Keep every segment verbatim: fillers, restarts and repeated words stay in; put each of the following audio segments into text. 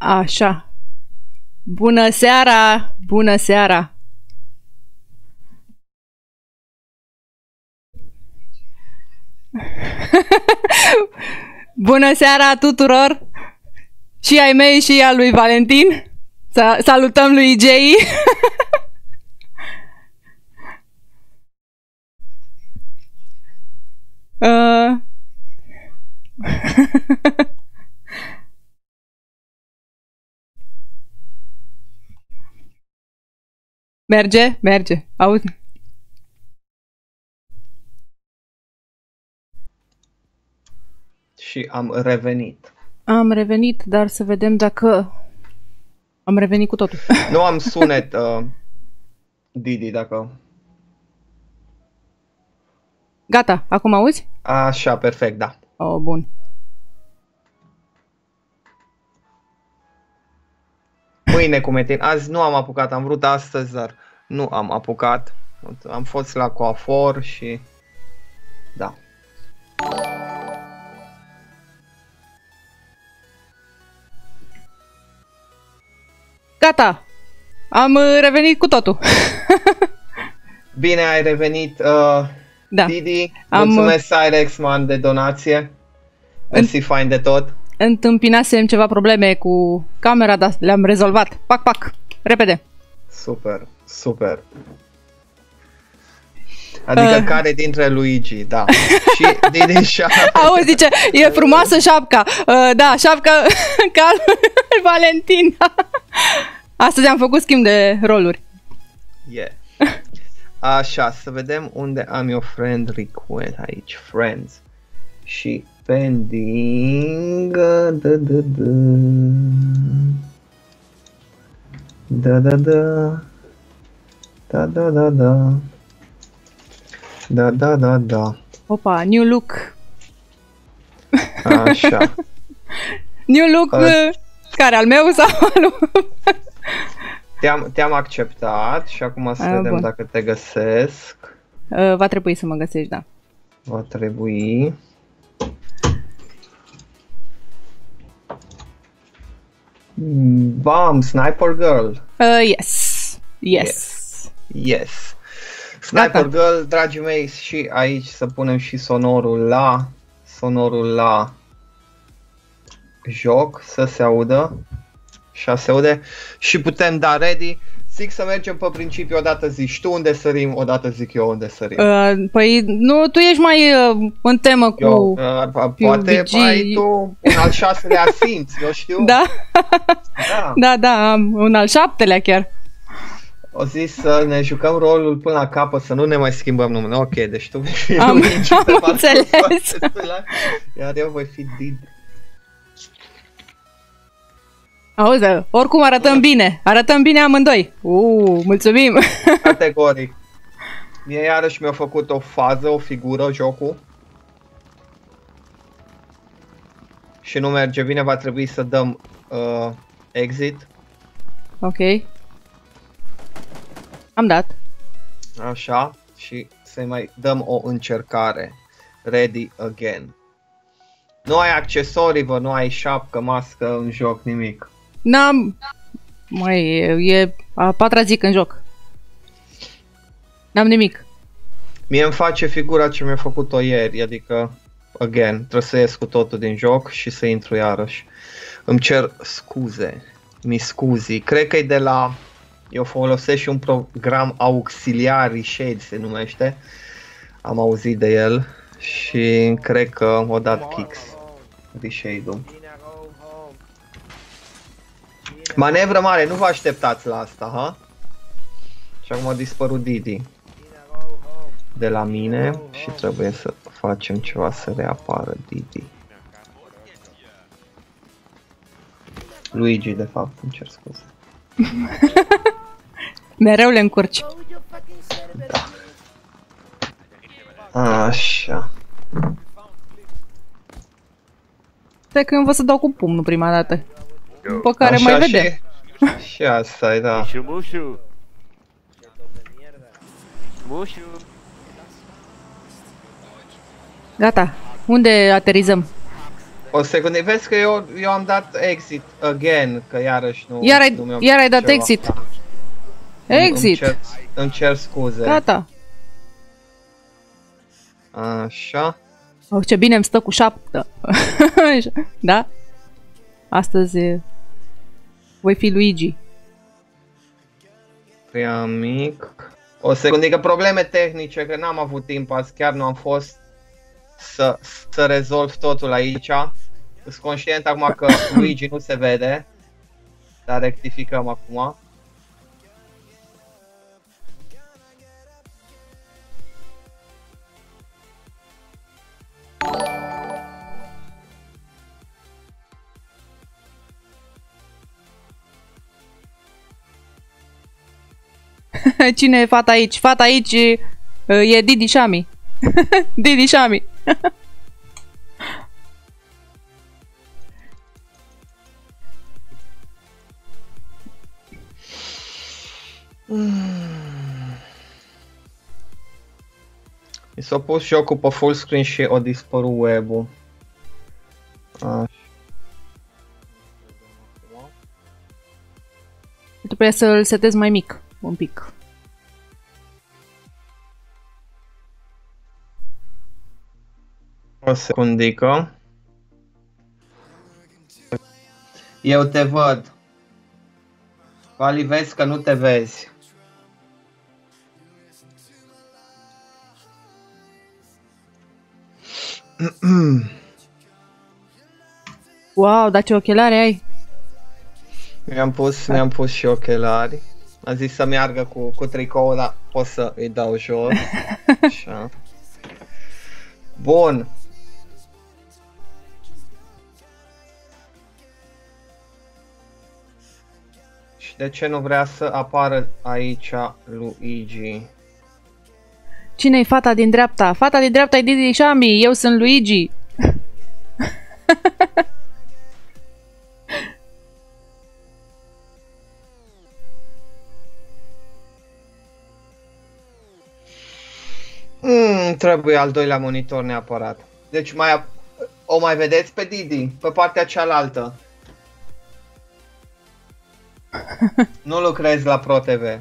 Așa. Bună seara! Bună seara! Bună seara tuturor! Și ai mei și al lui Valentin. Sa salutăm lui Jay. uh. Merge? Merge. Auzi? Și am revenit. Am revenit, dar să vedem dacă am revenit cu totul. Nu am sunet, uh, Didi, dacă... Gata, acum auzi? Așa, perfect, da. Oh, bun. Mâine cu Metin. Azi nu am apucat, am vrut astăzi, dar nu am apucat. Am fost la coafor și... Da. Gata! Am revenit cu totul. Bine ai revenit, uh, da. Didi. Am... Mulțumesc, Cyrexman, de donație. Mersi În... fain de tot. Întâmpinasem ceva probleme cu camera, dar le-am rezolvat. Pac, pac! Repede! Super, super. Adică uh. care dintre Luigi, da. Și Didi șapca. Auzi, zice, e frumoasă șapca. Uh, da, șapca ca lui Valentin. Astăzi am făcut schimb de roluri. Yeah. Așa, să vedem unde am eu friend request aici, friends. Și pending. Da, da, da. Da, da, da. Da, da, da, da. Da, da, da, da. Opa, new look. Așa. New look, uh, care, al meu sau al lui? Te-am te-am acceptat și acum să A, vedem bun. Dacă te găsesc. Uh, va trebui să mă găsești, da. Va trebui. Bam, Sniper Girl. Uh, yes. Yes. Yes. Yes. Sniper Gata. Girl, dragii mei, și aici să punem și sonorul la sonorul la joc, să se audă. Și se aude. Și putem da ready. Zic să mergem pe principiu, odată zici tu unde sărim, odată zic eu unde sărim. Uh, păi nu, tu ești mai uh, în temă cu eu, uh, poate ai tu un al șaselea simț, eu știu. Da? Da, da, da, un al șaptelea chiar. O zis să ne jucăm rolul până la capăt, să nu ne mai schimbăm numele. Ok, deci tu vei fi am, am înțeles. Iar eu voi fi Didi. Auzi, oricum arătăm bine, arătăm bine amândoi. Uuu, mulțumim. Categoric. Mie iarăși mi-a făcut o fază, o figură, jocul. Și nu merge bine, va trebui să dăm uh, exit. Ok. Am dat. Așa, și să mai dăm o încercare. Ready again. Nu ai accesorii, vă, nu ai șapcă, mască în joc, nimic. N-am... Mai e, e a patra zi în joc. N-am nimic. Mie îmi face figura ce mi-a făcut-o ieri, adică, again, trebuie să ies cu totul din joc și să intru iarăși. Îmi cer scuze, mi scuzi, cred că e de la... Eu folosesc și un program auxiliar, Reshade se numește. Am auzit de el și cred că o dat kicks Reshade-ul. Manevră mare, nu vă așteptați la asta, ha? Și acum a dispărut Didi de la mine și trebuie să facem ceva să reapară Didi. Luigi, de fapt, îmi cer scuze. Mereu le încurci. Da. Așa. Stai că eu vă să dau cu pumnul prima dată. După care așa mai vedem. Și, și asta e, da. Gata. Unde aterizăm? O secundă, vezi că eu, eu am dat exit again, că iarăși nu... Iar ai, nu iar ai dat ceva. exit. Exit. Îmi cer, îmi cer scuze. Gata. Așa. Oh, ce bine îmi stă cu șaptă. Da? Astăzi voi fi Luigi. Prea mic. O secundică, probleme tehnice, că n-am avut timp azi, chiar nu am fost să, să rezolv totul aici. Sunt conștient acum că Luigi nu se vede, dar rectificăm acum. Cine e fata aici? Fata aici e Didi Shami. Didi Shami. Mi s-a pus jocul pe full screen și a dispărut web-ul. Așa. Trebuie să-l setez mai mic, un pic. O secundică. Eu te văd. Vali, vezi că nu te vezi. Wow, dar ce ochelari ai! Mi-am pus, mi-am pus și ochelari. A zis să meargă cu, cu tricoul, dar pot să îi dau jos. Așa. Bun. Și de ce nu vrea să apară aici Luigi? Cine-i fata din dreapta? Fata din dreapta e Didi Shami, eu sunt Luigi. Mm, trebuie al doilea monitor neapărat. Deci mai o mai vedeți pe Didi, pe partea cealaltă. Nu lucrezi la ProTV.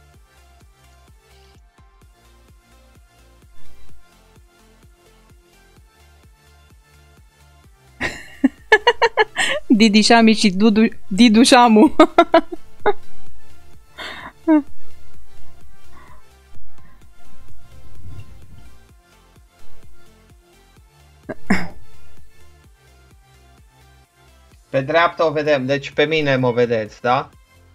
Didi Shami și Dudu, Didu Shamu. Pe dreapta o vedem, deci pe mine mă vedeți, da?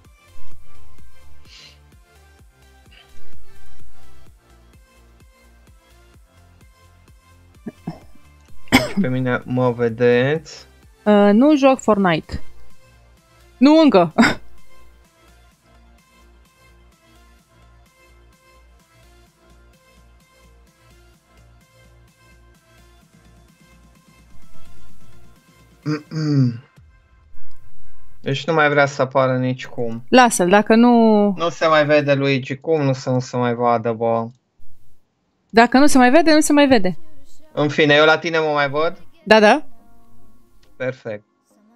Deci pe mine mă vedeți. Uh, nu joc Fortnite. Nu încă. Deci nu mai vrea să apară nici cum. Lasă-l, dacă nu... Nu se mai vede Luigi, cum nu să nu se mai vadă, bă? Dacă nu se mai vede, nu se mai vede. În fine, eu la tine mă mai văd? Da, da. Perfect.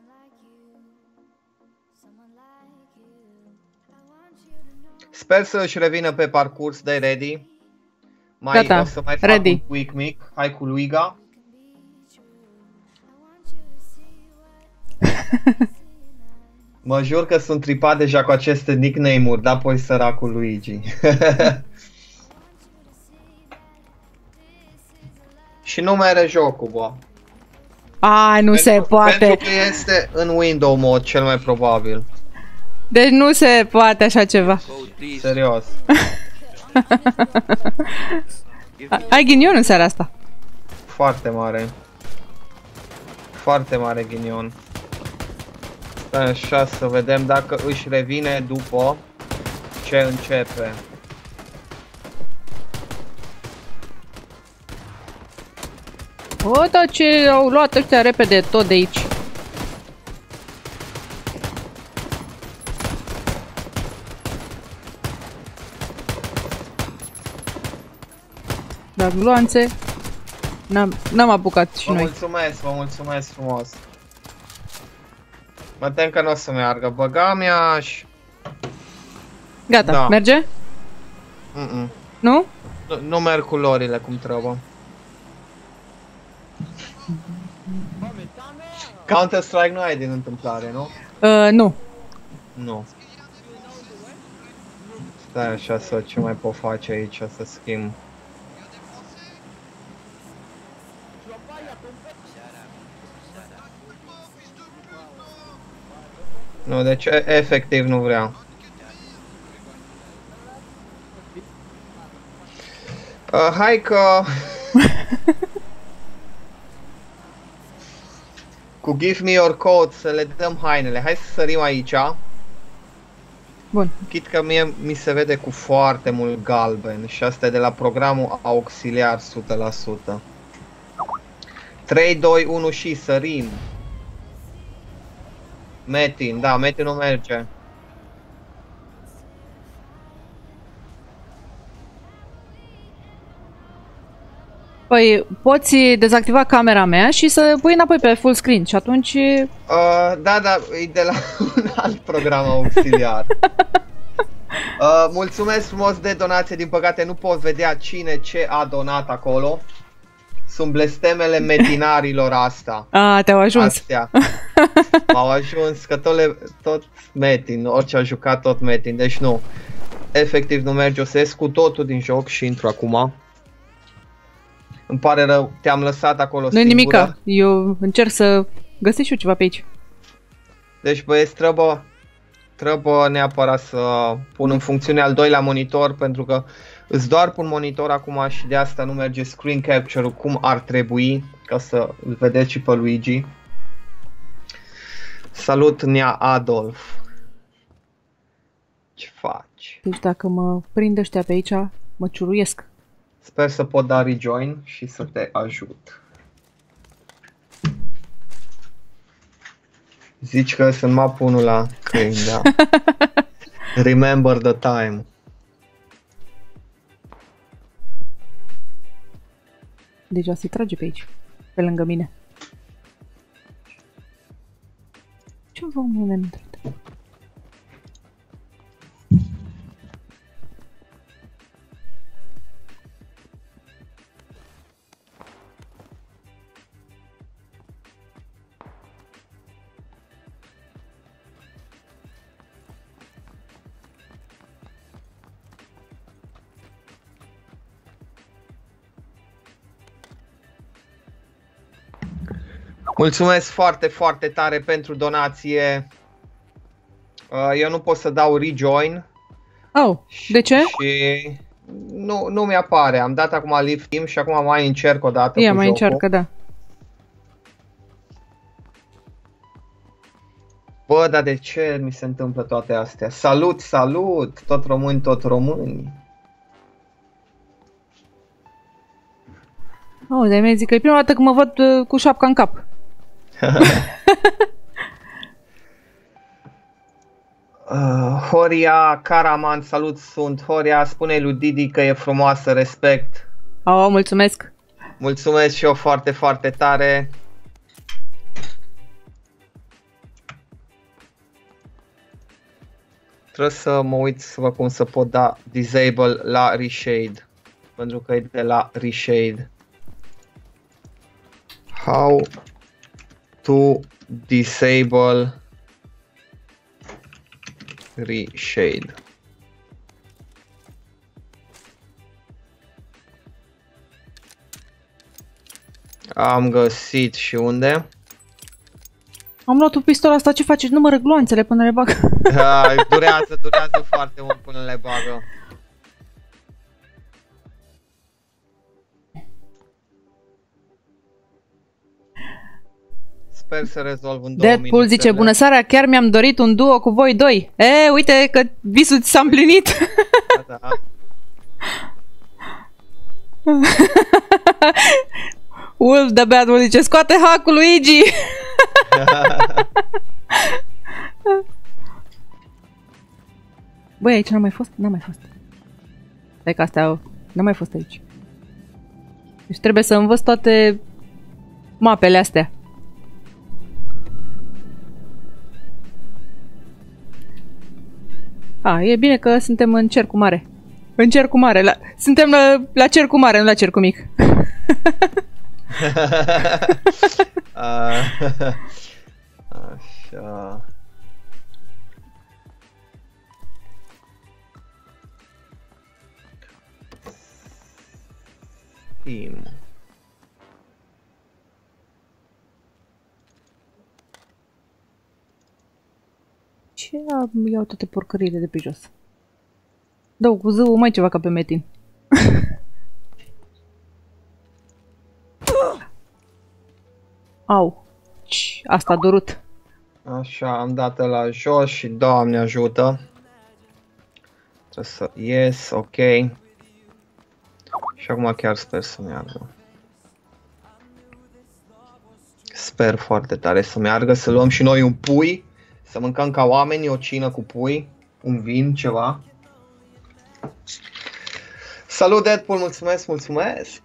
Sper să își revină pe parcurs, dai ready. Mai Gata, o să mai fac ready. un quick mic. Hai cu Luiga. Mă jur că sunt tripat deja cu aceste nickname-uri, da, poi săracul Luigi. Și nu mere jocul, bă. Ai, nu pentru, se poate. Pentru că este în window mode, cel mai probabil. Deci nu se poate așa ceva. Serios. Ai ghinion în seara asta. Foarte mare. Foarte mare ghinion. Stai așa să vedem dacă își revine după ce începe. O, da, ce au luat ăștia repede tot de aici. Da, gloanțe. N-am apucat și vă noi. mulțumesc, vă mulțumesc frumos. Mă tem că nu o să meargă. Băgam ea și... Gata, Da. merge? Mm -mm. Nu? Nu, nu merg culorile cum trebuie. Counter-Strike nu ai din întâmplare, nu? Uh, nu. Nu. Stai așa să ce mai pot face aici, să schimb. Nu, deci e efectiv nu vreau. Uh, hai că... cu Give Me Your Code să le dăm hainele. Hai să sărim aici. Bun. Chit că mie mi se vede cu foarte mult galben și asta e de la programul auxiliar o sută la sută. trei, doi, unu și sărim. Metin, da, Metin nu merge. Păi, poți dezactiva camera mea și să pui înapoi pe full screen și atunci... Uh, da, da, e de la un alt program auxiliar. Uh, mulțumesc frumos de donație, din păcate nu pot vedea cine ce a donat acolo. Sunt blestemele metinarilor asta. A, te-au ajuns. Astea. M-au ajuns că tot, le, tot Metin, orice a jucat tot Metin, deci nu. Efectiv nu merge, o să ies cu totul din joc și intru acum. Îmi pare rău, te-am lăsat acolo Nu-i singură. nimica, eu încerc să găsesc și eu ceva pe aici. Deci băieți, trebuie, trebuie neapărat să pun în funcțiune al doilea monitor, pentru că îți doar pun monitor acum și de asta nu merge screen capture-ul cum ar trebui, ca să îl vedeți și pe Luigi. Salut, Nea Adolf. Ce faci? Deci dacă mă prind ăștia pe aici, mă ciuruiesc. Sper să pot da rejoin și să te ajut. Zici că sunt map unu la câini, da. Remember the time. Deja se trage pe aici, pe lângă mine. Ce vă mă intrat? Mulțumesc foarte, foarte tare pentru donație. Eu nu pot să dau rejoin. Oh, de ce? Și nu, nu mi-apare. Am dat acum leave team și acum mai încerc o dată. Ia, cu mai jocul. încearcă, da. Bă, dar de ce mi se întâmplă toate astea? Salut, salut! Tot români, tot români. Oh, de-aia zic că e prima dată când mă văd uh, cu șapca în cap. uh, Horia Karaman, salut, sunt Horia. Spune lui Didi că e frumoasă, respect. Oh, mulțumesc. Mulțumesc și eu foarte, foarte tare. Trebuie să mă uit să văd cum să pot da disable la reshade. Pentru că e de la reshade. How to disable reshade. Am găsit și unde. Am luat un pistol asta, ce faceți? Nu mă rog gloanțele până le bag. Da, durează, durează foarte mult până le bagă. Sper să rezolv în două Deadpool minute. zice, bună seara, chiar mi-am dorit un duo cu voi doi. E, uite că visul ți s-a împlinit. Da, da. Wolf the Bad Wolf zice, scoate hack-ul Luigi. Băi, aici n-a mai fost? N-a mai fost. Stai că astea n-a mai fost aici. Deci trebuie să învăț toate mapele astea. A, e bine că suntem în cercul mare. În cercul mare. La... Suntem la, la cercul mare, nu la cercul mic. Așa. Steam. Ce iau toate porcările de pe jos? Dau cu zău mai ceva ca pe Metin. Au. Asta a durut. Așa, am dat la jos și Doamne ajută. Trebuie să ies, ok. Și acum chiar sper să meargă. Sper foarte tare să meargă, să luăm și noi un pui. Să mâncăm ca oamenii o cină cu pui. Un vin, ceva. Salut Deadpool, mulțumesc, mulțumesc.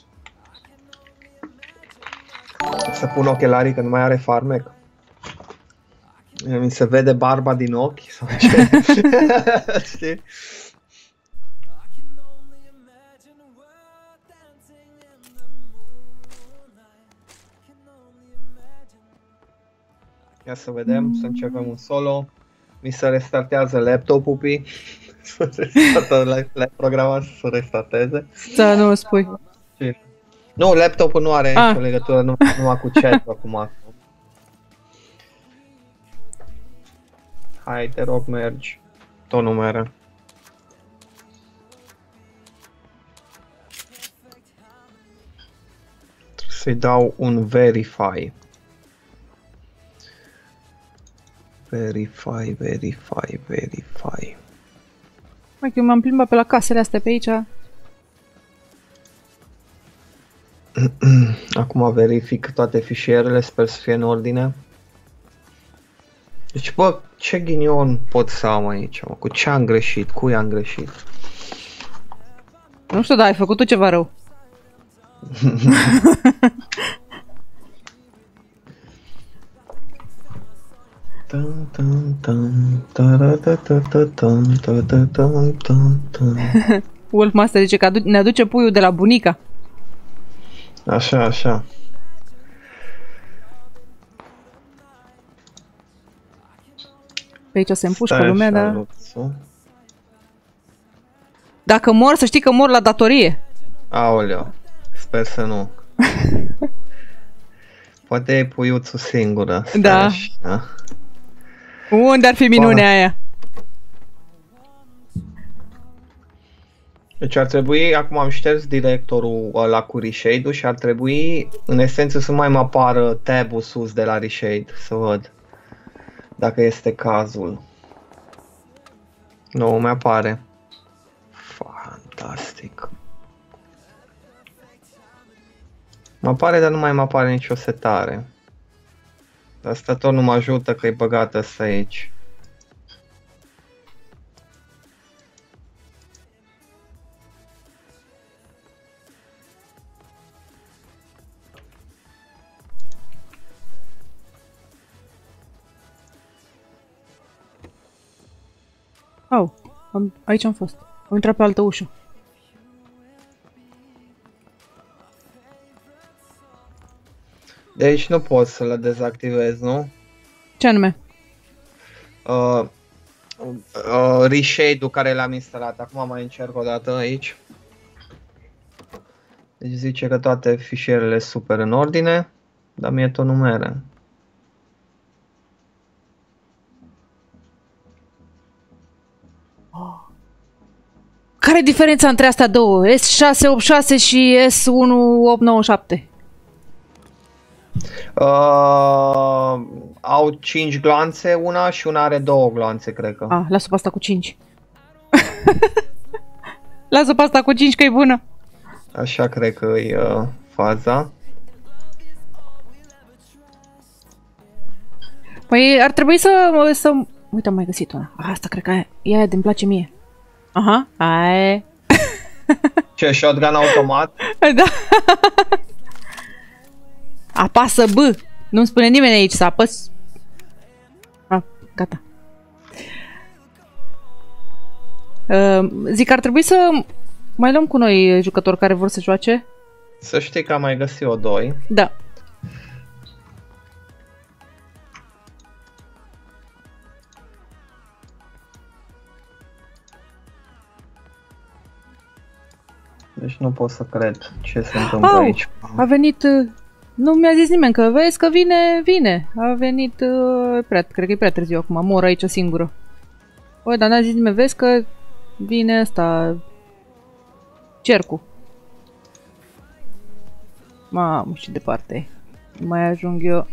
Să pun ochelarii că nu mai are farmec. Mi se vede barba din ochi. Sau ce? Știi? Ia să vedem, să începem un solo. Mi se restartează laptopul. Le-ai programat să se restarteze. Da, nu o spui. Nu, laptopul nu are ah. nicio legătură, nu, numai cu chat acum. Hai, te rog, mergi. Tot nu mere. Trebuie să-i dau un verify. Verify, verify, verify. Mai că eu m-am plimbat pe la casele astea pe aici. Acum verific toate fișierele, sper să fie în ordine. Deci, bă, ce ghinion pot să am aici, mă? Cu ce am greșit? Cui am greșit? Nu știu, dar ai făcut tu ceva rău. Wolfmaster zice că ne aduce puiul de la bunica. Așa, așa. Pe aici se împușcă lumea, dar... Dacă mor, să știi că mor la datorie. Aoleu, sper să nu. Poate e puiuțul singură. Da. Așa. Unde ar fi minunea aia? Deci ar trebui, acum am șters directorul ăla cu reshade-ul și ar trebui, în esență, să mai mă apară tab-ul sus de la reshade, să văd dacă este cazul. Nu, mi apare. Fantastic. Mă apare, dar nu mai mă apare nicio setare. Asta tot nu mă ajută că e băgată asta aici. Au, am, aici am fost. Am intrat pe altă ușă. De aici nu pot să le dezactivez, nu? Ce anume? Uh, uh, reshade-ul care l-am instalat. Acum mai încerc o dată aici. Deci zice că toate fișierele sunt super în ordine, dar mie tot nu mere. Care e diferența între astea două? S șase opt șase și S unu opt nouă șapte? Uh, au cinci gloanțe una și una are două gloanțe, cred că. Ah, lasă pe asta cu cinci. Lasă pe asta cu cinci că e bună. Așa cred că e uh, faza. Păi ar trebui să... să... Uite, am mai găsit una. Asta cred că e aia de-mi place mie. Aha, aia. Ce, shotgun automat? Da. Apasă B. Nu-mi spune nimeni aici să apăs. Ah, gata. Uh, zic, ar trebui să mai luăm cu noi jucători care vor să joace. Să știi că am mai găsit o doi. Da. Deci nu pot să cred ce se întâmplă Au, aici. A venit... Nu mi-a zis nimeni că vezi că vine, vine. A venit... Uh, prea, cred că e prea târziu acum, mor aici singură. Băi, dar n-a zis nimeni, vezi că vine ăsta... Cercul. Mamă, și departe e. Mai ajung eu.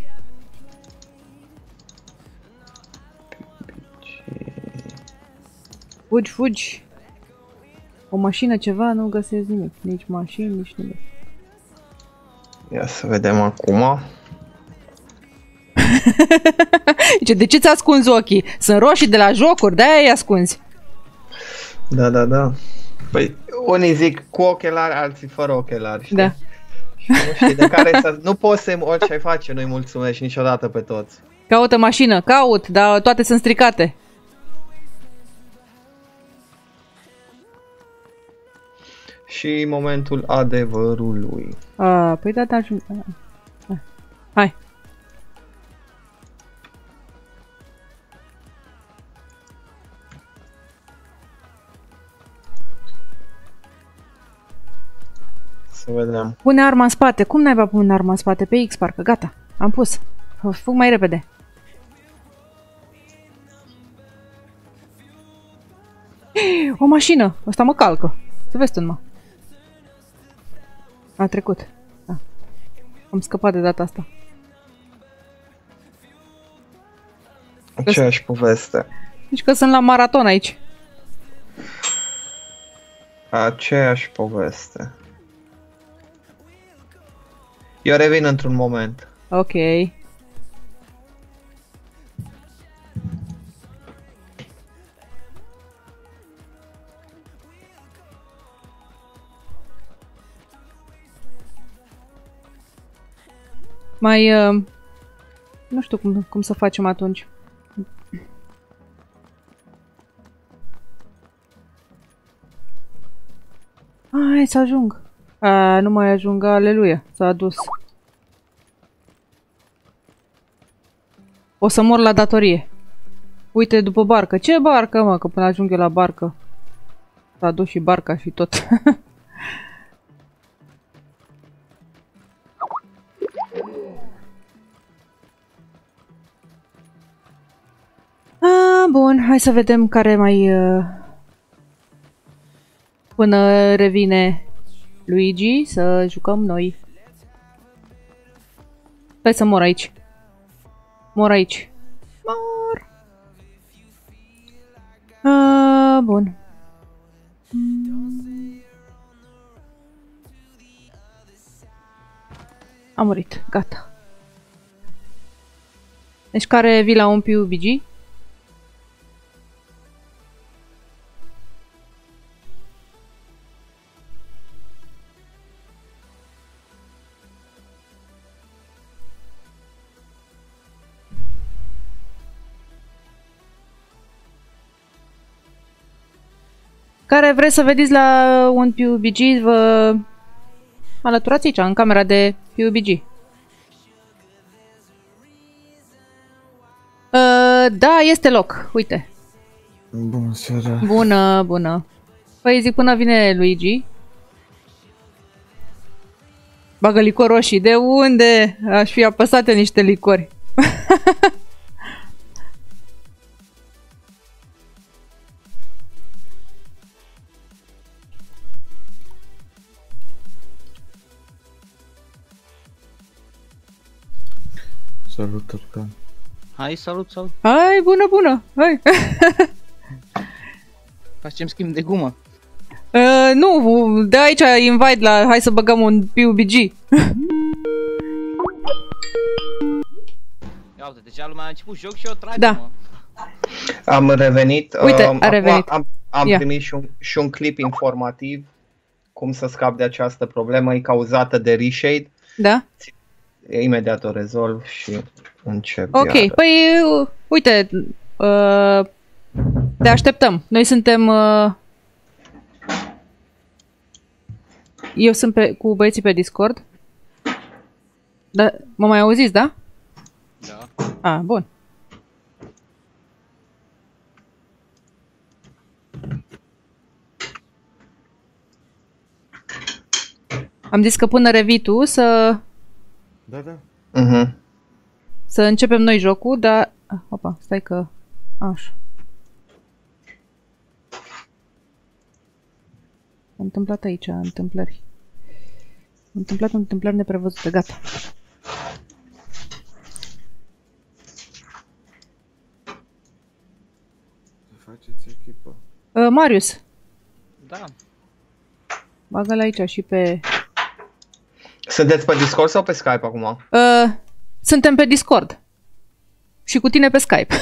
Fugi, fugi. O mașină, ceva, nu găsesc nimic. Nici mașini, nici nimic. Ia să vedem acum. Zice, de ce ți ascunzi ochii? Sunt roșii de la jocuri, de-aia îi ascunzi. Da, da, da. Păi, unii zic cu ochelari, alții fără ochelari, știi? Da. Și nu știi de care să... Nu poți să-i orice ai face, nu-i mulțumești niciodată pe toți. Caută mașină, caut, dar toate sunt stricate. Și momentul adevărului. A, păi da, da, hai. Să vedem. Pune arma în spate. Cum n-ai pune arma în spate? Pe X, parcă. Gata. Am pus. Fug mai repede. O mașină. Ăsta mă calcă. Să vezi tu, mă. A trecut. Da. Am scăpat de data asta. Aceeași poveste. Deci că sunt la maraton aici. Aceeași poveste. Eu revin într-un moment. Ok. Mai... Uh, nu știu cum, cum să facem atunci. Hai să ajung. A, nu mai ajung, aleluia, s-a adus. O să mor la datorie. Uite după barcă. Ce barcă, mă? Că până ajung eu la barcă s-a adus și barca și tot. A, bun, hai să vedem care mai... Uh... Până revine Luigi să jucăm noi. Hai să mor aici. Mor aici. Mor. A, bun. Am murit. Gata. Deci care vii la un P U B G? Care vreți să vedeți la un P U B G, vă alăturați aici, în camera de P U B G. Uh, da, este loc, uite. Bună seara. Bună, bună. Păi zic, până vine Luigi. Bagă licor roșii. De unde? Aș fi apăsate niște licori. Salut, Turcan. Hai, salut, salut. Hai, bună, bună. Hai. Facem schimb de gumă. Uh, nu, de aici invite la... Hai să băgăm un P U B G. Ia uite, deja lumea a început joc și eu trag, Da. mă. Am revenit. Uite, um, a revenit. Acum am, am Ia. primit și un, și un clip informativ cum să scap de această problemă, e cauzată de reshade. Da? Imediat o rezolv și încep Ok, iară. păi uh, uite, uh, te așteptăm. Noi suntem... Uh, eu sunt pe, cu băieții pe Discord. Da, mă mai auziți, da? Da. Ah, bun. Am zis că până revii tu să, Da, da. Mhm. să începem noi jocul, dar... Ah, opa, stai că... Așa. S-a întâmplat aici întâmplări. S-a întâmplat întâmplări neprevăzute, gata. Să faceți echipă. Uh, Marius, Da. bagă-l aici și pe... Sunteți pe Discord sau pe Skype acum? Uh, suntem pe Discord. Și cu tine pe Skype.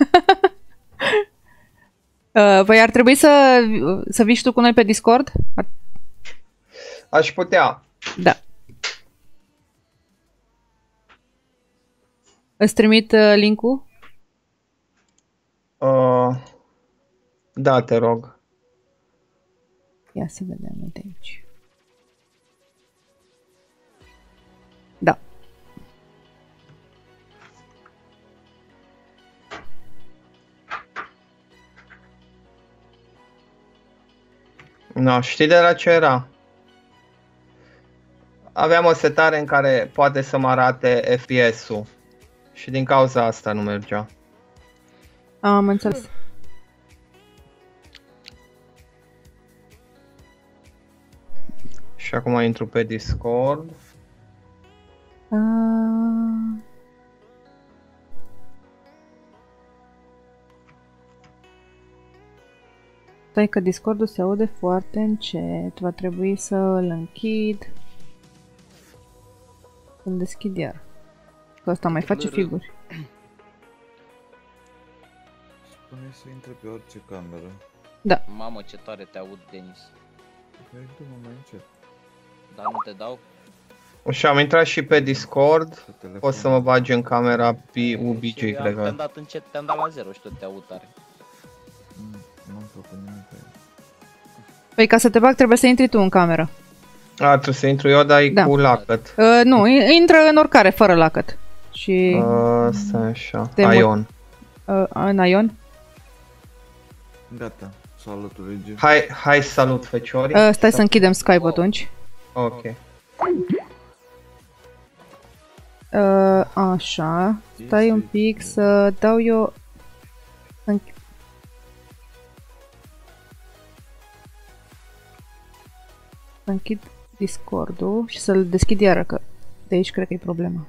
uh, păi ar trebui să, să vii și tu cu noi pe Discord? Ar... Aș putea. Da. Îți trimit uh, link-ul? Uh, da, te rog. Ia să vedem, uite aici. Da. No, știi de la ce era? Aveam o setare în care poate să mă arate F P S-ul și din cauza asta nu mergea. Am înțeles. Și acum intru pe Discord. Uh... Stai că Discordul se aude foarte încet. Va trebui să îl închid. Să-l deschid iar. Că ăsta mai face figuri. Spune să intre pe orice cameră. Mamă, ce tare te aud, Denis. Hai, du-mă mai încet. Dar nu te dau? Și am intrat și pe Discord. Pe telefon. O să mă bagi în camera pe U B G, Și cred am- Te-am că. dat încet, te-am dat la zero și tot te aud tare. Mm, n-am făcut nimic pe el. Păi ca să te bag trebuie să intri tu în cameră. A, trebuie să intru eu, dar e Da. cu lacăt. Uh, nu, i- intră în oricare, fără lacăt. Și Uh, stai așa. Te mut- Ion. uh, în Ion. Gata. Salut, Luigi. Hai, hai salut, feciori. Uh, stai să închidem Skype atunci. Ok. Uh, așa. Stai un pic să dau eu... să înch- Să închid Discord-ul și să-l deschid iară, că de aici cred că e problema.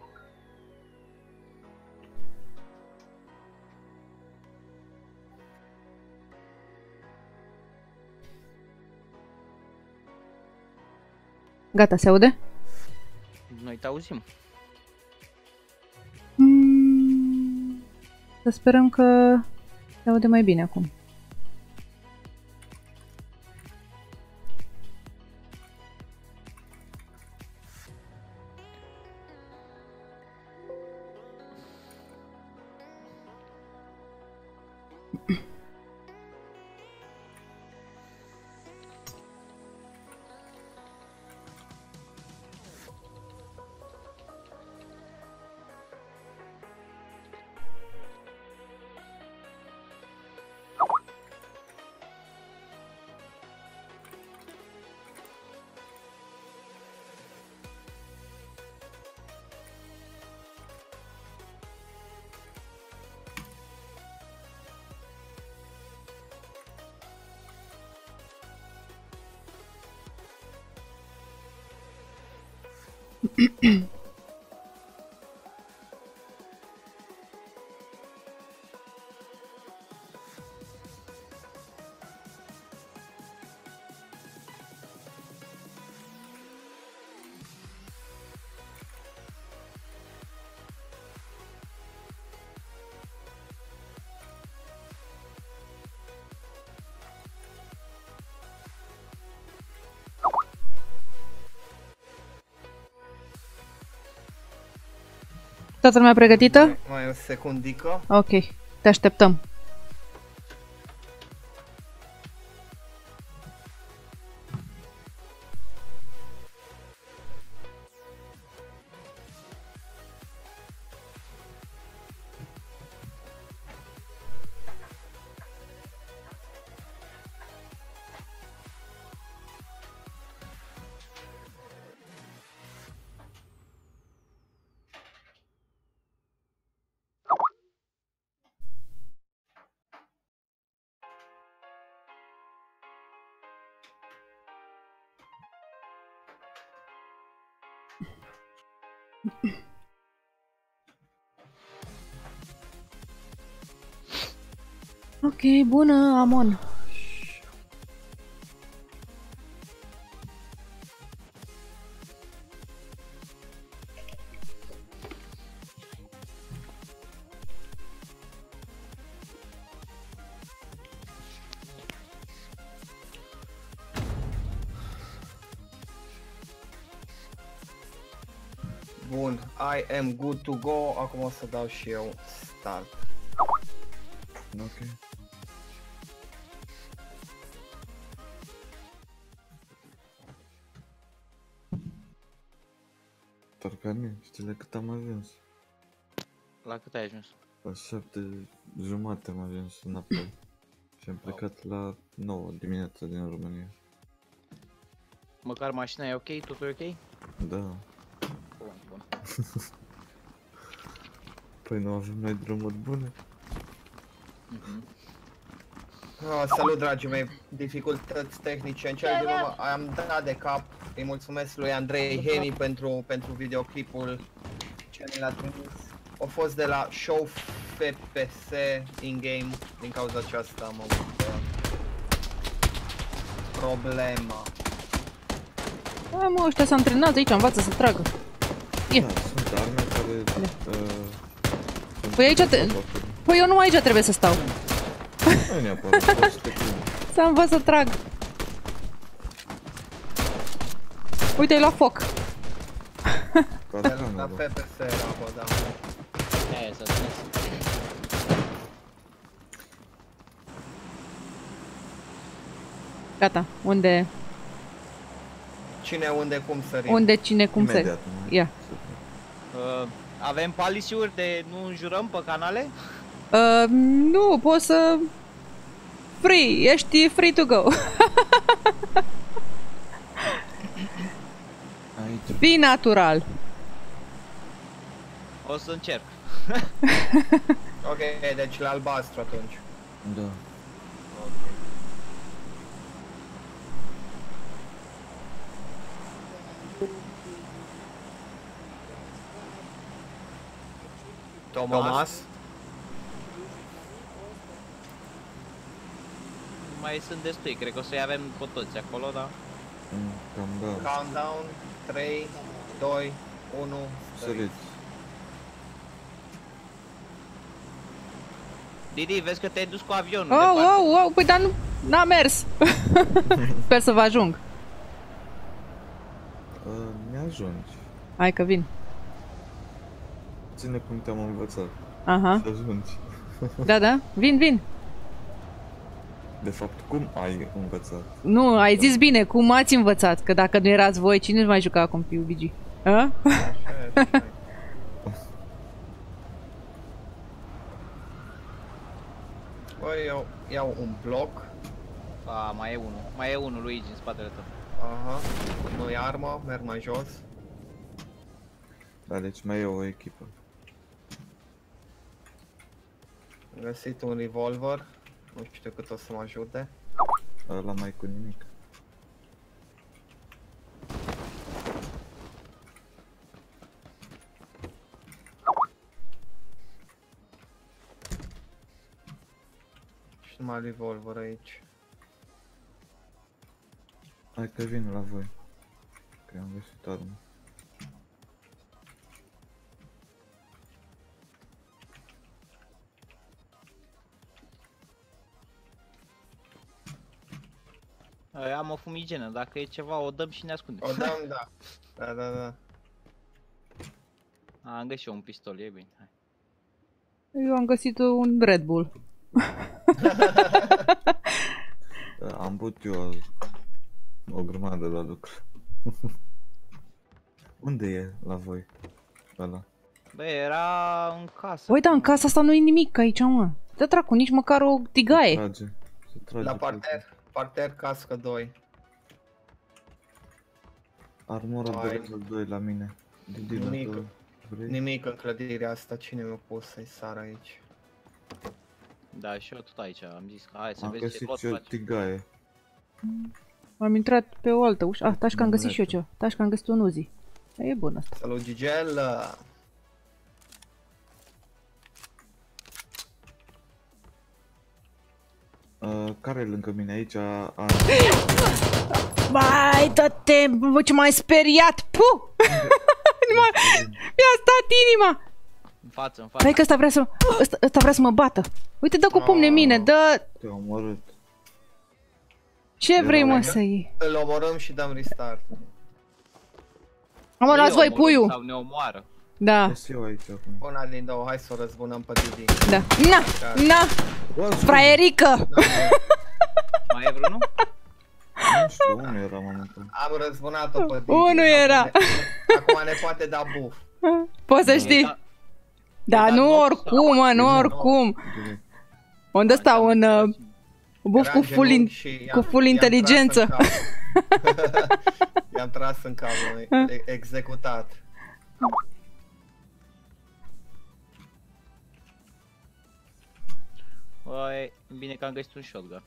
Gata, se aude? Noi te auzim. Mm, să sperăm că se aude mai bine acum. Toată lumea pregătită? Mai, mai o secundică. Ok, te așteptăm. Ok, bună, Amon. Bun, I am good to go. Acum o să dau și eu start. Ok. Tarcane, știi la cât am ajuns? La cât ai ajuns? La șapte jumate am ajuns înapoi. Și am plecat la nouă dimineața din România. Măcar mașina e ok? Totul e ok? Da. Bun, bun. Păi nu avem noi drumuri bune? Mhm. Oh, salut, dragii mei, dificultăți tehnice. În cele din urmă am dat de cap. Îi mulțumesc lui Andrei Heni pentru, pentru videoclipul ce mi l-a trimis. A fost de la Show F P S in-game. Din cauza aceasta am avut uh, problemă. A, mă, ăștia se antrenează aici, învață să tragă. E. Da, sunt arme care... Uh, Păi aici te... Păi eu nu aici trebuie să stau. Nu neapărat, poți să te plimbi. Să învăț să trag. Uite-i la foc. De la F P S era, bă, da. Aia s-a strâns. Gata, unde... Cine, unde, cum sărim? Unde, cine, cum se... Imediat, nu? Ia. Uh, avem palisiuri de nu înjurăm pe canale? Uh, nu, poți să... Free, ești free to go. Aici. Fii natural. O să încerc. Ok, deci la albastru atunci. Da. Thomas? Thomas? Mai sunt destui, cred că o să-i avem pe toți acolo, da? Mm, cam da. Countdown, trei, doi, unu, Săriți. Didi, vezi că te-ai dus cu avionul Oh, departe. oh, oh, păi dar nu... N-a mers. Sper să vă ajung. Uh, mi-ajungi. Hai că vin. Ține cum te-am învățat. Aha. Să ajungi. Da, da, vin, vin. De fapt, cum ai învățat? Nu, ai zis bine, cum ați învățat? Că dacă nu erați voi, cine își mai juca acum pe U B G? A? Așa, așa. Băi, eu iau un bloc. A, mai e unul. Mai e unul, Luigi, în spatele tău. Aha, nu-i armă, merg mai jos. Da, deci mai e o echipă. Am găsit un revolver. Nu știu cât o să mă ajute. Ăla mai cu nimic. Și numai revolver aici. Hai că vin la voi. Că am găsit armă. Am o fumigenă, dacă e ceva o dăm și ne ascundem. O dăm, da. Da, da, da. A, am găsit un pistol, e bine. Hai. Eu am găsit un Red Bull. Am băut eu o grămadă la lucru. Unde e la voi? Ăla? Bă, era în casă. Băi, dar în casa asta nu e nimic aici, mă. Dă dracu, nici măcar o Se tigaie. trage. Se trage. La parter, parter cască doi. Armura de Hai. level doi la mine. Didi, Nimic. dacă vrei. Nimic în clădirea asta, cine mi-a pus să-i sar aici? Da, și eu tot aici, am zis că hai să Am vezi ce găsit pot și o face. tigaie. Am intrat pe o altă ușă. Ah, taci că am găsit și eu Omuletul. ceva. Taci că am găsit un Uzi. E bun asta. Salut, Gigel! Uh, care e lângă mine aici? A... Vai, dă-te, bă, ce m-ai speriat! Puh! Mi-a stat inima! În față, în față. Hai că ăsta vrea să, ăsta, ăsta vrea să mă bată. Uite, dă cu pumne în mine, dă... Te-a omorât. Ce vrei, mă, Era să iei? Îl omorâm și dăm restart. Am luat Eu voi omorâm puiul. Sau ne omoară. Da, Ies eu aici acum. Una din două, hai să o răzbunăm pe Didi. da. Na, na, fraierică! Mai e vreunul? Nu știu, unde era momentul. Am răzbunat-o pe Didi. Unul era. Acum ne, acum ne poate da buf. Poți să știi. Da. Da, Da, nu nu, oricum, mă, nu nu. oricum. Direct. Unde ăsta, un uh, buf Era cu în full, genunchi in, și i-am- cu full i-am tras în inteligență. cap. I-am tras în cap, e- executat. Băi, bine că am găsit un shotgun.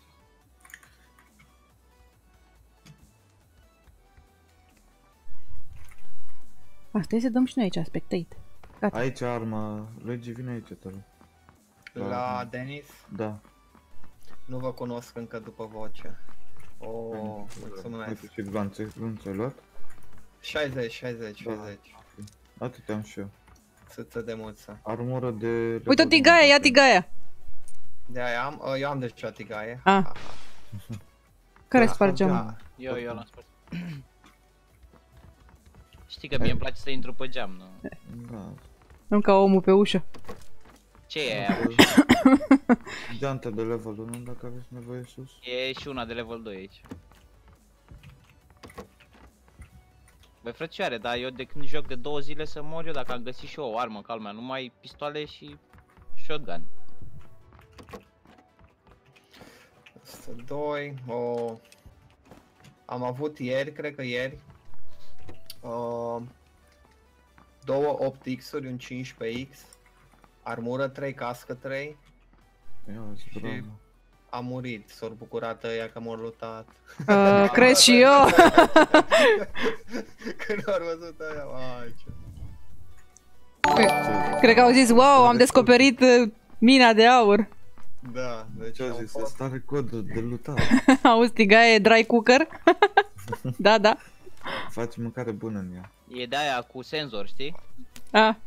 Asta e să dăm și noi aici, spectate. Gata. Aici arma. Regi, vine aici, te rog. La Denis, Da. nu vă cunosc încă după voce. Oh, mulțumesc. Uite ce glanțe, glanțe ai luat? șaizeci, șaizeci, Da. șaizeci. Atât am și eu. Țâță de muță. Armură de... Uite o tigaie, ia tigaia. De aia am, uh, eu am deja tigaie. Ah. Care Da, spargem? da. Eu, eu l-am spus. Știi că mie îmi place să intru pe geam, nu? Da. Nu ca omul pe ușă. Ce e aia? Geante de level unu dacă aveți nevoie sus. E și una de level doi aici. Băi frățioare, dar eu de când joc de două zile să mor eu dacă am găsit și eu o armă ca lumea, numai pistoale și shotgun. Asta doi, o... Am avut ieri, cred că ieri, uh, două opt X-uri, un cincisprezece X, armură trei, cască trei, Ia zi, bravo. a murit, s-au bucurat ăia că m-au lutat. Uh, cred și eu. Când au văzut ăia, ai ce... Cred că au zis, wow, am descoperit uh, mina de aur. Da, deci Ce a am zis? fost... Asta are cod de lutat. Auzi, tigaie dry cooker? Da, da. Faci mâncare bună în ea. E de aia cu senzor, știi? Ah.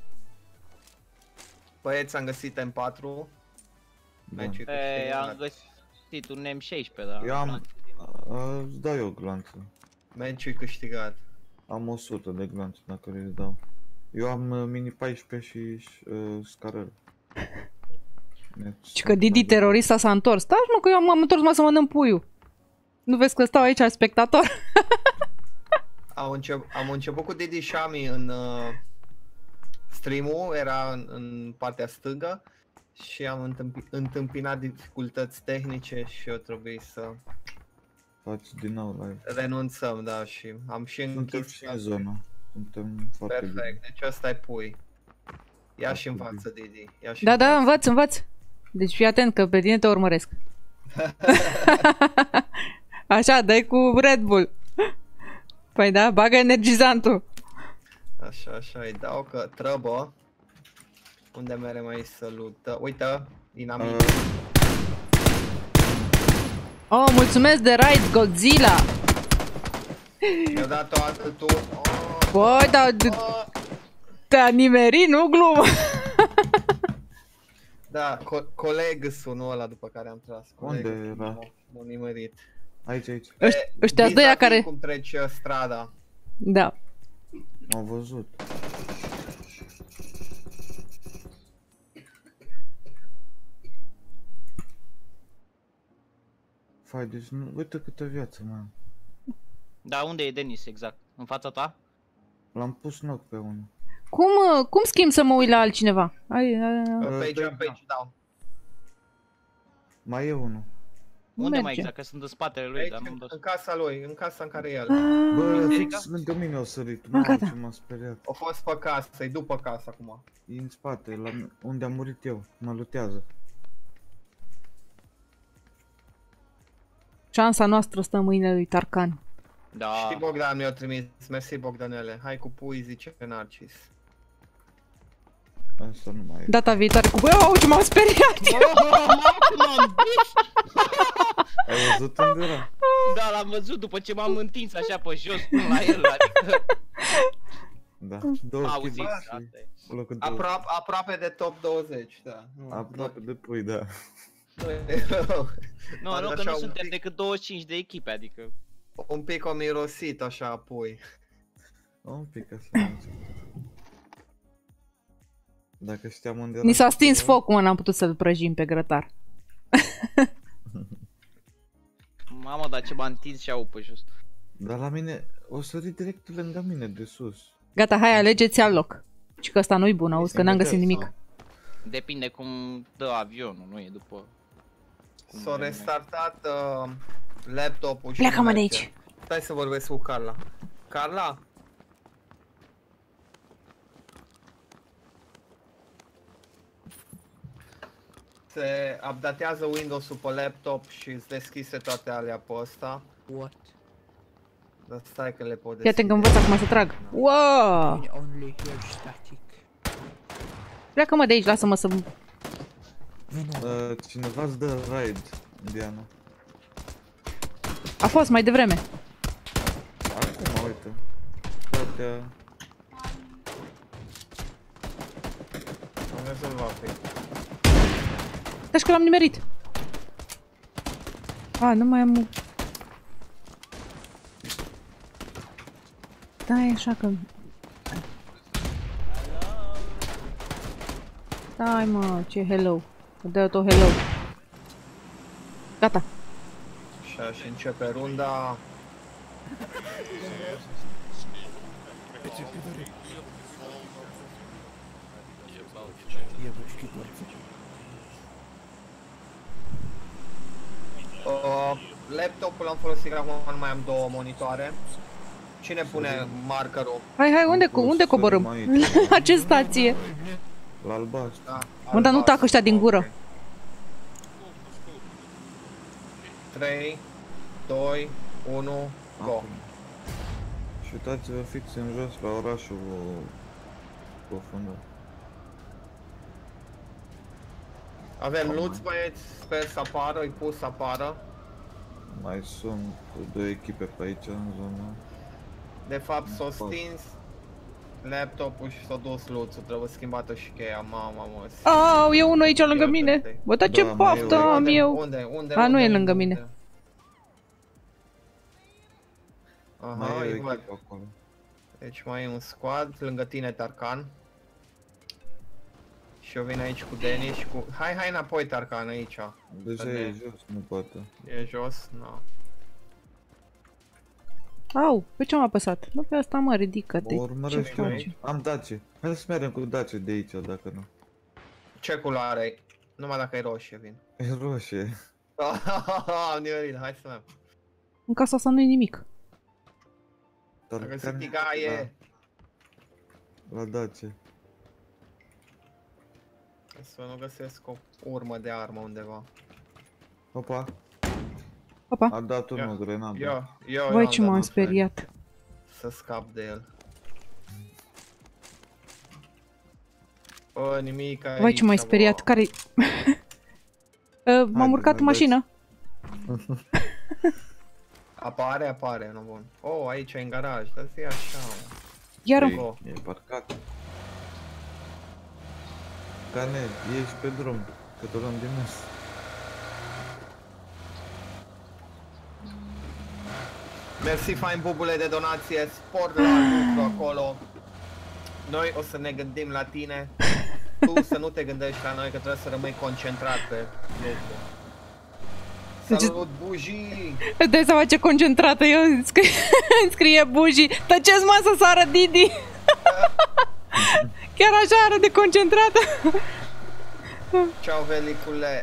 Băieți, am găsit M patru. Da. Meciul E, am câștigat. găsit un M șaisprezece, dar... Eu am... a, Îți dau eu glanță. Meciul câștigat. Am o sută de glanțe dacă le dau. Eu am uh, mini paisprezece și uh, scarel. Și că Didi terorista s-a întors. Stai mă că eu m-am întors mă să mănânc puiul. Nu vezi că stau aici spectator? Am, încep, am început cu Didi Shami în uh, stream-ul, era în, în partea stângă și am întâmpi, întâmpinat dificultăți tehnice și eu trebuie să Faci din nou live. renunțăm, da, și am și Suntem închis. și în zonă. Suntem foarte bine. Perfect, deci ăsta e pui. Ia și învață, Didi. Ia și Da, da, învață. învăț, învăț. Deci fii atent că pe tine te urmăresc. Așa, dai cu Red Bull. Păi da, bagă energizantul. Așa, așa, îi dau că trăbă. Unde merem aici să luptă? Uite, dinamit. Uh, Oh, mulțumesc de raid, Godzilla. Mi-a dat o altă tu. Oh, Băi, dar oh. te-a nimerit, nu glumă. Da, co coleg sunul ăla după care am tras. Unde Colegul era? m-a- M-a nimerit. aici, aici. Ăștia- ăștia vis-a-vis doi care... cum treci uh, strada. Da. Am văzut. Fai, deci nu... Uite câtă viață, man. Da, unde e Denis, exact? În fața ta? L-am pus knock pe unul. Cum, uh, cum schimb să mă uit la altcineva? Ai, ai, ai. Pe aici, da. pe aici, da. Mai e unul. Unde Merge. mai exact? Că sunt în spatele lui, Aici, dar nu-mi în, dau. în casa lui, în casa în care e el. Ah, Bă, Uite, fix da. lângă mine au sărit. Ah, Mamă, gata. ce m-a speriat. A fost pe casă, e după casă acum. E în spate, la unde am murit eu. Mă lutează. șansa noastră stă în mâinile lui Tarkan. Da. Știi, Bogdan mi-a trimis, mersi Bogdanele, hai cu pui, zice Narcis. Asta nu mai e. Data viitoare cu... Au, ce m-am speriat! Ai văzut unde era? Da, l-am văzut după ce m-am întins așa pe jos până la el, adică Da, două auziți, kills asta și e. locul două. Aproape, aproape de top douăzeci, da. Nu, Aproape de pui, da. nu e rău. Nu, Are nu, că așa nu un suntem pic- decât douăzeci și cinci de echipe, adică... Un pic o mirosit așa apoi. Un pic așa am început. Dacă știam unde era... Ni s-a stins focul, mă, n-am putut să-l prăjim pe grătar. Mamă, dar ce m-a întins și au pe jos. Dar la mine, o sărit direct lângă mine, de sus. Gata, hai, alegeți alt loc. Și că ăsta nu-i bun, auzi, că n-am găsit nimic. Depinde cum dă avionul, nu e după... cum S-a vrem noi. restartat uh, laptopul și Pleacă-mă de merge. aici. Stai să vorbesc cu Carla. Carla? Se updatează Windows-ul pe laptop și îți deschise toate alea pe ăsta. What? Dar stai că le pot Fii deschide. atent că învăț acum să trag. Wow! I only hear static. Pleacă-mă de aici, lasă-mă să... Uh, cineva îți dă raid, Diana. A fost mai devreme. Acum, uite. Toate... Am rezolvat pe Deci că l-am nimerit. A, nu mai am... Da, e așa că... Stai, mă, ce hello. Dă tot hello. Gata. Așa și începe runda. Uh, laptopul l-am folosit, acum nu mai am două monitoare. Cine pune markerul? Hai, hai, unde, co- pus unde coborâm? aici. La ce stație? La albastru. Da, Mă, dar nu tac ăștia din gură. Ok. trei, doi, unu, go. Acum. Și uitați-vă fix în jos la orașul profundat. Avem luți, băieți, sper să apară, îi pus să apară. Mai sunt două echipe pe aici în zonă. De fapt s-a stins laptopul și s-a dus luțul, trebuie schimbată și cheia, mama mă. Au, e unul aici lângă mine. Bă, dar ce Da, mai poftă e unul. am eu. Unde, unde, A, nu unde, e lângă unde? mine. Aha, Mai e o îi văd. echipă acolo. Deci mai e un squad, lângă tine Tarkan. Și eu vin aici cu Denis și cu... Hai, hai înapoi Tarkan, aici. Deja Unde? e jos, nu poate. E jos? No. Au, pe ce am apăsat? Nu pe asta, mă, ridică-te. Mă urmăresc Ce eu. faci? Am Dace. Hai să mergem cu Dace de aici, dacă nu. Ce culoare ai? Numai dacă e roșie vin. E roșie. Am nimerit, hai să mergem. În casa asta nu e nimic. Dar Am găsit care- tigaie. La, la Dace. Să nu găsesc o urmă de armă undeva. Opa, Opa, a dat Ia. unul grenadă. Eu, eu, eu vai am ce dat m-am un speriat. să scap de el. Bă, nimic aici, Vai ce m-ai bă. speriat, care-i... Uh, M-am Haide, urcat în mă, mașină. Apare, apare, nu bun. Oh, aici e în garaj, dar zi așa, mă. Iar Ei, Oh. e parcat. Cane, ieși pe drum, că te luăm din mes. Mersi, fain bubule de donație, sport la lucru acolo. Noi o să ne gândim la tine. Tu să nu te gândești la noi, că trebuie să rămâi concentrat pe lucru. Salut, bujii! Îți dai seama ce concentrată eu, scrie, scrie bujii. Tăceți, mă, să sară Didi! Chiar așa ară de concentrată. Ceau, velicule!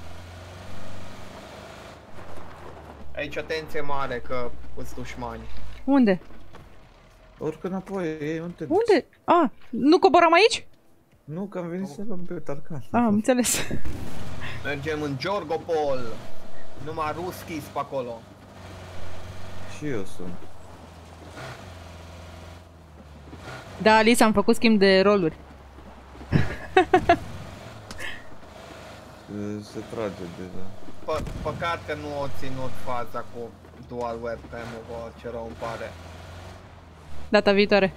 Aici atenție mare că îți dușmani. Unde? Urcă înapoi, ei, unde te duci? Unde? A, nu coborăm aici? Nu, că am venit să luăm pe Tarkan. A, am înțeles. Mergem în Georgopol. Numai ruschis pe acolo. Și eu sunt. Da, Alice, am făcut schimb de roluri. Se trage deja. Pă păcat că nu o ținut fața cu dual webcam-ul, bă, ce rău îmi pare. Data viitoare.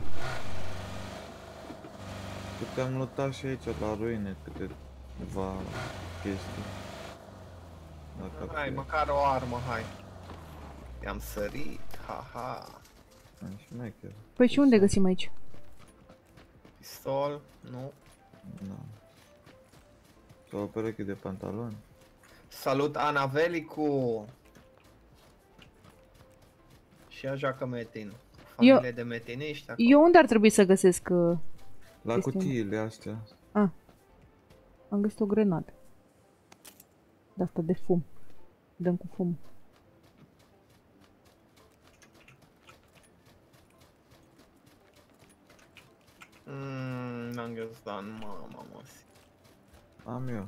Puteam luta și aici la ruine câteva chestii. Dacă Hai, măcar o armă, hai. I-am sărit, haha. am și mecher. Păi și unde găsim aici? Pistol, nu. Da. Sau o pereche de pantaloni. Salut, Ana Velicu! Și ea joacă metin. Familie Eu- de metiniști acolo. Eu unde ar trebui să găsesc... Uh... La Este- cutiile astea. Ah. Am găsit o grenadă. De asta de fum. Dăm cu fum. Mmm, n-am găsit, mama, mă. Am eu.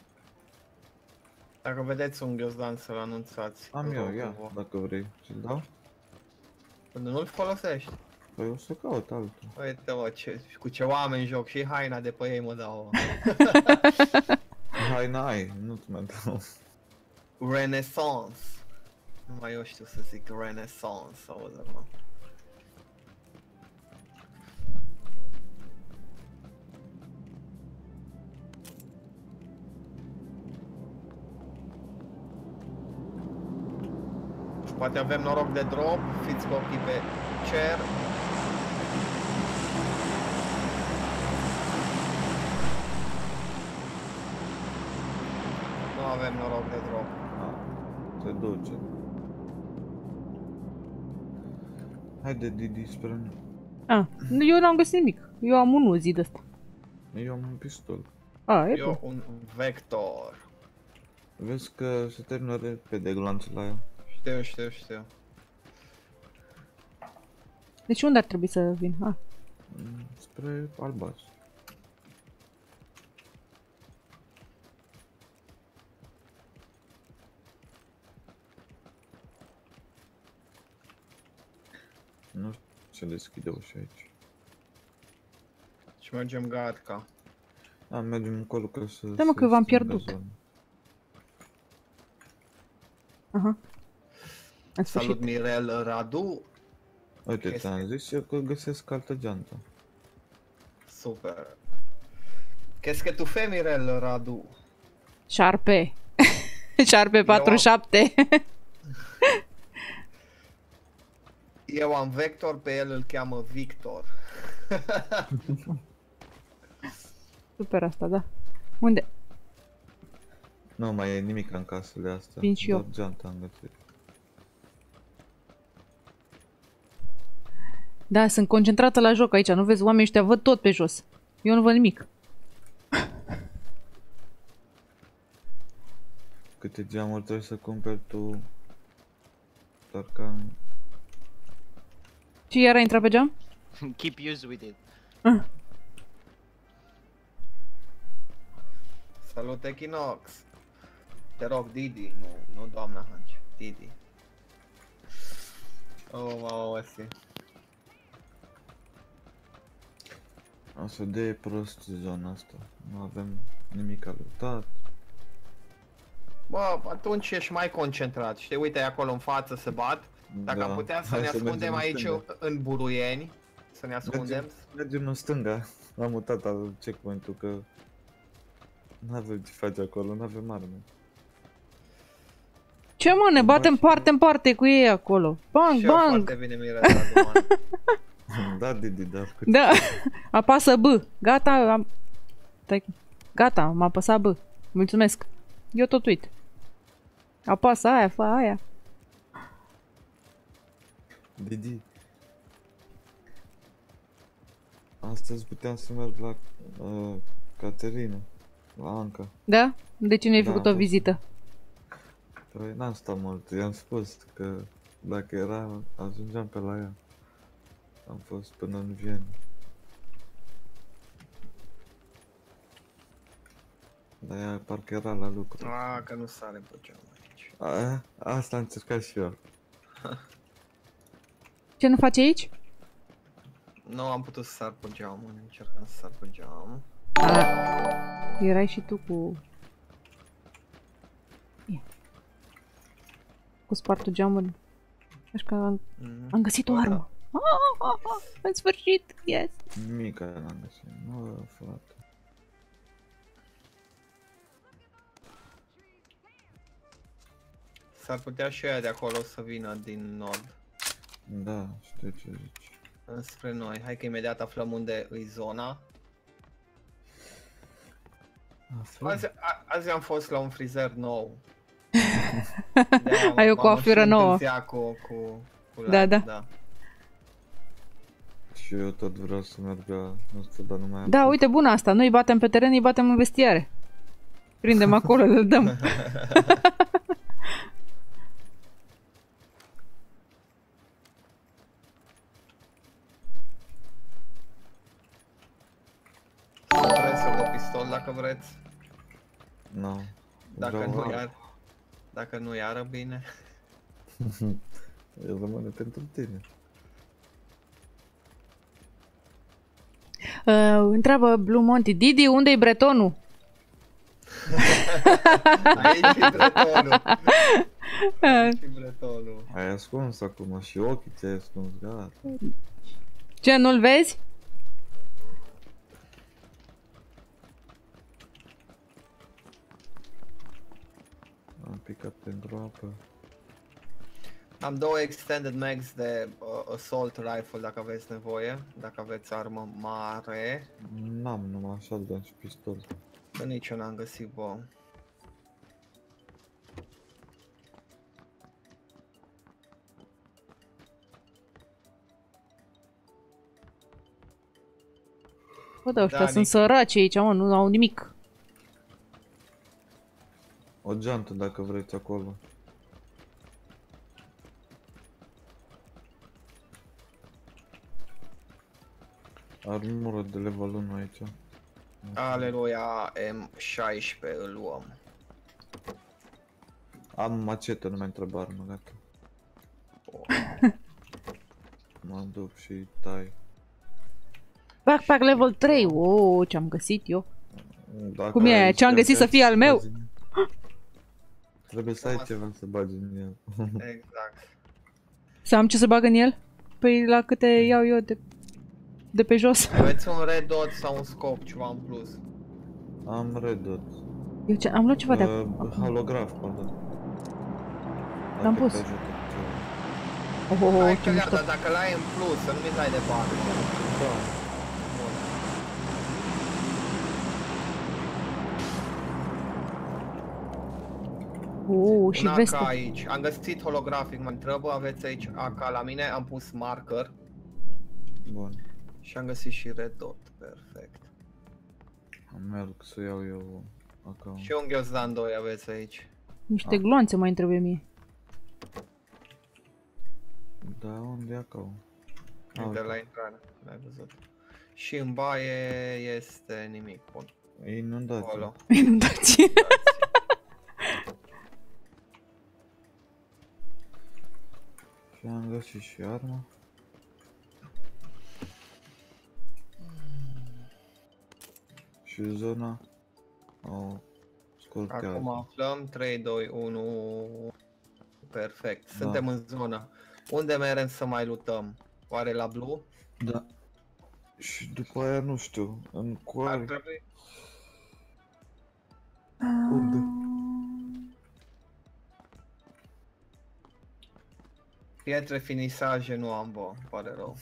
Dacă vedeți un ghiozdan să-l anunțați. Am eu, rog ia, vă. dacă vrei. Ți-l dau? Când nu-l folosești. Păi o să caut altul. Uite, mă, ce, cu ce oameni joc și haina de pe ei mă dau. Hai, n-ai, nu-ți mai dau. Renaissance. Nu mai eu știu să zic Renaissance sau mă. Poate avem noroc de drop, fiți cu ochii pe cer. Nu avem noroc de drop. A, se duce. Haide, Didi, spre noi. Ah, eu n-am găsit nimic. Eu am un Uzi de ăsta. Eu am un pistol. A, e Eu bun. un vector. Vezi că se termină repede glanțul la ea. Știu, știu, știu. Deci unde ar trebui să vin? Ah, Mm, Spre albastru. Nu știu ce deschide ușa aici. Și mergem Gatca. Da, mergem încolo ca să... Da, mă, să că v-am stângă pierdut. zona. aha. În Salut sfârșit. Mirel Radu. Uite, Chestia. ți-am zis eu că găsesc altă geantă. Super. Qu'est-ce que tu fais, Mirel Radu? Șarpe. Șarpe patruzeci și șapte. Eu am vector, pe el îl cheamă Victor. Super asta, da. Unde? Nu mai e nimic în casele astea. Vin și doar eu. geanta am găsit. Da, sunt concentrată la joc aici. Nu vezi, oamenii ăștia văd tot pe jos. Eu nu văd nimic. Câte geamuri trebuie să cumperi tu? Tarkan. Ce iar a intrat pe geam? Keep used with it. Salut Equinox. Te rog, Didi, nu, nu doamna Hanci, Didi. Oh, mama, Osi. O să dea prost zona asta. Nu avem nimic alutat. Bă, atunci ești mai concentrat, știi, uite acolo în față se bat. Dacă Da. am putea să Hai ne să mergem ascundem în aici stânga. în Buruieni, să ne ascundem. Mergem, mergem în stânga. Am mutat al checkpoint-ul că... N-avem ce face acolo, n-avem arme. Ce mă, ne batem parte în parte cu ei acolo. Bang, Și eu bang. foarte bine Mirel Radu, man. Da, Didi, dar cu Da. Apasă B. Gata, am... Stai. Gata, am apăsat B. Mulțumesc. Eu tot uit. Apasă aia, fă aia. Didi. Astăzi puteam să merg la uh, Caterina, la Anca. Da? De ce nu ai Da, făcut o am fost. vizită? Păi n-am stat mult, i-am spus că dacă era, ajungeam pe la ea. Am fost până în Viena. Dar ea parcă era la lucru. A, că nu sare pe geam aici. A, asta am încercat și eu. Ce nu faci aici? Nu am putut să sar pe geam, încercam să sar pe geam. A, erai și tu cu... Ia. Cu spartul geamului. Așa că am, Mm. am găsit o Bă, armă. Ah, ah, ah, în sfârșit, yes! Mica n-am găsit. Nu, frate. S-ar putea și aia de acolo să vină din nord Da, știu ce zici. înspre noi. Hai că imediat aflăm unde îi zona. Aflăm. Azi, a, azi am fost la un frizer nou. Ai o coafură nouă. Cu, cu, cu Da, la, da. da. Și eu tot vreau să merg la... Nu știu, dar nu mai am Da, timp. uite, bună asta. Noi batem pe teren, îi batem în vestiare. Prindem acolo, le dăm. Vreți să vă pistol dacă vreți. Nu. Dacă Vreau nu armă. iar. Dacă nu iară bine. El rămâne pentru tine. Uh, întreabă Blue Monty, Didi, unde-i bretonul? Aici e bretonul. Aici e bretonul. Ai ascuns acum și ochii ți-ai ascuns, gata. Ce, nu-l vezi? Am picat pentru apă. Am două extended mags de uh, assault rifle dacă aveți nevoie. Dacă aveți armă mare. N-am numai shotgun și pistol. Că nici eu n-am găsit, bă. Bă, da, ăștia Da, sunt Nick. săraci aici, mă, nu au nimic. O geantă dacă vreți acolo. Armură de level unu aici. Aleluia, M șaisprezece îl luăm. Am macete, nu mai întreb armă, gata. Mă duc și tai. Backpack level trei, oh, ce-am găsit eu. Dacă Cum e aia? ai Ce-am găsit să fie al meu? bagi în el. Trebuie să ai Cam ceva să bagi în el. Exact. Să am ce să bag în el? Păi la câte iau eu de, de pe jos. Aveți un red dot sau un scop, ceva în plus. Am red dot. Eu ce, am luat ceva de Uh, acolo. holograf, pardon. L-am Dacă pus. te ajută cu ceva. Oh, oh, oh, Hai ce că mișto. gata, dacă l-ai în plus, să nu mi dai de bani. Da. Bun. Oh, și Un A K veste. aici. Am găsit holografic, mă întrebă, aveți aici A K la mine, am pus marker Bun. și am găsit și red dot, perfect. Merg să iau eu acum. Și un ghiozdan doi aveți aici. Niște gloanțe mai trebuie mie. Da, unde e acolo? Uite la intrare, l-ai văzut. Și în baie este nimic, bun. E inundat. Acolo. Inundați. Și am găsit și armă. Și zona o scurtează. Acum aflăm trei, doi, unu. Perfect. Suntem Da. în zonă. Unde merem să mai lutăm? Oare la blue? Da. Și după aia nu știu, în Ar coare. trebui. Unde? Pietre finisaje nu am, bă, pare rău.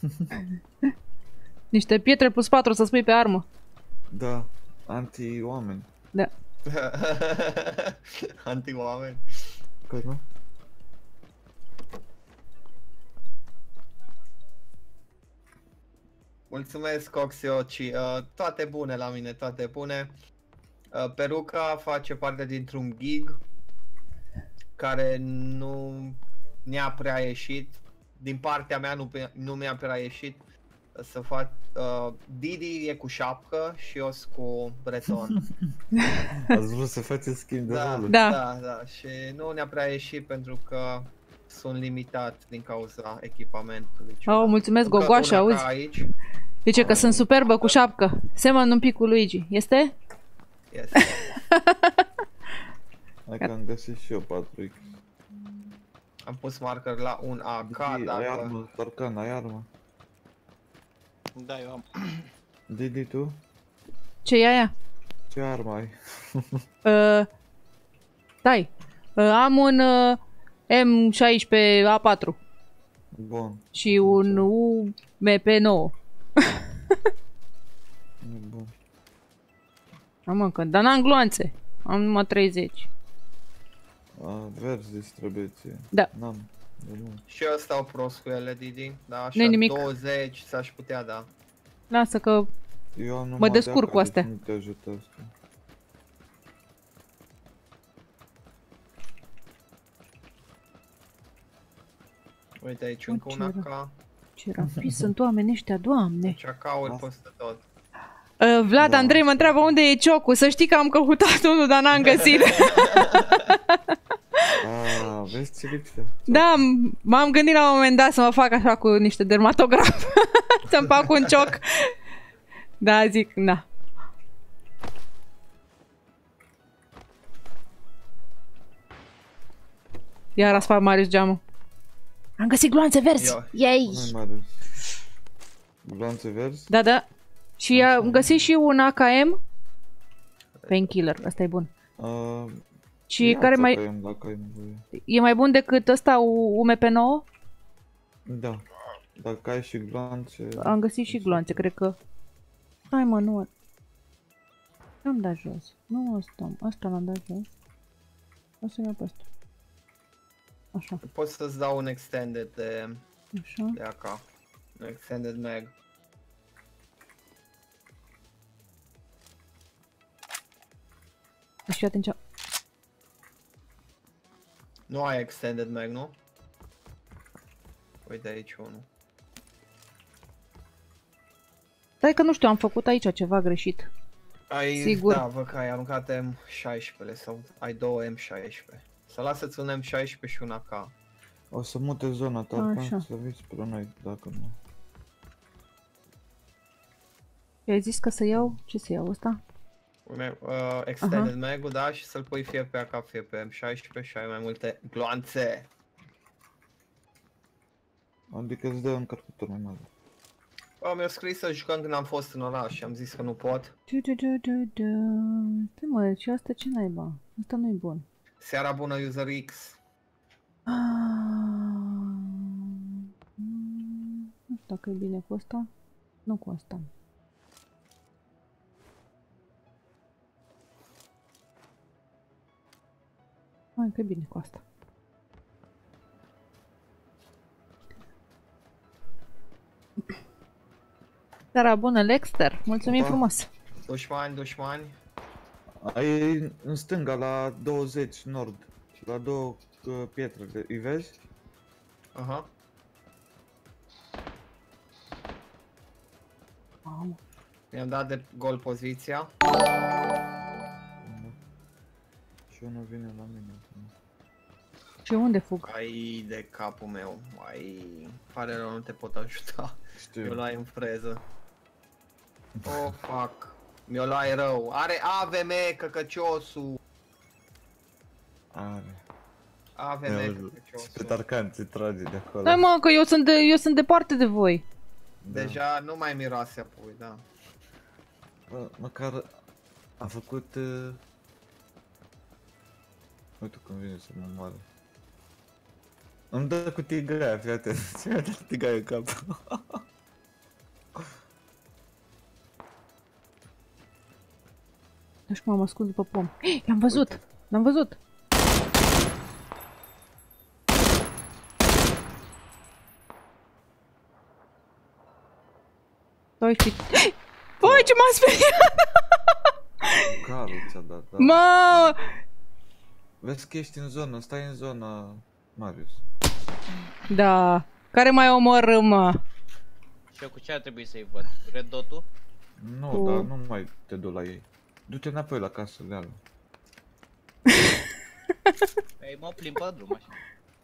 Niște pietre plus patru să spui pe armă. Da, anti-oameni. Da. Anti-oameni. Că nu? Mulțumesc, Coxioci. Uh, toate bune la mine, toate bune. Uh, Peruca face parte dintr-un gig care nu ne-a prea ieșit. Din partea mea nu, nu mi-a prea ieșit să fac... Uh, Didi e cu șapcă și eu sunt cu breton. Ați vrut să faceți schimb de Da, roluri? Da. da, da. Și nu ne-a prea ieșit pentru că sunt limitat din cauza echipamentului. Oh, mulțumesc, Încă Gogoașa, una auzi? ca aici. Zice că sunt superbă cu șapcă. Semăn un pic cu Luigi. Este? Yes. Hai că am găsit și eu patru X. Am pus marker la un A K, Didi, ai dacă... armă? Tarcan, ai armă? Da, eu am. Didi, tu? Ce e aia? Ce armă ai? Uh, stai. Uh, am un uh, M șaisprezece A patru Bun. și un U M P nouă. E bun. Am încă, dar n-am gloanțe. Am numai treizeci. A, verzi îți trebuie ție. Da. N-am. De nu. Și eu stau prost cu ele, Didi. Da, așa Nu-i nimic. douăzeci s-aș putea, da. Lasă că... Eu am Mă numai descurc de-aca, cu astea. deci nu te ajută asta. Uite aici încă ce una era? ca... Ce rapid sunt oamenii ăștia, Doamne. Deci acauri Asta. peste tot. Uh, Vlad, Da. Andrei mă întreabă unde e ciocul. Să știi că am căutat unul, dar n-am găsit. A, vezi ce lipsea? Da, m- m-am gândit la un moment dat să mă fac așa cu niște dermatograf. Să-mi fac un cioc. Da, zic, da. Iar a spart Marius geamul. Am găsit gloanțe verzi. Eu. Yay! Nu-i mare. Gloanțe verzi? Da, da. Și am găsit și un A K M. Painkiller, ăsta e bun. Uh, Și care mai... Am, dacă ai nevoie. E mai bun decât ăsta U M P nouă? Da. Dacă ai și gloanțe... Am găsit și gloanțe, cred că... Hai mă, nu... Am dat jos. Nu ăsta, ăsta l-am dat jos. O să iau pe ăsta. Așa, Pot să-ți dau un extended de, așa. de A K. Un extended mag. Deci fii atent ce... Nu ai extended mag, nu? Uite aici unul. Stai că nu știu, am făcut aici ceva greșit. Ai, Sigur. Da, văd că ai aruncat M șaisprezece sau ai două M șaisprezece. Să lasă-ți un M șaisprezece și un A K. O să mute zona ta, Așa. să vii spre noi, dacă nu. I-ai zis că să iau... Ce să iau ăsta? Urme, uh, extended mag-ul, da, și să-l pui fie pe A K, fie pe M șaisprezece și ai mai multe gloanțe. Adică îți dă un încărcător mai mare. Bă, mi-au scris să jucăm când am fost în oraș și am zis că nu pot. Du, du, du, du, du. Stai mă, și asta ce naiba? Asta nu-i bun. Seara bună, User X. Ah, nu știu dacă e bine cu asta. Nu cu asta. Hai că e bine cu asta. Seara bună, Lexter! Mulțumim Opa. frumos! Dușmani, dușmani. Ai în stânga, la douăzeci nord, la două uh, pietre, îi vezi? Aha. Mamă. Mi-am dat de gol poziția. Și unul vine la mine. Și unde fug? Ai de capul meu. Ai... Pare rău, nu te pot ajuta. Știu. Mi-o luai în freză. Oh, fuck. Mi-o luai rău. Are A V M, căcăciosul. Are. A V M, Pe căcăciosul. Tarcan ți trage de acolo. Hai mă, că eu sunt, de, eu sunt departe de voi. Da. Deja nu mai miroase apoi, da. Bă, măcar a făcut... Uh... Uite cum vine să mă moare. Îmi dă cu tigaia, fii atent. Ce-mi-a dat tigaia în cap? Deci cum am ascuns după pom. L-am văzut! L-am văzut! știi... Băi, ce m-am speriat! Carul ți-a dat, da. Mă! Vezi că ești în zonă, stai în zonă, Marius. Da. Care mai omoră, mă? Și eu cu ce ar trebui să-i văd? Red Dot-ul? Nu, Cu- dar nu mai te du la ei. Du-te înapoi la casă reală. Ei, mă plimb pe drum așa.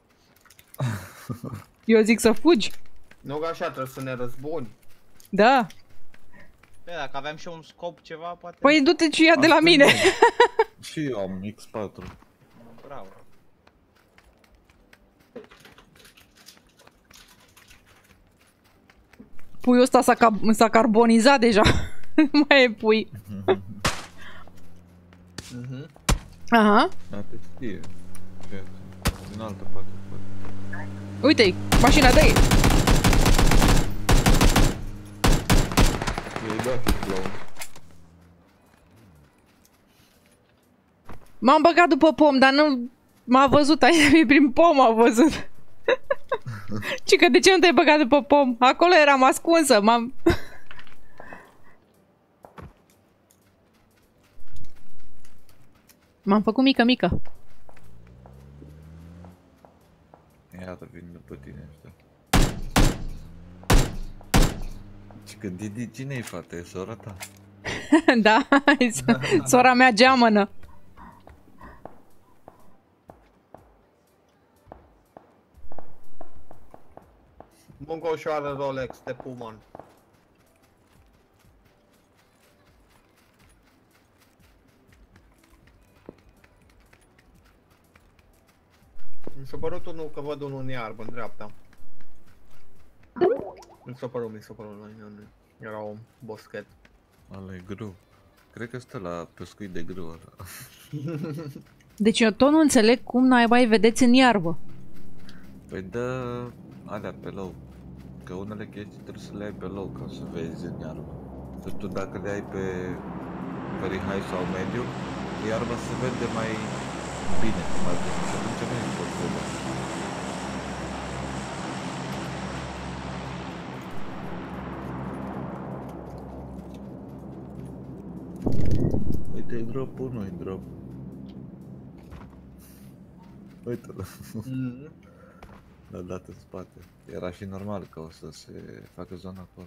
Eu zic să fugi. Nu că așa trebuie să ne răzbuni. Da. Bă, dacă aveam și eu un scop ceva, poate... Păi du-te și ia de la Asta mine. nu. Și eu am X patru. Bravo. Puiul ăsta s-a, ca s-a carbonizat deja. Nu mai e pui. Mhm. Aha. Da, te știe. Ce? Din altă parte. poate. Uite-i, mașina, dă-i. I-ai dat flow. M-am băgat după pom, dar nu m-a văzut, aici prin pom a văzut. Cică, de ce nu te-ai băgat după pom? Acolo eram ascunsă, m-am... M-am făcut mică, mică. Iată, vin după tine ăștia. Și că Didi, cine-i fata? E sora ta? Da, sora mea geamănă. Muncă ușoară Rolex de Puman. Mi s-a părut unul că văd unul în iarbă, în dreapta. Mi s-a părut, mi s-a părut la mine. Era un boschet. Ăla e grâu. Cred că stă la pescuit de grâu ăla. Deci eu tot nu înțeleg cum naiba îi vedeți în iarbă. Păi dă alea pe low. Că unele chestii trebuie să le ai pe low ca să vezi în iarbă. Că tu dacă le ai pe very high sau medium, iarba se vede mai bine. Mai bine. Și atunci nu îi poți vedea. Uite, e drop unu, e drop. Uite-l. Mhm. L-a dat în spate. Era și normal că o să se facă zona acolo.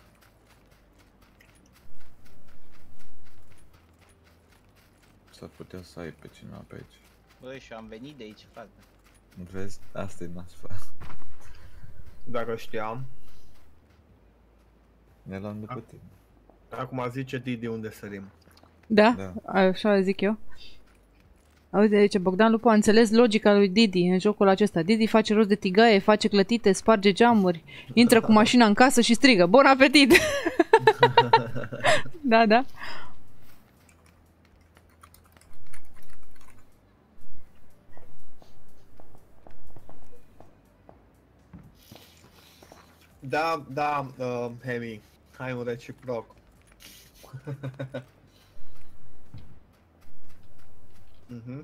S-ar putea să ai pe cineva pe aici. Băi, și am venit de aici, frate. Vezi? Asta e nasfa. Dacă știam. Ne luăm după tine. Acum zice Didi unde sărim. Da? Da. Așa zic eu. Uite, zice Bogdan Lupu, a înțeles logica lui Didi în jocul acesta. Didi face rost de tigaie, face clătite, sparge geamuri, intră cu mașina în casă și strigă: Bon apetit! Da, da. Da, da, uh, Hemi. Hai un reciproc. Mhm.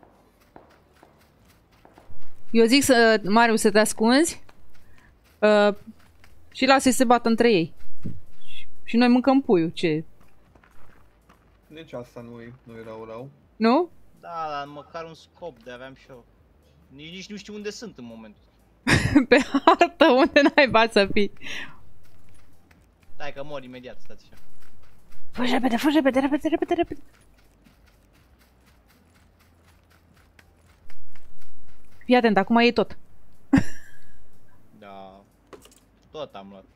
Eu zic să, Mariu, să te ascunzi uh, și lasă-i să se bată între ei. Și, și noi mâncăm puiul, ce? Nici asta nu-i nu-i rău rău. Nu? Da, dar măcar un scop de aveam și eu. Nici, nici nu știu unde sunt în momentul. Pe hartă, unde n-ai să fii. Stai că mor imediat, stați așa. Fugi repede, fugi repede, repede, repede, repede. Fii atent, acum e tot. Da. Tot am luat.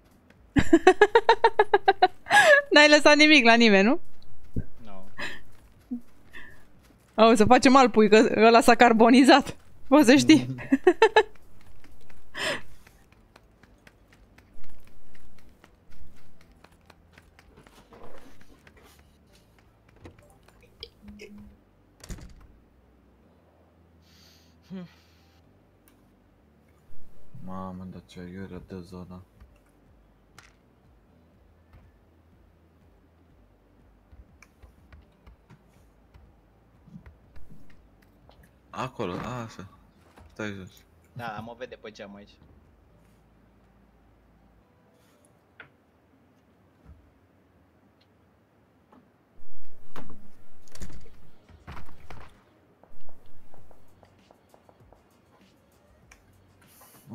N-ai lăsat nimic la nimeni, nu? No. Au, să facem alt pui, că ăla s-a carbonizat. Poți să știi. Mamă, dar ce aiurea de zona. Acolo, a, așa. Stai jos. Da, dar mă vede pe geam aici.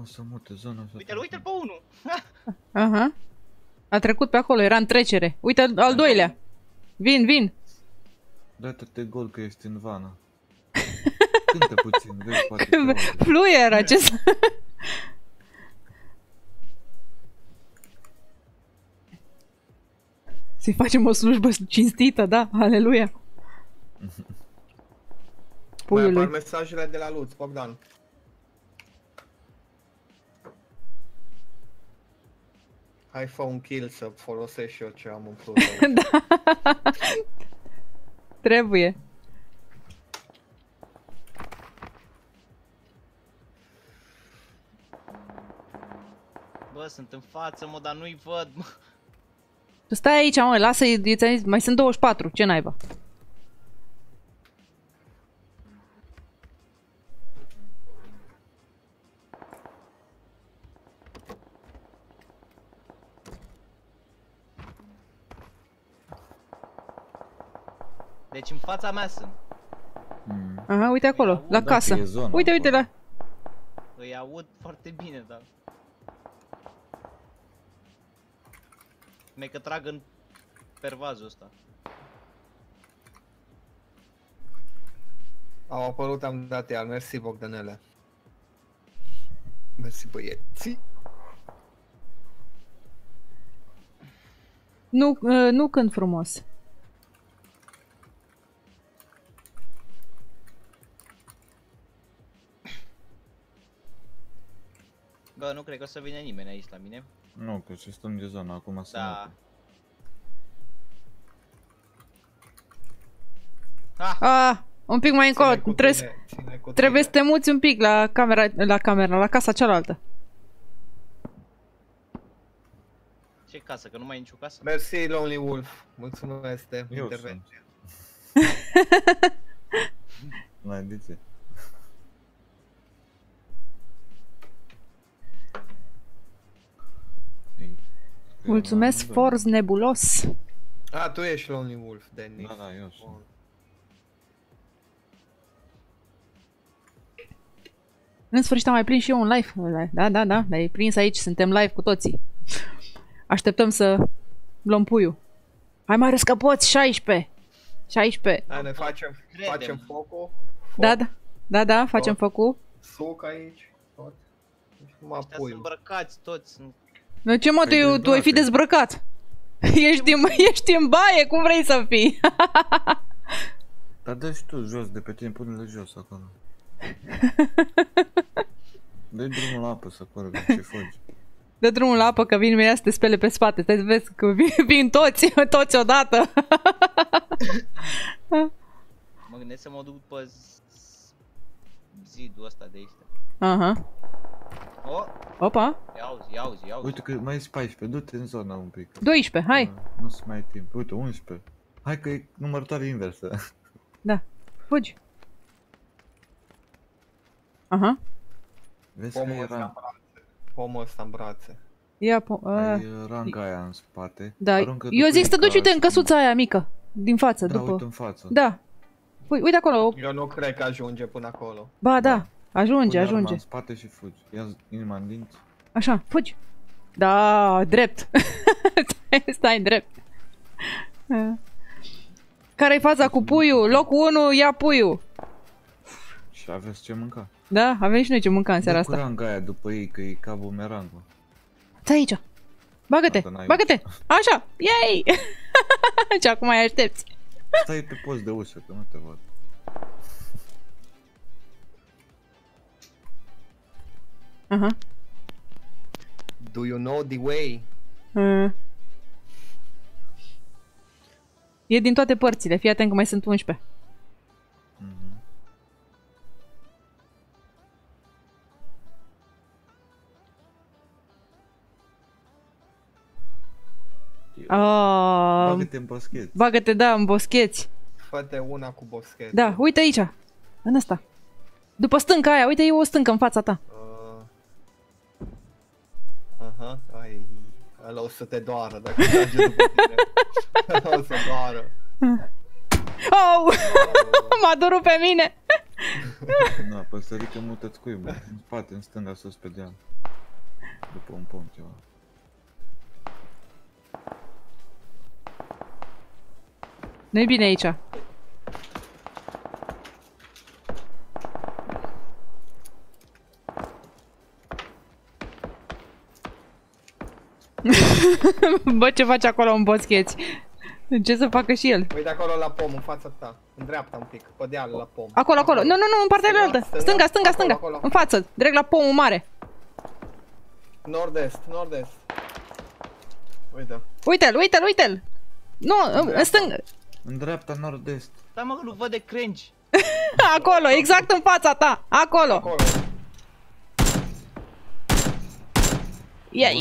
să mute zona asta. Uite-l, uite-l pe unul! Aha. A trecut pe acolo, era în trecere. Uite al doilea. Vin, vin. Dă-te gol că ești în vană. Cântă puțin, vezi, poate te aude. Fluier acesta. Să-i facem o slujbă cinstită, da? Aleluia. Mai Puiului. apar mesajele de la Lutz, Bogdan. Hai fă un kill să folosesc și eu ce am în plus. Da. Trebuie. Bă, sunt în față, mă, dar nu-i văd, mă. Tu stai aici, mă, lasă-i, mai sunt douăzeci și patru, ce naiba? Deci în fața mea sunt. Mm. Aha, uite acolo, la Da, casă. că e zona Uite, uite acolo. la... Îi aud foarte bine, dar... Mi-e că trag în pervazul ăsta. Au apărut, am dat iar, mersi Bogdanele. Mersi băieții. Nu, uh, nu cânt frumos. Bă, nu cred că o să vină nimeni aici la mine. Nu, că se strânge zona acum să Da. mute. Ah! Ah, un pic mai încolo, Ține cu trebuie, tine, ține cu trebuie să tine. te muți un pic la camera, la camera, la casa cealaltă. Ce casă? Că nu mai e nicio casă? Mersi Lonely Wolf, mulțumesc de Eu intervenție. N-ai de ce. Ei, Mulțumesc, da, Forz Nebulos. A, tu ești Lonely Wolf, Danny. Da, da, eu sunt. În sfârșit am mai prins și eu un live. Da, da, da, l-ai prins aici, suntem live cu toții. Așteptăm să luăm puiul. Hai mai răscăpoți, șaisprezece. șaisprezece. Da, ne facem, Credem. facem focul. Da, da, da, da, facem Tot. făcut. Suc aici, tot. Deci numai Ăștia sunt puiul. îmbrăcați toți. Sunt... Nu, ce mă, tu, Păi tu ai fi dezbrăcat. Ești în, ești în baie, cum vrei să fii? Dar dă și tu jos de pe tine, pune-le jos acolo. Dă-i drumul la apă să curgă, ce fugi. Dă drumul la apă că vin imediat să te spele pe spate. Stai să vezi că vin, vin toți, toți odată. Mă gândesc să mă duc pe z- zidul ăsta de aici. Aha. Oh, Opa. ia auzi, ia auzi, ia auzi. Uite că mai ești paisprezece, du-te în zona un pic. doisprezece, hai. Da, nu-ți mai ai timp. Uite, unsprezece. Hai că e numărătoare inversă. Da. Fugi. Aha. Vezi că Pomul e ăsta în ran... brațe. Pomul ăsta în brațe. Ia po- uh, ai ranga aia în spate. Da. Aruncă Eu după zic ei să te duci, ca uite, în și- căsuța aia mică. Din față, Da, după. uite în față. Da. Ui, uite acolo. Eu nu cred că ajunge până acolo. Ba, da. Ajunge, Pune arma ajunge. în spate și fugi. Ia inima în dinți. Așa, fugi. Da, drept. stai, stai drept. Care-i faza cu puiul? Locul unu, ia puiul. Și aveți ce mânca. Da, avem și noi ce mânca în seara Dă cu asta. ranga aia după ei, că e ca bumerangul. Stai aici. Bagă-te, Dacă n-ai bagă-te. Așa, yay! Și acum mai aștepți. Stai pe post de ușă, că nu te văd. Aha. Do you know the way? Uh. E din toate părțile, fii atent că mai sunt unsprezece. Mhm. Oh, Bagă-te în baschet. bagă-te, da, în boscheți. Fă-te una cu boschet. Da, uite aici. În ăsta. După stânca aia, uite, e o stâncă în fața ta. Uh, aha, ai, ăla o să te doară dacă trage după tine. Ăla o să doară. Oh! M-a durut pe mine. Na, păsărică mută-ți cuibul. În spate, în stânga, sus pe deal. După un pom ceva. Nu-i bine aici. Bă, ce faci acolo în boscheți? Ce să facă și el? Uite acolo la pom, în fața ta. În dreapta un pic, pe deal la pom. Acolo, acolo. Nu, nu, nu, în partea cealaltă. Stânga, stânga, stânga. În față, direct la pomul mare. Nord-est, nord-est. Uite. Uite-l, uite-l, uite-l. Nu, în stânga. În dreapta, nord-est. Stai mă că nu văd de cringe. Acolo, exact în fața ta. Acolo. Acolo. Ia.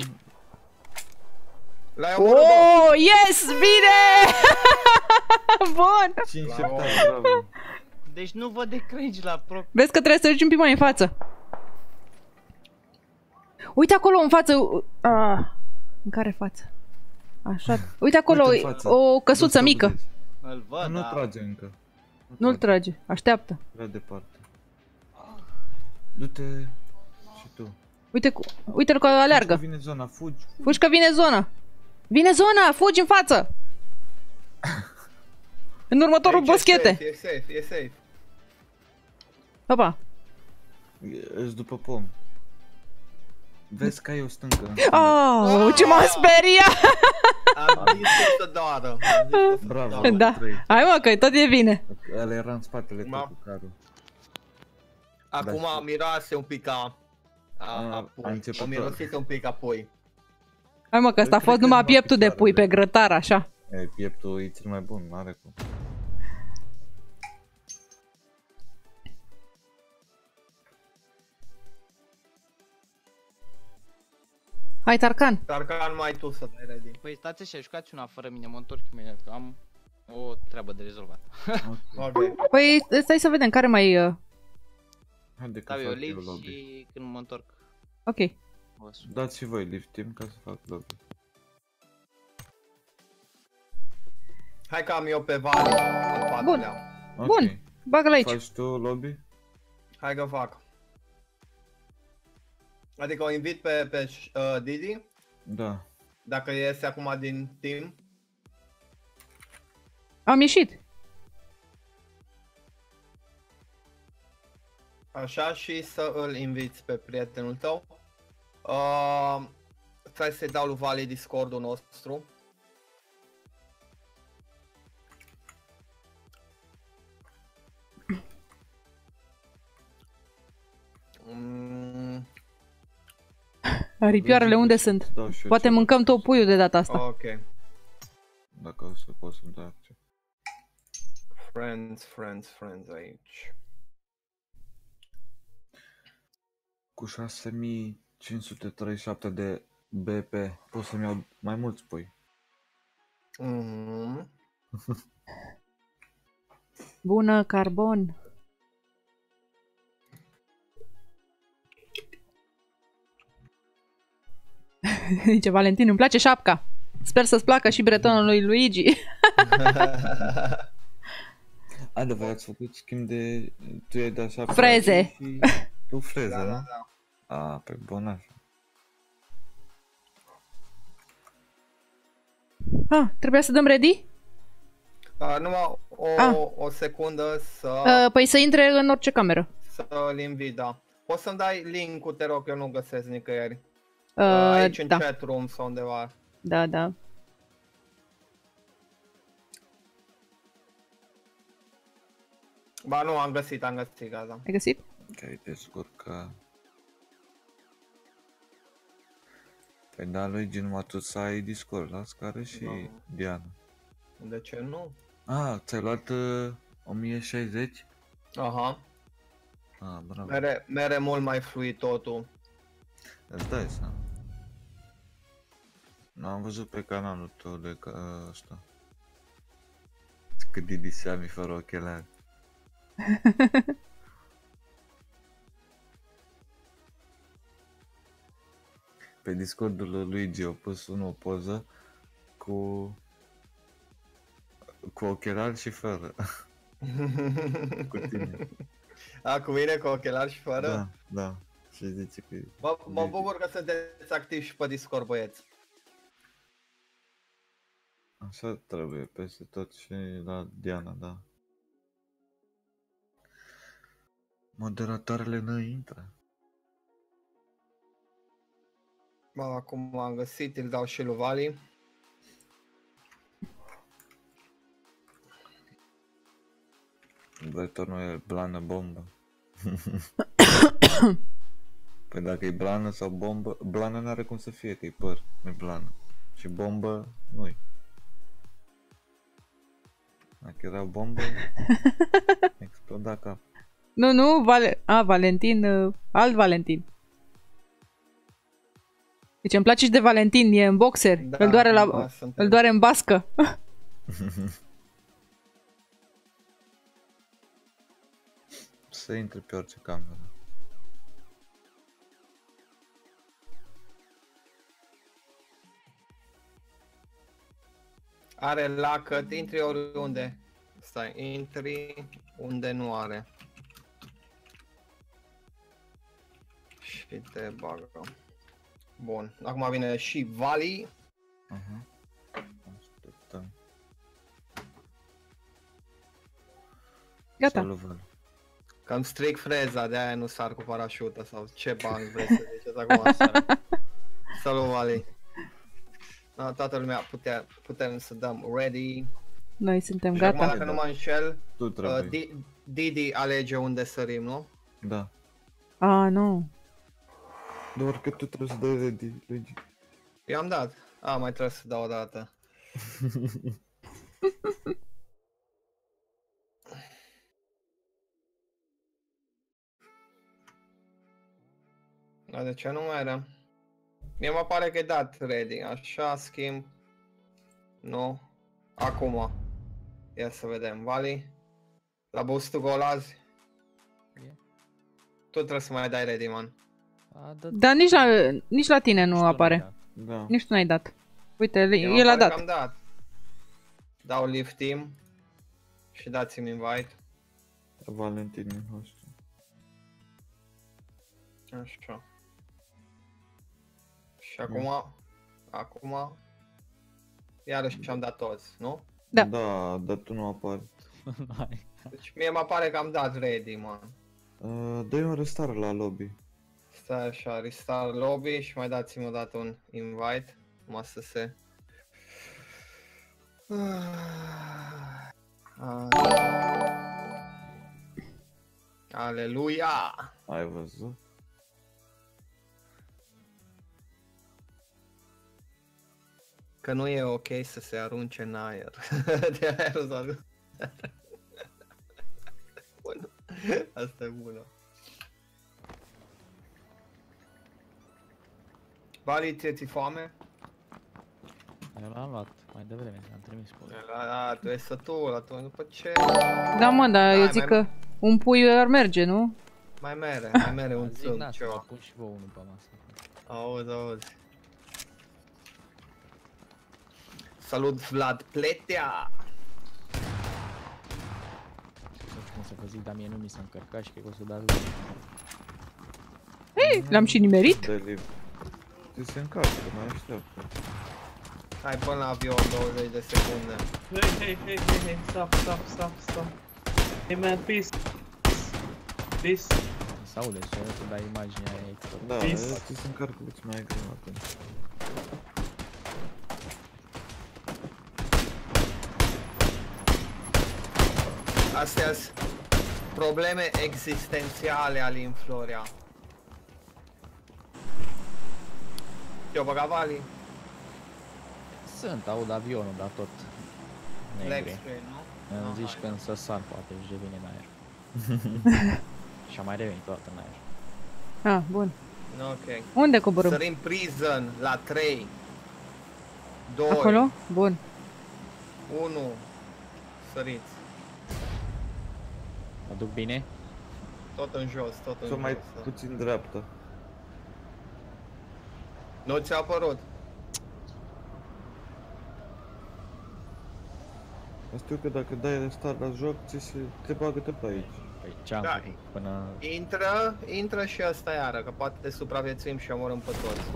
L-ai omorât, bă. Oh, yes, bine! Bun. cinci Bravo. bravo. Deci nu văd de cringe la pro. Vezi că trebuie să duci un pic mai în față. Uite acolo în față. Ah, în care față? Așa. Uite acolo, Uite în față. o căsuță Du-ți mică. să vezi. Îl văd, Nu da. trage încă. Nu-l trage, așteaptă. Prea departe. Du-te și tu. Uite, cu... uite-l că Fugi că aleargă. vine zona, fugi. Fugi că vine zona. Vine zona, fugi în față. În următorul Aici e boschete. safe, E safe, e safe. Opa. Ești după pom. Vezi că ai o stâncă. Oh, ce m-a speriat. Am zis să doară. Am zis să Bravo. doară. Da. trei. Hai mă, că tot e bine. Ăla era în spatele tău Ma. cu carul. Acum Da. miroase un pic a... a, A- a a pui. început O mirosit un pic apoi. Hai mă, că ăsta a Cred fost că numai numai pieptul de pui pe picioarele. grătar, așa. E, pieptul e cel mai bun, n-are cum. Hai, Tarcan. Tarcan, mai tu să dai ready. Păi stați așa, jucați una fără mine, mă întorc imediat, că am o treabă de rezolvat. Ok. Ok. Păi, stai să vedem care mai... Uh... Haide că Dau eu fac eu live lobby. și când mă întorc Ok. vă sun. Dați și voi live team ca să fac lobby. Hai că am eu pe Vali, al patrulea. Ok. Bun. Bagă-l aici. Faci tu lobby? Hai că fac. Adică o invit pe, pe uh, Didi, Da. dacă iese acum din team. Am ieșit. Așa, și să îl inviți pe prietenul tău. Uh, trebuie să-i dau lui Vali Discord-ul nostru. Mm, Aripioarele unde sunt? Dau și eu Poate ceva. mâncăm tot puiul de data asta. ok. Dacă o să pot să-mi dai acces. Friends, friends, friends aici. Cu șase mii cinci sute treizeci și șapte de B P pot să-mi iau mai mulți pui. Mm-hmm. Bună, carbon. Zice Valentin, îmi place șapca. Sper să-ți placă și bretonul lui Luigi. A, de voi ați făcut schimb de... Tu ai dat șapte Freze. și... Tu freze, Da, nu? da, da. A, pe bun așa. Ah, trebuia să dăm ready? Uh, numai o, Ah. o secundă să, Uh, păi să intre în orice cameră. să-l invit, da. Poți să-mi dai link-ul, te rog, eu nu găsesc nicăieri. Uh, Uh, aici în da, chat room sau undeva. da, da. Ba nu, am găsit, am găsit, gata. Ai găsit? Că ai descurca. Păi da, Luigi, numai tu să ai Discord la scară și Da. Diana. De ce nu? A, ți-ai luat uh, o mie șaizeci? Aha, A, bravo. mere, mere mult mai fluid totul. Îți dai seama. N-am văzut pe canalul tău de ca ăsta. Cât Didi Seami fără ochelari. Pe Discordul lui Luigi a pus unul o poză cu cu ochelari și fără. Cu tine. A, cu mine, cu ochelari și fără? Da, da. Și zice că... Mă, mă bucur că sunteți activi și pe Discord, băieți. Așa trebuie, peste tot și la Diana, da. Moderatoarele nu intră. Bă, acum am găsit, îl dau și lui Vali. Bretonul e blană bombă. Păi dacă e blană sau bombă, blană n-are cum să fie, că e păr, nu e blană. Și bombă, nu-i. Dacă era bombă, exploda cap. Nu, nu, Vale... A, Valentin, uh, alt Valentin. Deci îmi place și de Valentin, e în boxer, Da, îl, doare la... da, suntem. îl doare în bască. Să intre pe orice cameră. Are lacăt, intri oriunde. Stai, intri unde nu are. Și te bagă. Bun, acum vine și Vali. Aha. Așteptăm. Gata. Salut, Vali. Cam strict freza, de-aia nu sar cu parașută sau ce bang vreți să ziceți acum așa. Salut, Vali. Da, toată lumea putea, putem să dăm ready. Noi suntem Și acum, gata. dacă nu mă înșel, Tu uh, trebuie. Di- Didi alege unde sărim, nu? Da. A, nu. Doar că tu trebuie să dai ready, Luigi. Eu am dat. A, mai trebuie să dau o dată. Dar de ce nu mai era? Mie mă pare că e dat ready, așa, schimb. Nu. Acum. Ia să vedem. Vali? La boost-ul gol azi? E. Tu trebuie să mai dai ready, man. A, dă- Dar nici la, nici la tine nu știu, apare. da. Da. Nici tu n-ai dat. Uite, Mie mă el a pare dat. că am dat. Dau lift team. Și dați-mi invite. Valentin e hostul. Așa. Și acum, acum, iarăși am dat toți, nu? Da. Da, dar tu nu apari. Hai. Deci mie mă pare că am dat ready, man. Uh, dă-i un restart la lobby. Stai așa, restart lobby și mai dați-mi o dată un invite, numai să se... Ah. Aleluia! Ai văzut? Că nu e ok să se arunce în aer. De aer o să arunce. Bună. Asta e bună. Vali, ție ți foame? Eu l-am luat mai devreme, am trimis pe La, tu e sătul, atunci după ce... Da, mă, dar eu Hai, zic mai- că un pui ar merge, nu? Mai mere, mai mere un Zic, țâm, na, să ceva. vă pun și vouă unul pe masă. Auzi, auzi. Salut, Vlad Pletea! Nu știu cum să vă zic, dar mie nu mi s-a încărcat și cred că o să dau lui. Ei, l-am și nimerit. Dă live. Ți se încarcă, mai așteaptă. Hai până la avion, douăzeci de secunde. Hey, hey, hey, hey, hey, stop, stop, stop, stop. Hey man, peace. Peace. Saule, să să dai imaginea aia aici. Da, Peace. ți se încarcă puțin mai greu atunci. Astea sunt probleme existențiale ale în Florea. Eu băgat Vali, Sunt, aud avionul, dar tot leg negre. screen, nu? Îmi Ah, zici hai. când să sar, poate și revine în aer. Și a mai revenit toată în aer. Ah, bun. Ok. Unde coborâm? Sărim prison la trei, doi, Acolo? Bun. unu. Săriți. Mă duc bine? Tot în jos, tot în Sau jos. mai da. puțin dreaptă. Nu ți-a apărut? Știu că dacă dai restart la joc, ți se te bagă tot aici. Pe Păi ce-am Da. făcut până... Intră, intră și ăsta iară, că poate supraviețuim și omorâm pe toți.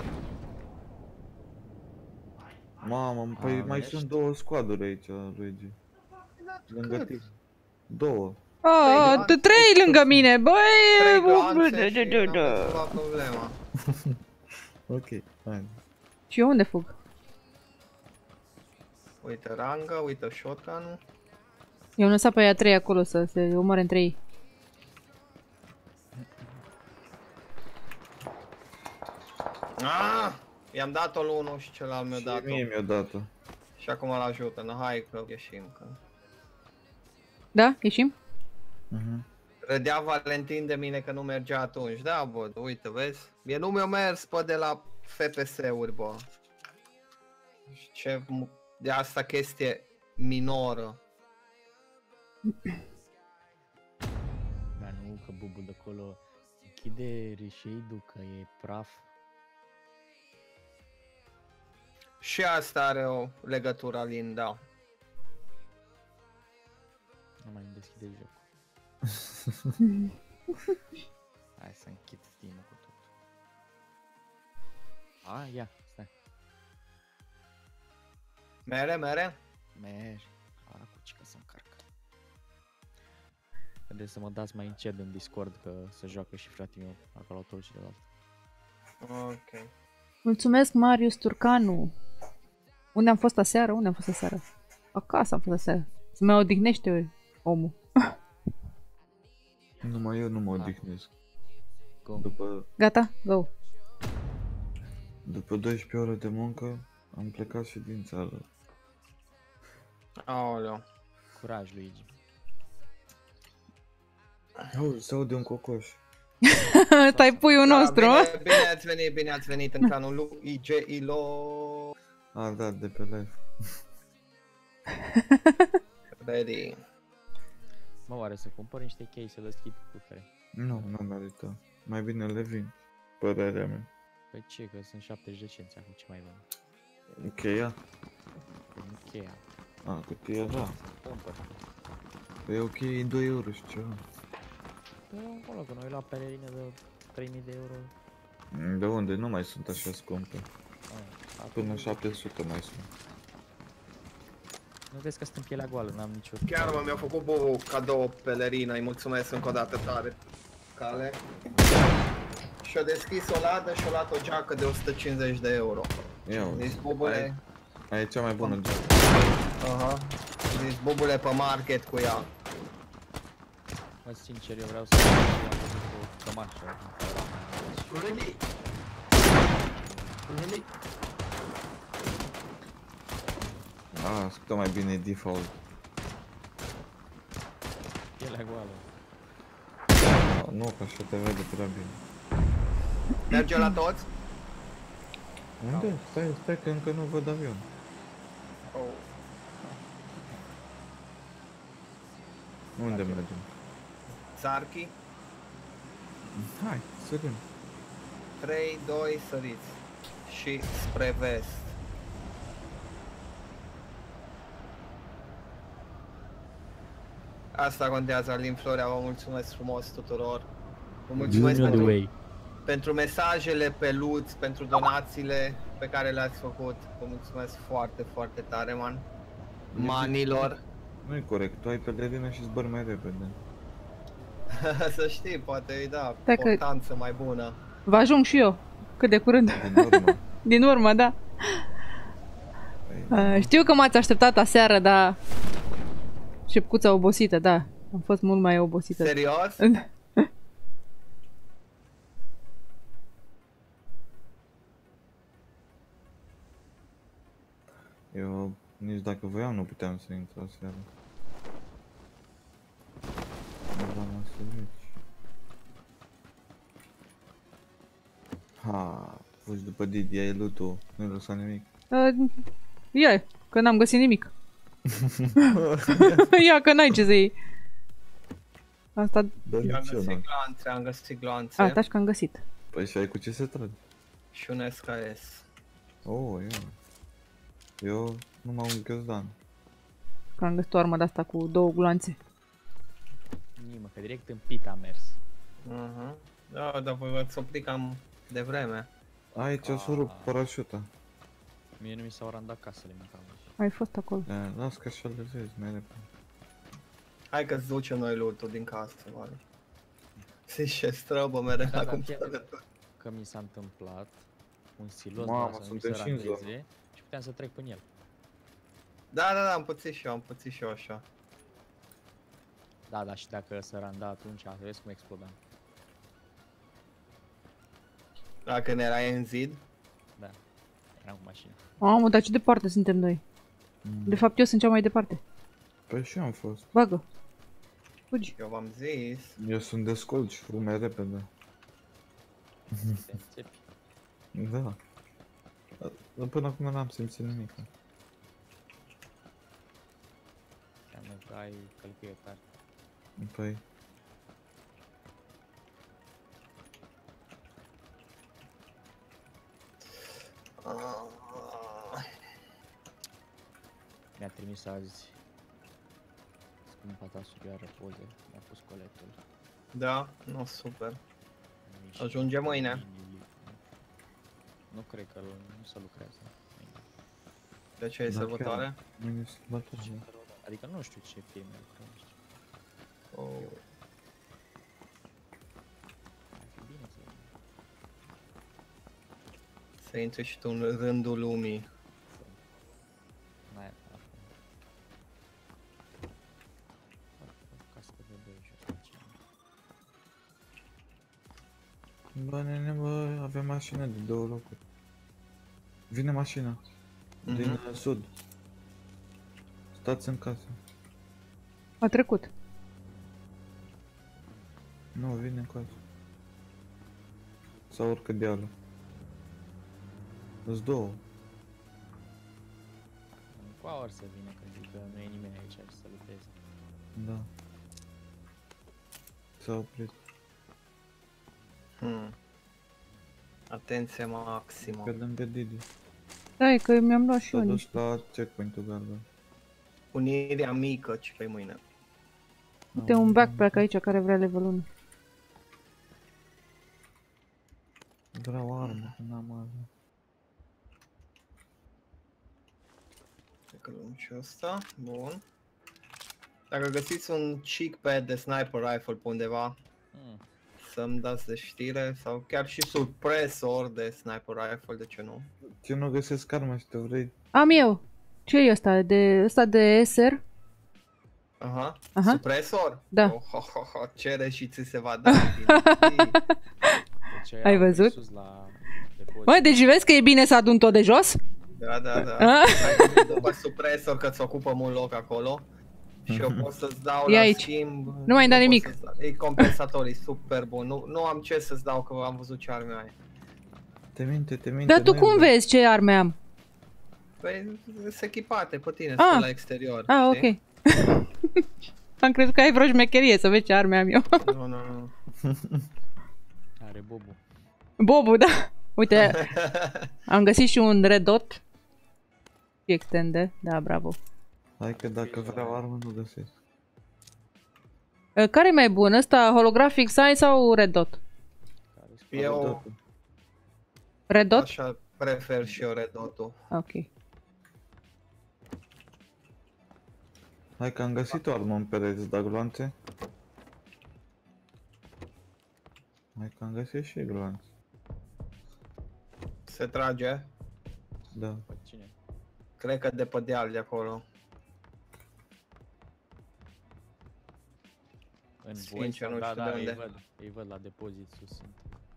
Mamă, păi A, mai ești. sunt două squaduri aici, Regi. Lângă Cât? tine. Două. Ah, glanțe. trei lângă mine, băi! Trei bă, glanțe da, și da, n-am da. rezolvat problema. Ok, hai. Și eu unde fug? Uite rangă, uite shotgun-ul. Eu am lăsat pe aia trei acolo să se omoare între ei. Ah! I-am dat-o lui unul și celălalt mi-a Și dat-o. mie mi-a dat-o. Și acum îl ajută, na hai că ieșim. Că... Da? Ieșim? Mhm. Râdea Valentin de mine că nu mergea atunci. Da, bă, uite, vezi? Mie nu mi-a mers, bă, de la F P S-uri, bă. Ce... De asta chestie minoră. Dar nu, că bubul de acolo închide reșeidul, că e praf. Și asta are o legătură, Alin, da. Nu mai îmi deschide jocul. Hai să închid Steam-ul cu tot. A, ia, stai. Mere, mere? Mergi. A, cu ce că să încarc. Trebuie să mă dați mai încet în Discord, că se joacă și fratele meu acolo tot celălalt. Ok. Mulțumesc, Marius Turcanu. Unde am fost aseară? Unde am fost aseară? Acasă am fost aseară. Să mă odihnește omul. Numai eu nu mă odihnesc. Go. După, Gata? Go. după doisprezece ore de muncă, am plecat și din țară. Aoleu. Curaj, Luigi. Auzi, se aude un cocoș. Ăsta e puiul nostru, Da, mă? bine, bine ați venit, bine ați venit în clanul lui I G Ilo. A, da, de pe live. Ready. Mă, oare să cumpăr niște chei să deschid cufere? Nu, nu merită. Mai bine le vin. Părerea mea. Păi ce, că sunt șaptezeci de cenți acum, ce mai vrem? Cheia? Păi nu cheia. A, cutia, da. Cumpăr. Păi ok, doi euro și ceva. Păi acolo, că noi la pelerină de trei mii de euro. De unde? Nu mai sunt așa scumpe. A, Până șapte sute mai sunt. nu vezi că sunt în pielea goală, n-am nicio... Chiar mă, mi-a făcut Bobo cadou o pelerină, îi mulțumesc încă o dată tare. Cale. Și-a deschis o ladă și-a luat o geacă de o sută cincizeci de euro. Ia uite. Deci, bobule... Aia e cea mai bună geacă. Aha. Deci, bobule pe market cu ea. Mă, sincer, eu vreau să am văzut o cămașă. Really? Really? A, ascultă mai bine default. Pielea goală. A, nu, că așa te vede prea bine. Merge la toți? Unde? Stai, stai că încă nu văd avion. Oh. Unde mergem? Zarki? Hai, sărim. trei, doi, săriți. Și spre vest. Asta contează, Alin Florea, vă mulțumesc frumos tuturor. Vă mulțumesc Junior the pentru, way. pentru mesajele pe Luț, pentru donațiile pe care le-ați făcut. Vă mulțumesc foarte, foarte tare, man. Manilor. Nu e corect, tu ai pelerină și zbori mai repede. Să știi, poate îi da Stai că- portanță mai bună. Vă ajung și eu. Cât de curând. Din urmă. Din urmă, da. Păi, Uh, știu că m-ați așteptat aseară, dar... Șepcuța obosită, da. Am fost mult mai obosită. Serios? eu nici dacă voiam nu puteam să intru aseară. Nu vreau să vezi. Ha, fugi după Didi, ai lutul, nu-i lăsat nimic. Uh, ia, că n-am găsit nimic. Ia, că n-ai ce să iei. Asta... Dar Am nici eu găsit n-am. glanțe, am găsit glanțe. A, taci că am găsit. Păi și ai cu ce se trage? Și un S K S. Oh, ia. Eu numai un ghiozdan. Că am găsit o armă de-asta cu două gloanțe. inimă, că direct în pit a mers. Uh-huh. Da, dar voi v-ați oprit cam de vreme. Aici o să rup Ah. parașuta. Mie nu mi s-au randat casele, mă, cam. Ai fost acolo. Da, las că așa le vezi mai repede. Hai că-ți duce noi loot-ul din casă, oare. Zici ce străbă mereu Da, da, acum. chiar că mi s-a întâmplat un silos Mamă, da, să nu mi suntem se și în zonă. randeze și puteam să trec prin el. Da, da, da, am pățit și eu, am pățit și eu așa. Da, da, și dacă se randa atunci, vezi cum explodam. Dacă ne erai în zid. Da, eram cu mașina. Mamă, dar ce departe suntem noi. Mm. De fapt, eu sunt cea mai departe. Păi și eu am fost. Bagă. Fugi. Eu v-am zis. Eu sunt descolt și fug mai repede. Te înțepi. Da. Dar până acum n-am simțit nimic. Înseamnă că ai călcâie tare. Păi... Ah, Mi-a trimis azi scumpa ta surioară poze, mi-a pus colectul. Da, nu, super. Și- Ajunge mâine. Nu cred că nu se lucrează. De ce e Da, sărbătoare? Mâine e sărbătoare. Adică nu știu ce firme lucrăm, nu știu. Oh. Ar fi bine să... Să intri și tu în rândul lumii. N-ai acum. Cască de doi și asta ce... Bă, nene, bă, avem mașină de două locuri. Vine mașina. Din Mhm. uh, sud. Stați în casă. A trecut. Nu, vine în casă. Sau urcă dealul. Îs două. Cu a ori să vină, că zic că nu e nimeni aici să lucreze. Da. S-a oprit. Hmm. Atenție maximă. Pe lângă Didi. Da, e că mi-am luat și S-a eu dus niște. la checkpoint-ul galben. Unirea mică ce pe mâine. Uite un backpack aici care vrea level unu. Vreau armă, că n-am armă. Cred că luăm și ăsta. Bun. Dacă găsiți un cheek pad de sniper rifle pe undeva, Hmm. să-mi dați de știre, sau chiar și suppresor de sniper rifle, de ce nu? Eu nu găsesc armă și te vrei. Am eu. Ce e ăsta? De, ăsta de S R? Aha. Aha. Supresor? Da. Oh, ho, ho, ho, cere și ți se va da. Deci Ai am văzut? sus la depozit. Mă, deci vezi că e bine să adun tot de jos? Da, da, da. Ah. Hai că după supresor că-ți ocupă mult loc acolo. Și eu pot să-ți dau E la aici. schimb. Nu mai da pot nimic. să-ți dau. E compensator, e super bun. Nu, nu am ce să-ți dau că am văzut ce arme ai. Te minte, te minte. Dar tu nu cum iubesc. vezi ce arme am? Păi, sunt echipate pe tine, Ah. sunt la exterior. Ah, știi? ok. Am crezut că ai vreo șmecherie să vezi ce arme am eu. Nu, nu, nu. Are Bobu. Bobu, da. Uite, am găsit și un red dot. Și extende, da, bravo. Hai că dacă vreau armă nu găsesc. Uh, Care e mai bun? Ăsta, holographic sight sau red dot? Care Eu Red dot? așa prefer și eu Red Dot-ul. Ok. Hai că am găsit o armă în pereți, da, gloanțe? Hai că am găsit și gloanțe. Se trage. Da. Pe cine? Cred că de pe deal de acolo. În voi Sincer, sau- nu da, știu da, de îi unde. văd, îi văd la depozit sus sunt.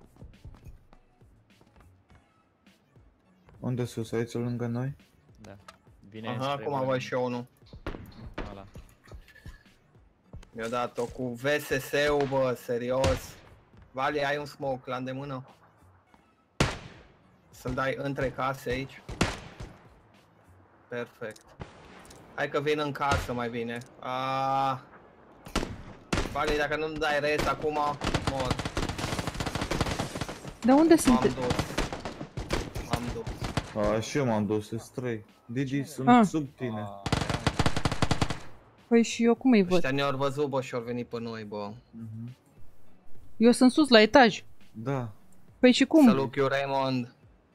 Unde sus? Aici lângă noi? Da. Vine Aha, spre acum voi. văd și eu unul. Ala. Mi-a dat-o cu V S S-ul, bă, serios. Vali, ai un smoke la îndemână? Să-l dai între case aici. Perfect. Hai că vin în casă mai bine. Ah. Vali, dacă nu-mi dai res acum, mor. Dar unde M-am sunt? dus. M-am dus. A, și eu m-am dus, sunt trei. Digi, sunt Ah. sub tine. A, Păi și eu cum îi văd? Ăștia ne-au văzut, bă, și au venit pe noi, bă. Mhm. Eu sunt sus la etaj. Da. Păi și cum? Salut, eu Raymond.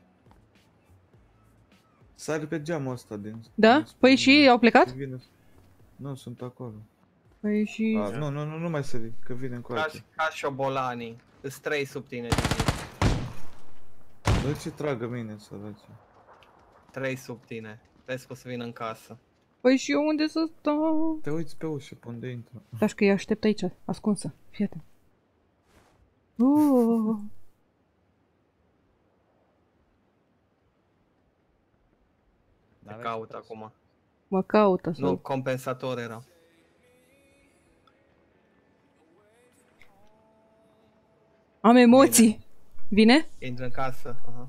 Sari pe geamul ăsta din... Da? din Păi spate. și ei au plecat? Și vine... Nu, sunt acolo. Păi și... A, nu, nu, nu, nu mai sări, că vine Ca, încoace. ca șobolanii. Îs trei sub tine, Didi. Bă, ce tragă mine, sărace. Trei sub tine. Vezi că o să vină în casă. Păi și eu unde să stau? Te uiți pe ușă, pe unde intră. Dași că îi aștept aici, ascunsă. Fii atent. Uh. Te caut acum. Mă caută Nu, sau... compensator era. Am emoții. Vine? Intră în casă. Aha.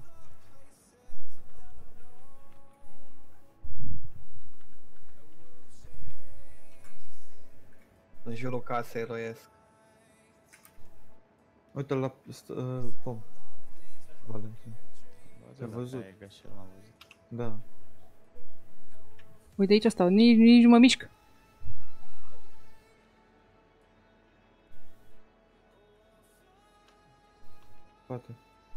În jurul casei roiesc. Uite-l la uh, pom. Valentin. Te-a văzut? E că și el m-a văzut. Da. Uite aici stau, nici, nici nu mă mișc. Poate.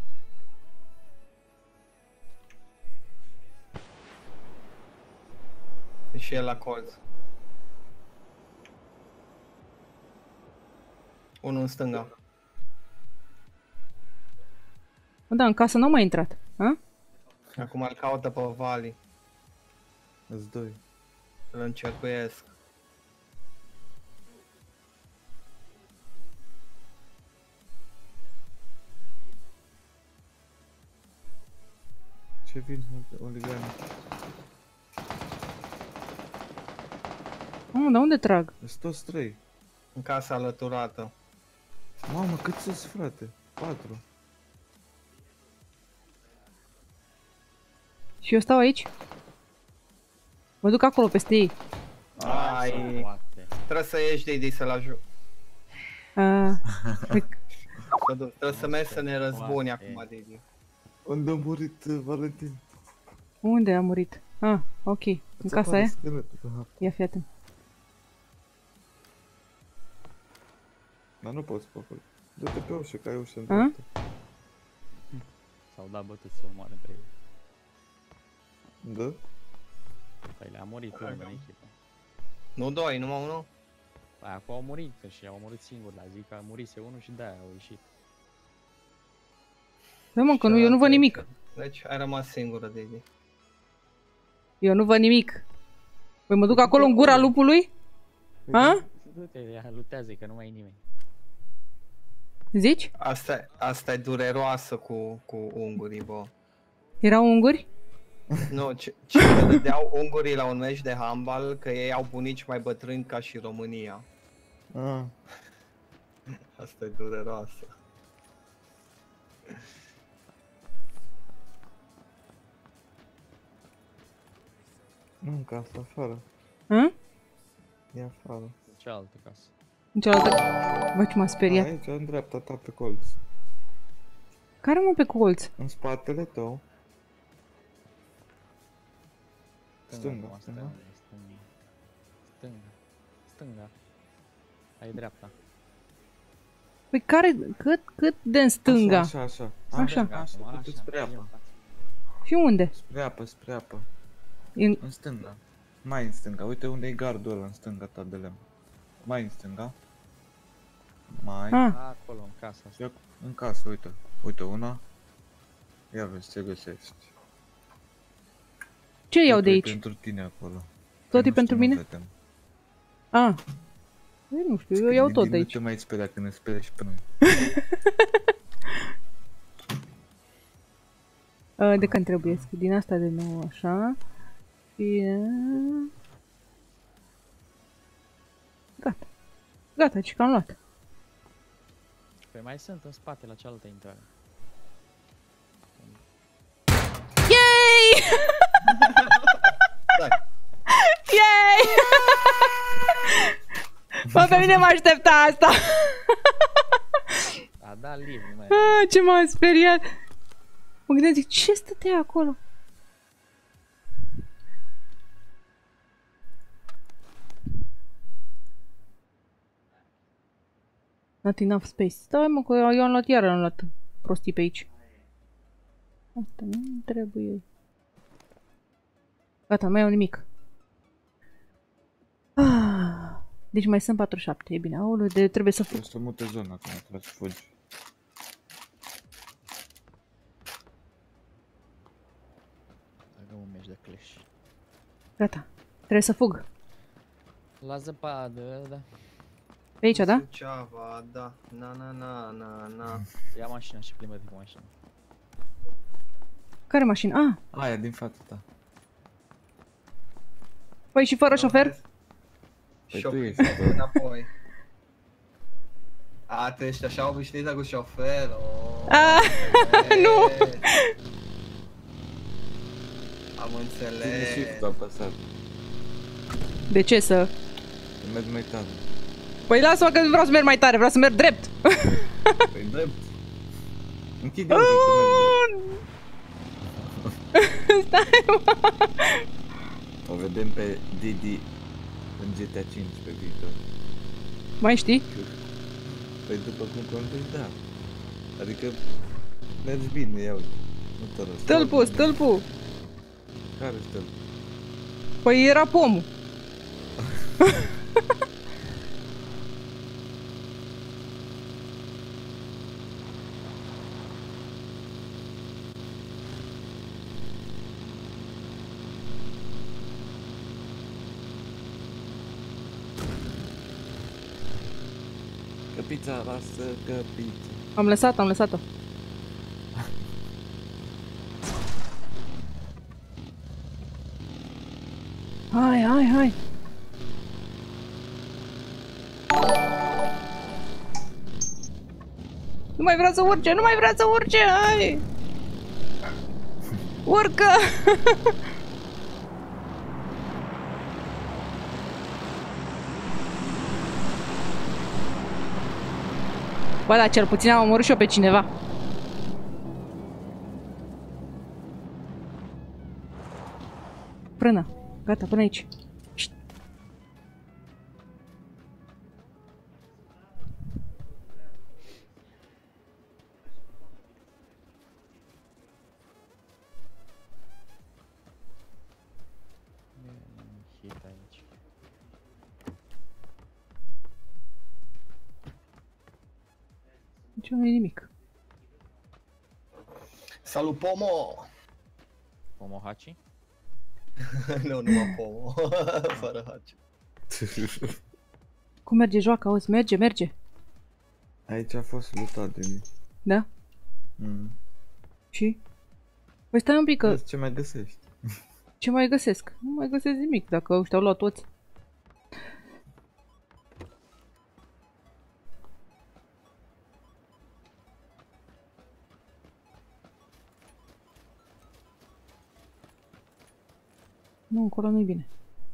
E și el la colț. Unul în stânga. Bă, da, în casă n-au mai intrat. A? Acum îl caută pe Vali. Îți doi. Îl încercuiesc. Ce vin oligani? Mamă, dar unde trag? Sunt toți trei. În casa alăturată. Mamă, cât sunt, frate? Patru. Și eu stau aici? Mă duc acolo peste ei. Ai, Poate. trebuie să ieși Didi să-l ajut. A, Să duc. Trebuie să mergi să ne răzbuni Poate. acum, Didi. Unde a murit uh, Valentin? unde a murit? Ah, ok. În Îți casa apare aia? scheletul pe hartă. Ia fii atent. Dar nu poți pe acolo. Du-te pe ușă, că ai ușă în A? dreapta. S-au dat bătuți să omoare între ei. Da? Păi le-a murit unul din echipă. Nu doi, numai unul? Păi acum au murit și au murit singuri, la zi că murise unul și de-aia au ieșit. Da, mă, că nu, eu nu văd nimic. Deci ai rămas singură, Didi. Eu nu văd nimic. Păi mă duc acolo în gura lupului? A? Du-te, ia, lutează că nu mai e nimeni. Zici? Asta, asta e dureroasă cu, cu ungurii, bă. Erau unguri? Nu, ce, ce le dădeau ungurii la un meci de handbal, că ei au bunici mai bătrâni ca și România. Ah. Asta e dureroasă. Nu, în casă, afară. A? E afară. În cealaltă casă. În cealaltă... Bă, ce m-a speriat. Aici, în dreapta ta, pe colț. Care mă pe colț? În spatele tău. Stânga, acum, stânga. Stânga. Stânga. Stânga. Ai dreapta. Păi care... Cât, cât de în stânga? Așa, așa, așa. Așa. Stânga, Așa, acum, du-te spre așa, apă. Și unde? Spre apă, spre apă. În... În stânga. Mai în stânga. Uite unde e gardul ăla în stânga ta de lemn. Mai în stânga. Mai. Ah, Acolo, în casa asta. Și ac- în casă, uite. Uite una. Ia vezi ce găsești. ce iau de Totul e aici? pentru tine acolo. Tot Că e nu pentru știu, nu mine? vedem. Ah. Păi nu știu, eu iau tot de Nu aici. te mai speria când ne sperie și pe noi. Uh, de când trebuie? Din asta de nou, așa. Și... uh, Gata. Gata, ce că am luat. Păi mai sunt în spate, la cealaltă intrare. Yay! Da. Yay! Bă, pe mine mă aștepta asta. A dat live, nu mai Ah, ce m-am speriat. Mă gândeam, zic, ce stătea acolo? Not enough space. Stai mă, că eu am luat iar, am luat prostii pe aici. Asta nu trebuie. Gata, nu mai iau nimic. Ah, deci mai sunt patruzeci și șapte, e bine. Aoleu, de trebuie să fug. O să mute zona acum, trebuie să fugi. Dacă un meci de Clash. Gata, trebuie să fug. La zăpadă, da. Pe aici, da? Suceava, da. Na, na, na, na, na. Ia mașina și plimbă-te cu mașina. Care mașină? Ah, Aia din fața ta. păi și fără șofer? Păi Șofer tu ești, bă. înapoi. A, tu ești așa obișnuită cu șoferul. Ah, nu! Am Ține înțeles. shift-ul apăsat. De ce să? Să mergi mai tare. Păi lasă-mă că vreau să merg mai tare, vreau să merg drept. Păi drept. Închide ochii că mergi. Stai, mă. O vedem pe Didi în G T A cinci pe viitor. Mai știi? Păi după cum contești, da. Adică mergi bine, ia uite. Nu te răs. Stâlpul, stâlpul. Care stâlp? Păi era pomul. Căpița, lasă căpița. Am lăsat, am lăsat-o. Hai, hai, hai. Nu mai vrea să urce, nu mai vrea să urce, hai! Urcă! Bă, dar cel puțin am omorât și eu pe cineva. Frână. Gata, până aici. Șt. Hit aici. Nici nu e nimic. Salut, Pomo! Pomohaci? Nu, numai Pomo. Fără haci. Cum merge joaca? Auzi, merge, merge. Aici a fost lutat de mine. Da? Mm. Și? Păi stai un pic că... Vezi ce mai găsești. Ce mai găsesc? Nu mai găsesc nimic, dacă ăștia au luat toți. Nu, încolo nu-i bine.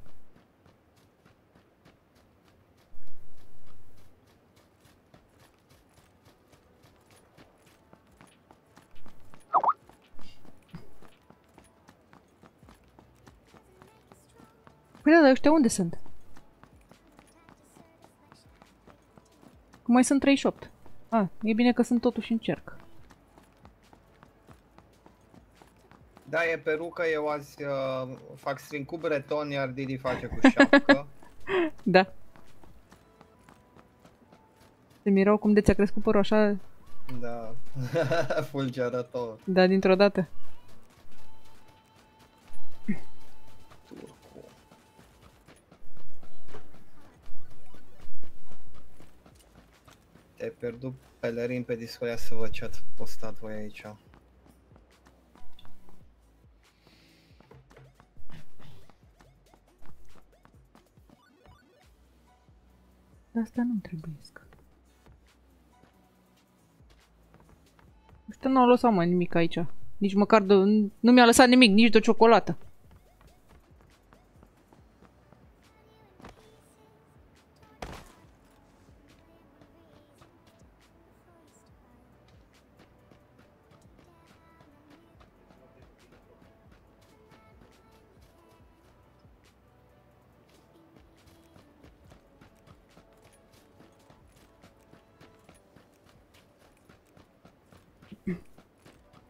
Păi da, dar ăștia unde sunt? Cum mai sunt treizeci și opt. Ah, e bine că sunt totuși în cerc. Da, e perucă, eu azi uh, fac stream cu breton, iar Didi face cu șapcă. Da. Se mirau cum de ți-a crescut părul așa, Da, fulgerător. da, dintr-o dată. Turcu. Te-ai pierdut pelerin pe Discord, ia să văd ce ați postat voi aici. Dar asta nu-mi trebuiesc. Ăștia n-au lăsat mai nimic aici. Nici măcar de... Nu mi-a lăsat nimic, nici de o ciocolată.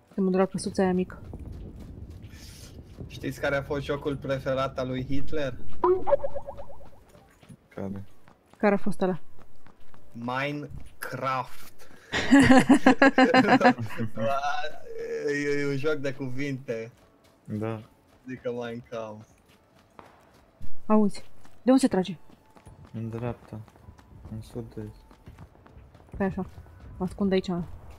Să mă doar căsuța aia mică. Știți care a fost jocul preferat al lui Hitler? Care? Care a fost ăla? Minecraft. e, e un joc de cuvinte. Da. Adică Minecraft. Auzi, de unde se trage? În dreapta. În sud-est. Stai așa, mă ascund aici.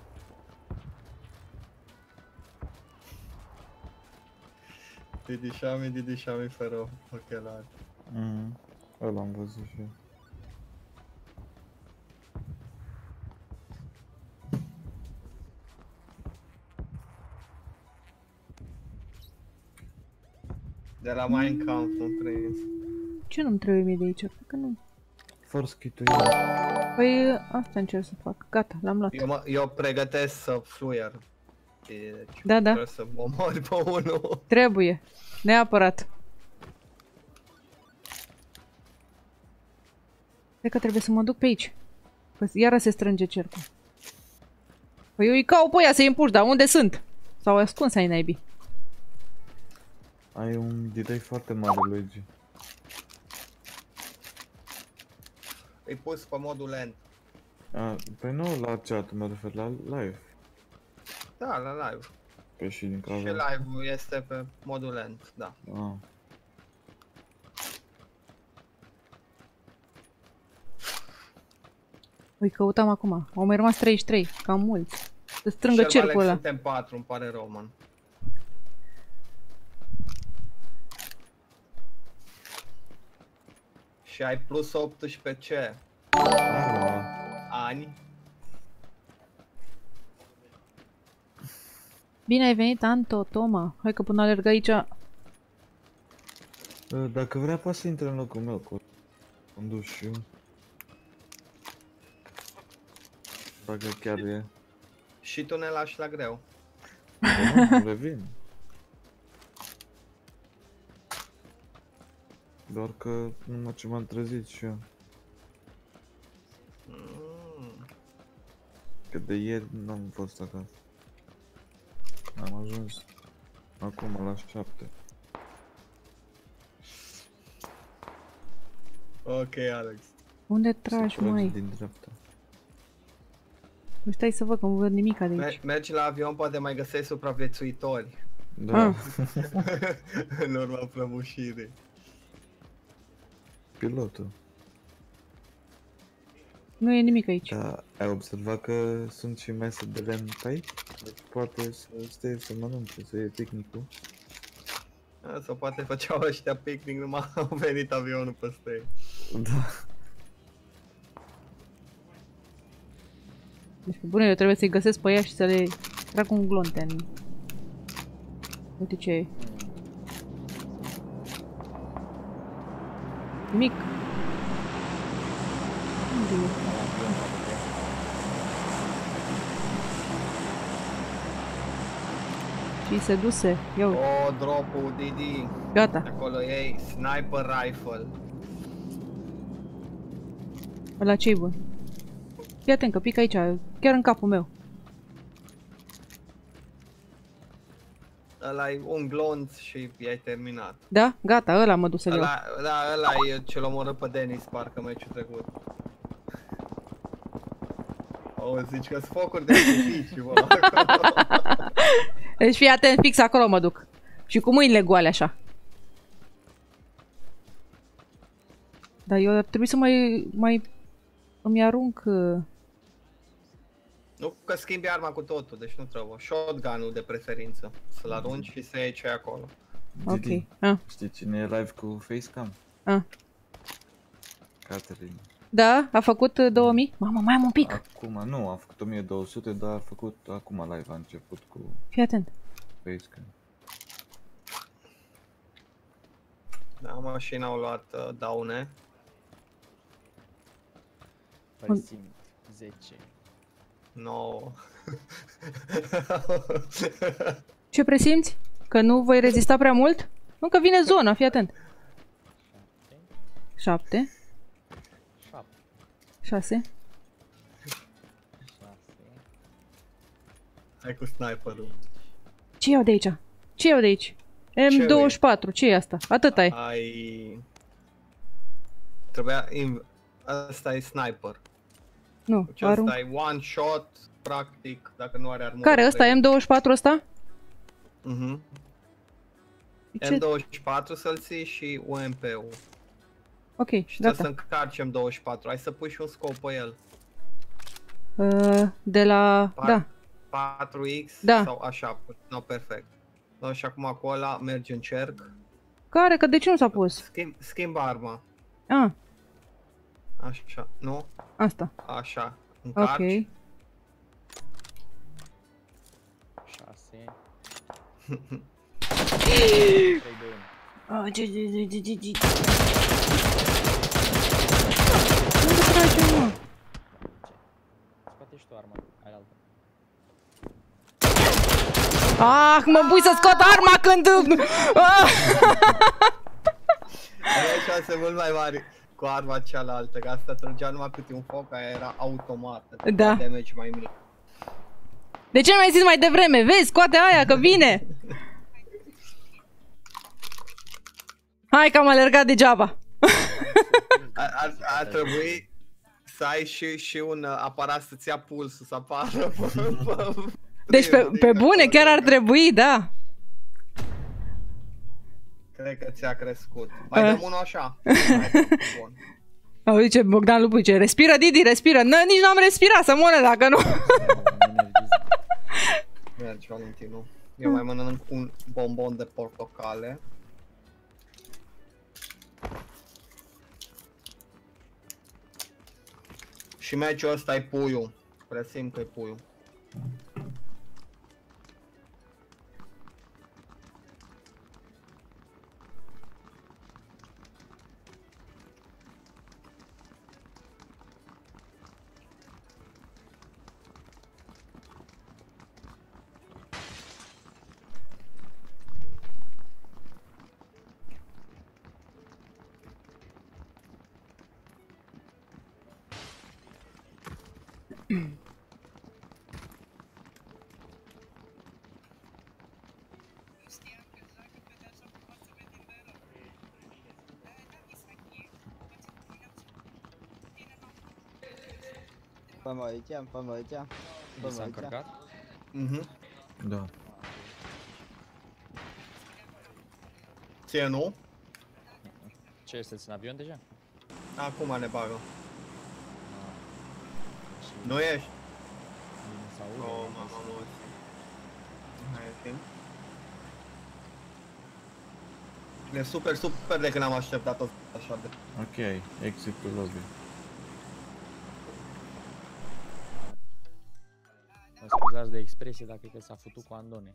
Didișami, didișami fără ochelari. Mhm. Ăla am văzut și eu. De la Minecraft nu prins. Ce nu-mi trebuie mie de aici? Cred că nu. Force kit-ul e. Păi asta încerc să fac. Gata, l-am luat. Eu, mă, eu pregătesc să fluier. Deci, Da, da. trebuie să mă omori pe unul. Trebuie. Neapărat. Cred că trebuie să mă duc pe aici. Că iară se strânge cercul. Păi eu îi caut pe ea să-i împuși, dar unde sunt? S-au ascuns ai naibii. Ai un delay foarte mare, Luigi. Îi pus pe modul lent. A, păi nu la chat, mă refer la live. Da, la live. Păi și din Și cauza... live-ul este pe modul lent, da. Ah. Îi căutam acum. Au mai rămas treizeci și trei. Cam mulți. Să strângă Și cercul Alex, ăla. suntem patru, îmi pare rău, man. Și ai plus optsprezece ce? Ah, Ani? Bine ai venit, Anto, Toma. Hai că până alerg aici. dacă vrea poate să intre în locul meu cu condus și eu. Dacă chiar e. Și tu ne lași la greu. Da, nu, revin. Doar că numai ce m-am trezit și eu. Mm. Că de ieri n-am fost acasă. Am ajuns acum la șapte. Ok, Alex. Unde Se tragi, trage mai? din dreapta. Nu stai să văd că nu văd nimica de aici. Mer- mergi la avion, poate mai găsești supraviețuitori. Da, Ah. În urma prăbușirii. pilotul. Nu e nimic aici. Da, ai observat că sunt și mese de lemn pe aici? Deci poate să stea să mănânce, să iei picnicul. Sau poate făceau ăștia picnic, numai au venit avionul peste ei. Da. Deci, pe bune, eu trebuie să-i găsesc pe ea și să le trag un glonten. Uite ce e. Nimic. Unde e? Și se duse. Ia uite. O, drop-ul, Didi. Gata. Acolo ei, sniper rifle. Ăla ce-i bun? Fii atent că pic aici, chiar în capul meu. Ăla e un glonț și i-ai terminat. Da? Gata, ăla mă duc să-l iau. Ăla, da, ăla e ce-l omoră pe Denis, parcă meciul trecut. O, zici că-s focuri de artificii, bă, acolo. Deci fii atent, fix acolo mă duc. Și cu mâinile goale așa. Dar eu ar trebui să mai, mai îmi arunc... uh, Nu că schimbi arma cu totul, deci nu trebuie. Shotgun-ul de preferință. Să-l arunci și să iei ce acolo. Ok. Didi, Ah. știi cine e live cu facecam? Ah. Catherine. Da? A făcut uh, două mii? Mamă, mai am un pic. Acum, nu, a făcut o mie două sute, dar a făcut acum live, a început cu Fii atent. facecam. Da, mașina au luat uh, daune. Presimt zece. nouă. Ce presimți? Că nu voi rezista prea mult? Nu, că vine zona, fii atent. șapte. Șapte. șapte. Șase. șase. Hai cu sniperul. Ce iau de aici? Ce iau de aici? M douăzeci și patru, ce e asta? Atât ai. Ai... Trebuia... In... Asta e sniper. Nu, Deci arunc. asta e one shot, practic, dacă nu are armură. Care, ăsta? M douăzeci și patru ăsta? Mhm. Ce? M douăzeci și patru să-l ții și U M P-ul. Ok, Și trebuie să gata. încarci M douăzeci și patru. Hai să pui și un scop pe el. Uh, de la... Par- Da. patru X Da. sau așa. No, perfect. No, și acum cu ăla mergi în cerc. Care? Că de ce nu s-a pus? Schimb, schimb arma. Ah, Așa. Nu? asta. Așa. Încarci. Ok. șase. trei, doi, unu. Ah, ce, ce, ce, ce, ce, ce. Unde trage, mă? Scoate și tu arma aia altă. Ah, mă pui să scot arma când... Ah! Avea șanse mult mai mari cu arma cealaltă, că asta trăgea numai câte un foc, aia era automată. Da. Damage mai mic. De ce nu mi-ai zis mai devreme? Vezi, scoate aia, că vine! Hai că am alergat degeaba. Ar, ar, ar trebui să ai și, și un uh, aparat să-ți ia pulsul, să apară pe, pe, Deci pe, pe bune chiar ar trebui, da. Cred că ți-a crescut. Mai A. dăm unul așa. Hai, bun. Auzi ce Bogdan Lupu zice, respiră Didi, respiră. Nă, nici n-am respirat să moară dacă nu. Mergi, Valentinu. Eu mai mănânc un bombon de portocale. Și meciul ăsta e puiul. Presimt că e puiul. Fă-mă aici, fă-mă aici, Mi fă-mă s-a aici. încărcat? Mhm. Da. Ție nu? Ce, sunteți în avion deja? Acum ne bagă. Și Nu ești? bine să aud, Oh, am mama, zis. mă. Hai, timp. E super, super de când am așteptat-o așa de... Ok, exit to lobby. Mă scuzați de expresie, dar cred că s-a futut cu Andone.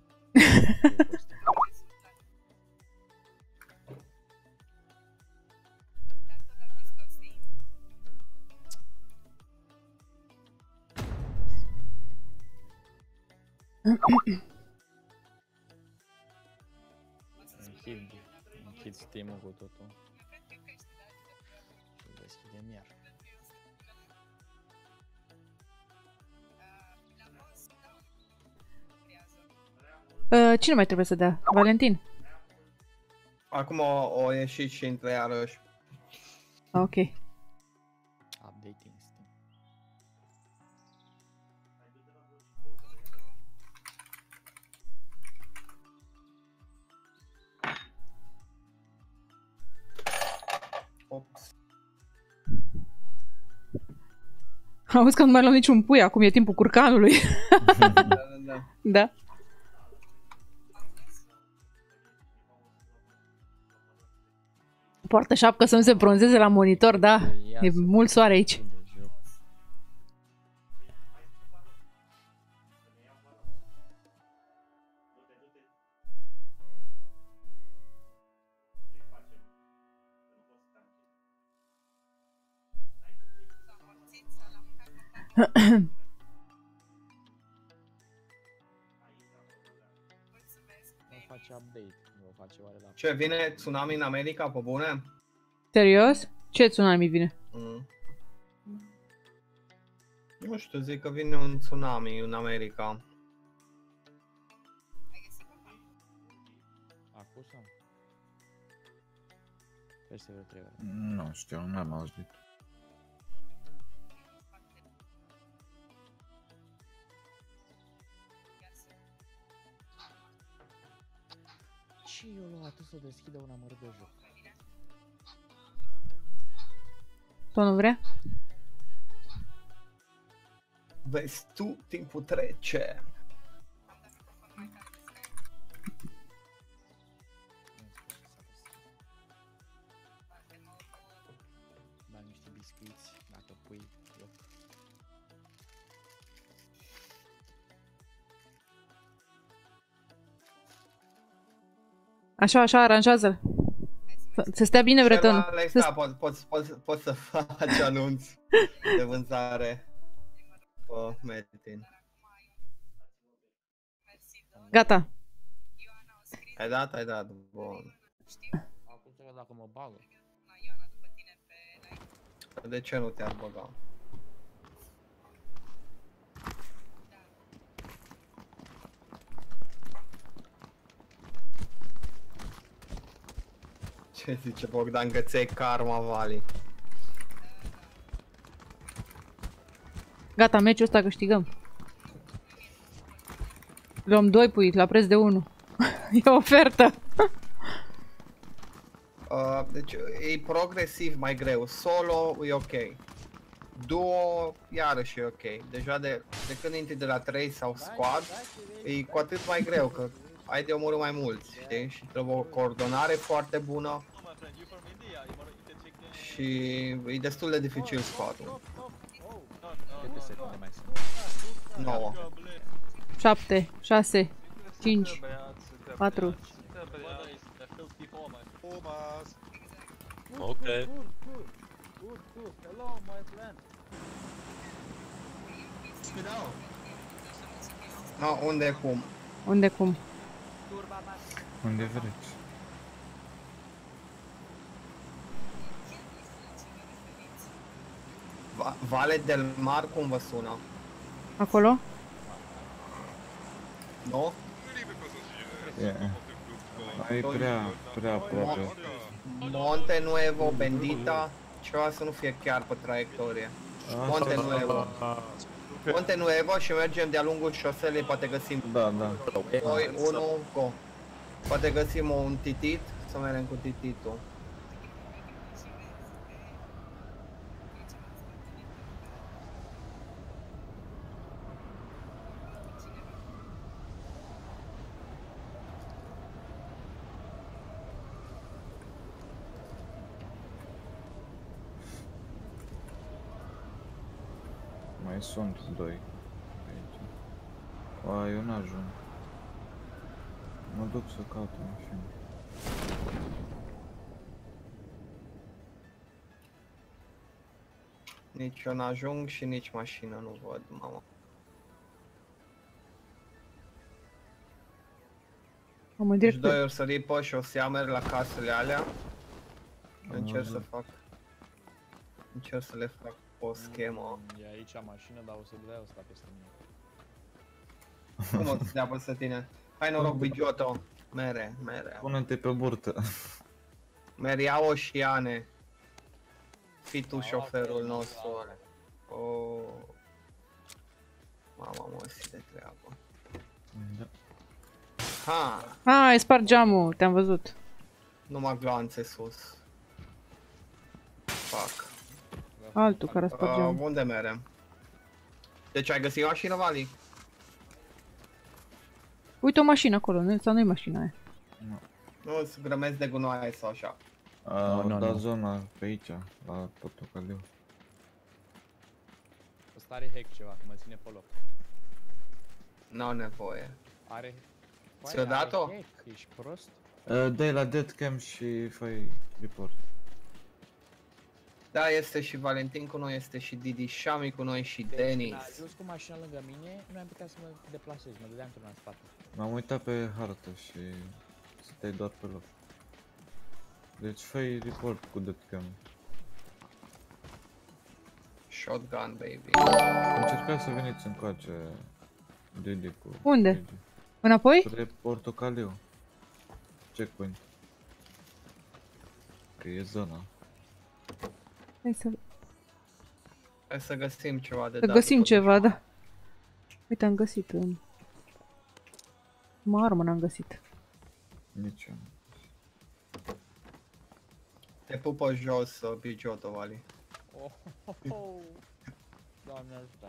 Închid, închid Steam-ul cu totul. Și deschidem iar. Uh, cine mai trebuie să dea? Valentin. Acum o, o ieșit și între iarăși. Ok. Updating Steam. Ops. Auzi că nu mai luăm niciun pui, acum e timpul curcanului. Da, da, da. Da. Poartă șapcă să nu se bronzeze la monitor, da. Ia E să mult soare aici. de joc. Nu face update, nu o face oare la... Ce, vine tsunami în America, pe bune? Serios? Ce tsunami vine? Mm. Nu știu, zic că vine un tsunami în America. Peste vreo trei ore. Nu știu, nu am auzit. Ce eu luat atât să deschidă un amărât de joc? Tu nu vrea? Vezi tu, timpul trece. Bag niște biscuiți, dacă pui loc. Așa, așa, aranjează-l. Să- Să stea bine bretonul. Alex, Să- da, poți, poți, poți, poți să faci anunț de vânzare pe Metin. Gata. Ai dat, ai dat, bun. Acum să văd dacă mă bagă. De ce nu te-ar băga? Ce zice Bogdan, că ți-ai karma, Vali? Gata, meciul ăsta câștigăm. Luăm doi pui la preț de unu. E ofertă. Uh, deci e progresiv mai greu. Solo e ok. Duo iarăși e ok. Deja de, de când intri de la trei sau squad, e cu atât mai greu, că ai de omorât mai mulți, știi? Și trebuie o coordonare foarte bună. Și e destul de dificil squad-ul. Câte secunde mai sunt? nouă. șapte, șase, cinci, patru. Ok. No, unde cum? Unde cum? Unde vreți? Va Vale del Mar, cum vă sună? Acolo? Nu? E. Ai prea, prea aproape. Monte Nuevo, Bendita, ceva să nu fie chiar pe traiectorie. Monte Nuevo. Monte Nuevo și mergem de-a lungul șoselei, poate găsim Da, da. doi, unu, go. Poate găsim un titit, să mergem cu tititul. Mai sunt doi aici. A, eu n-ajung. Mă duc să caut o mașină. Nici eu n-ajung și nici mașină nu văd, mama. Am Deci direct. doi ori sări pe șosea, merg la casele alea. Încerc să fac... Încerc să le fac o schemă. E aici mașină, dar o să dea ăsta peste mine. Cum o să dea peste tine? Hai noroc, Bigioto! Mere, mere. Pune-te pe burtă. Meriau și Iane. Fii tu șoferul nostru. Oh. Mama, mă, si de treabă. Da. Ha! Ah, ai spart geamul, te-am văzut. Numai glanțe sus. Fuck. Altul care a spart Uh, geamul. unde merem? Deci ai găsit mașină, Vali? Uite o mașină acolo, nu? Sau nu-i mașina aia? Nu, să grămezi de gunoaie sau așa. A, Nu, nu, da nu. zona pe aici, la portocaliu. Ăsta are hack ceva, mă ține pe loc. N-au nevoie. Are... Ți-o Băi, dat-o? are hack, ești prost? Uh, dai la deadcam și fai report. Da, este și Valentin cu noi, este și Didi Shami cu noi și Deci, Denis. când a ajuns cu mașina lângă mine, nu am putea să mă deplasez, mă dădeam într-una în spate. M-am uitat pe hartă și stăteai doar pe loc. Deci fai report cu deadcam. Shotgun, baby. Încercați să veniți încoace, Didi cu... Unde? Didi. Înapoi? Spre portocaliu. Checkpoint. Ok. că e zona. Hai să, Hai să găsim ceva de să dat găsim după ceva, dușman. da. Uite, am găsit un... Mă armă n-am găsit. Nici eu. Te pupă jos, uh, Bigiotto, Vali. Oh, oh, oh. Doamne ajută.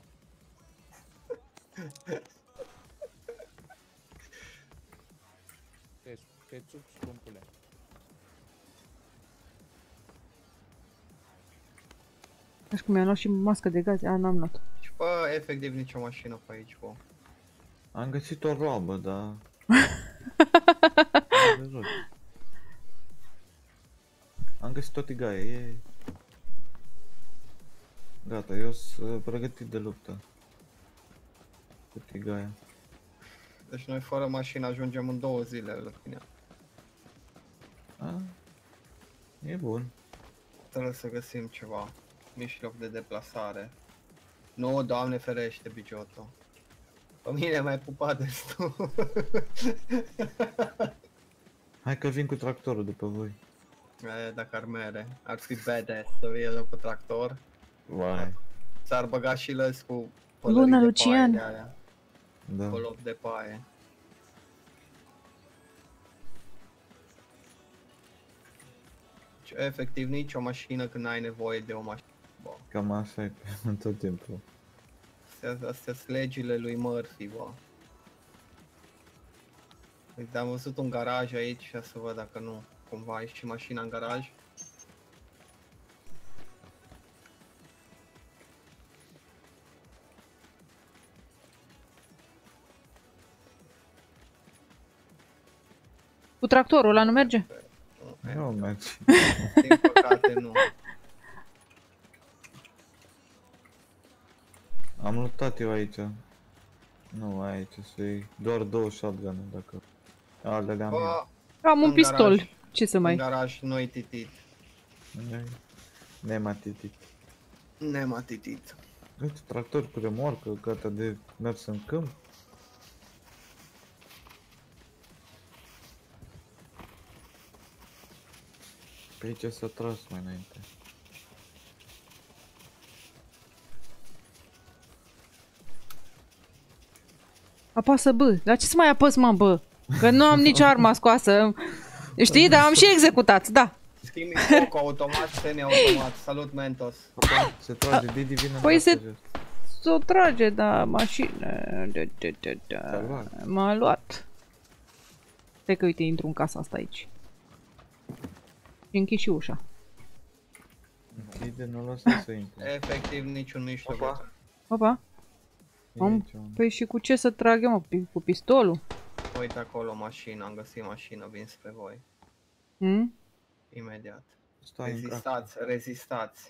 Te, te țup, scumpule. Așa cum mi-am luat și mască de gaz. A, n-am luat. Și bă, efectiv nicio mașină pe aici, bă. Am găsit o roabă, dar... Am găsit o tigaie, e... Gata, eu sunt pregătit de luptă. Cu tigaia. Deci noi fără mașină ajungem în două zile la tine. A? E bun. Trebuie să găsim ceva. Mijloc de deplasare. Nu, Doamne ferește, Bigiotto. Pe mine m-ai pupat destul. Hai că vin cu tractorul după voi. E, dacă ar mere. Ar fi badass să vină cu tractor. Vai. S-ar băga și lăs cu Luna pălării de Lucian. paie de aia. Da. Cu loc de paie. Deci, efectiv nici o mașină când ai nevoie de o mașină. Bă, Cam așa e în tot timpul. astea, astea sunt legile lui Murphy, bă. Uite, am văzut un garaj aici și să văd dacă nu cumva ai și mașina în garaj. Cu tractorul ăla nu merge? Nu, Nu merge. din păcate nu. Am luptat eu aici. Nu aici, să iei doar două shotgun dacă... Alele am eu. Bă, Am un În pistol. garaj. Ce să în mai... garaj noi titit. Nematitit. Nematitit. Uite, tractor cu remorcă, gata de mers în câmp. Pe aici s-a tras mai înainte. Apasă B. Dar ce să mai apăs, mă, bă? Că nu am nicio armă scoasă. Știi? Dar am și executat, da. Schimbi foc automat, semi-automat. Salut, Mentos. Se trage, Didi vine Păi în se- jos. S-o trage, da, mașină. Da, da, da, da. S-a luat. M-a luat. Stai că, uite, intru în casa asta aici. Și închid și ușa. Închide, nu lăsa să intre. Efectiv niciun mijloc. Opa. Opa. E Am- aici un- Păi și cu ce să trag eu, mă? Pi- Cu pistolul? Uite acolo mașina, am găsit mașină, vin spre voi. Hmm? Imediat. Stai în cap. Rezistați, rezistați.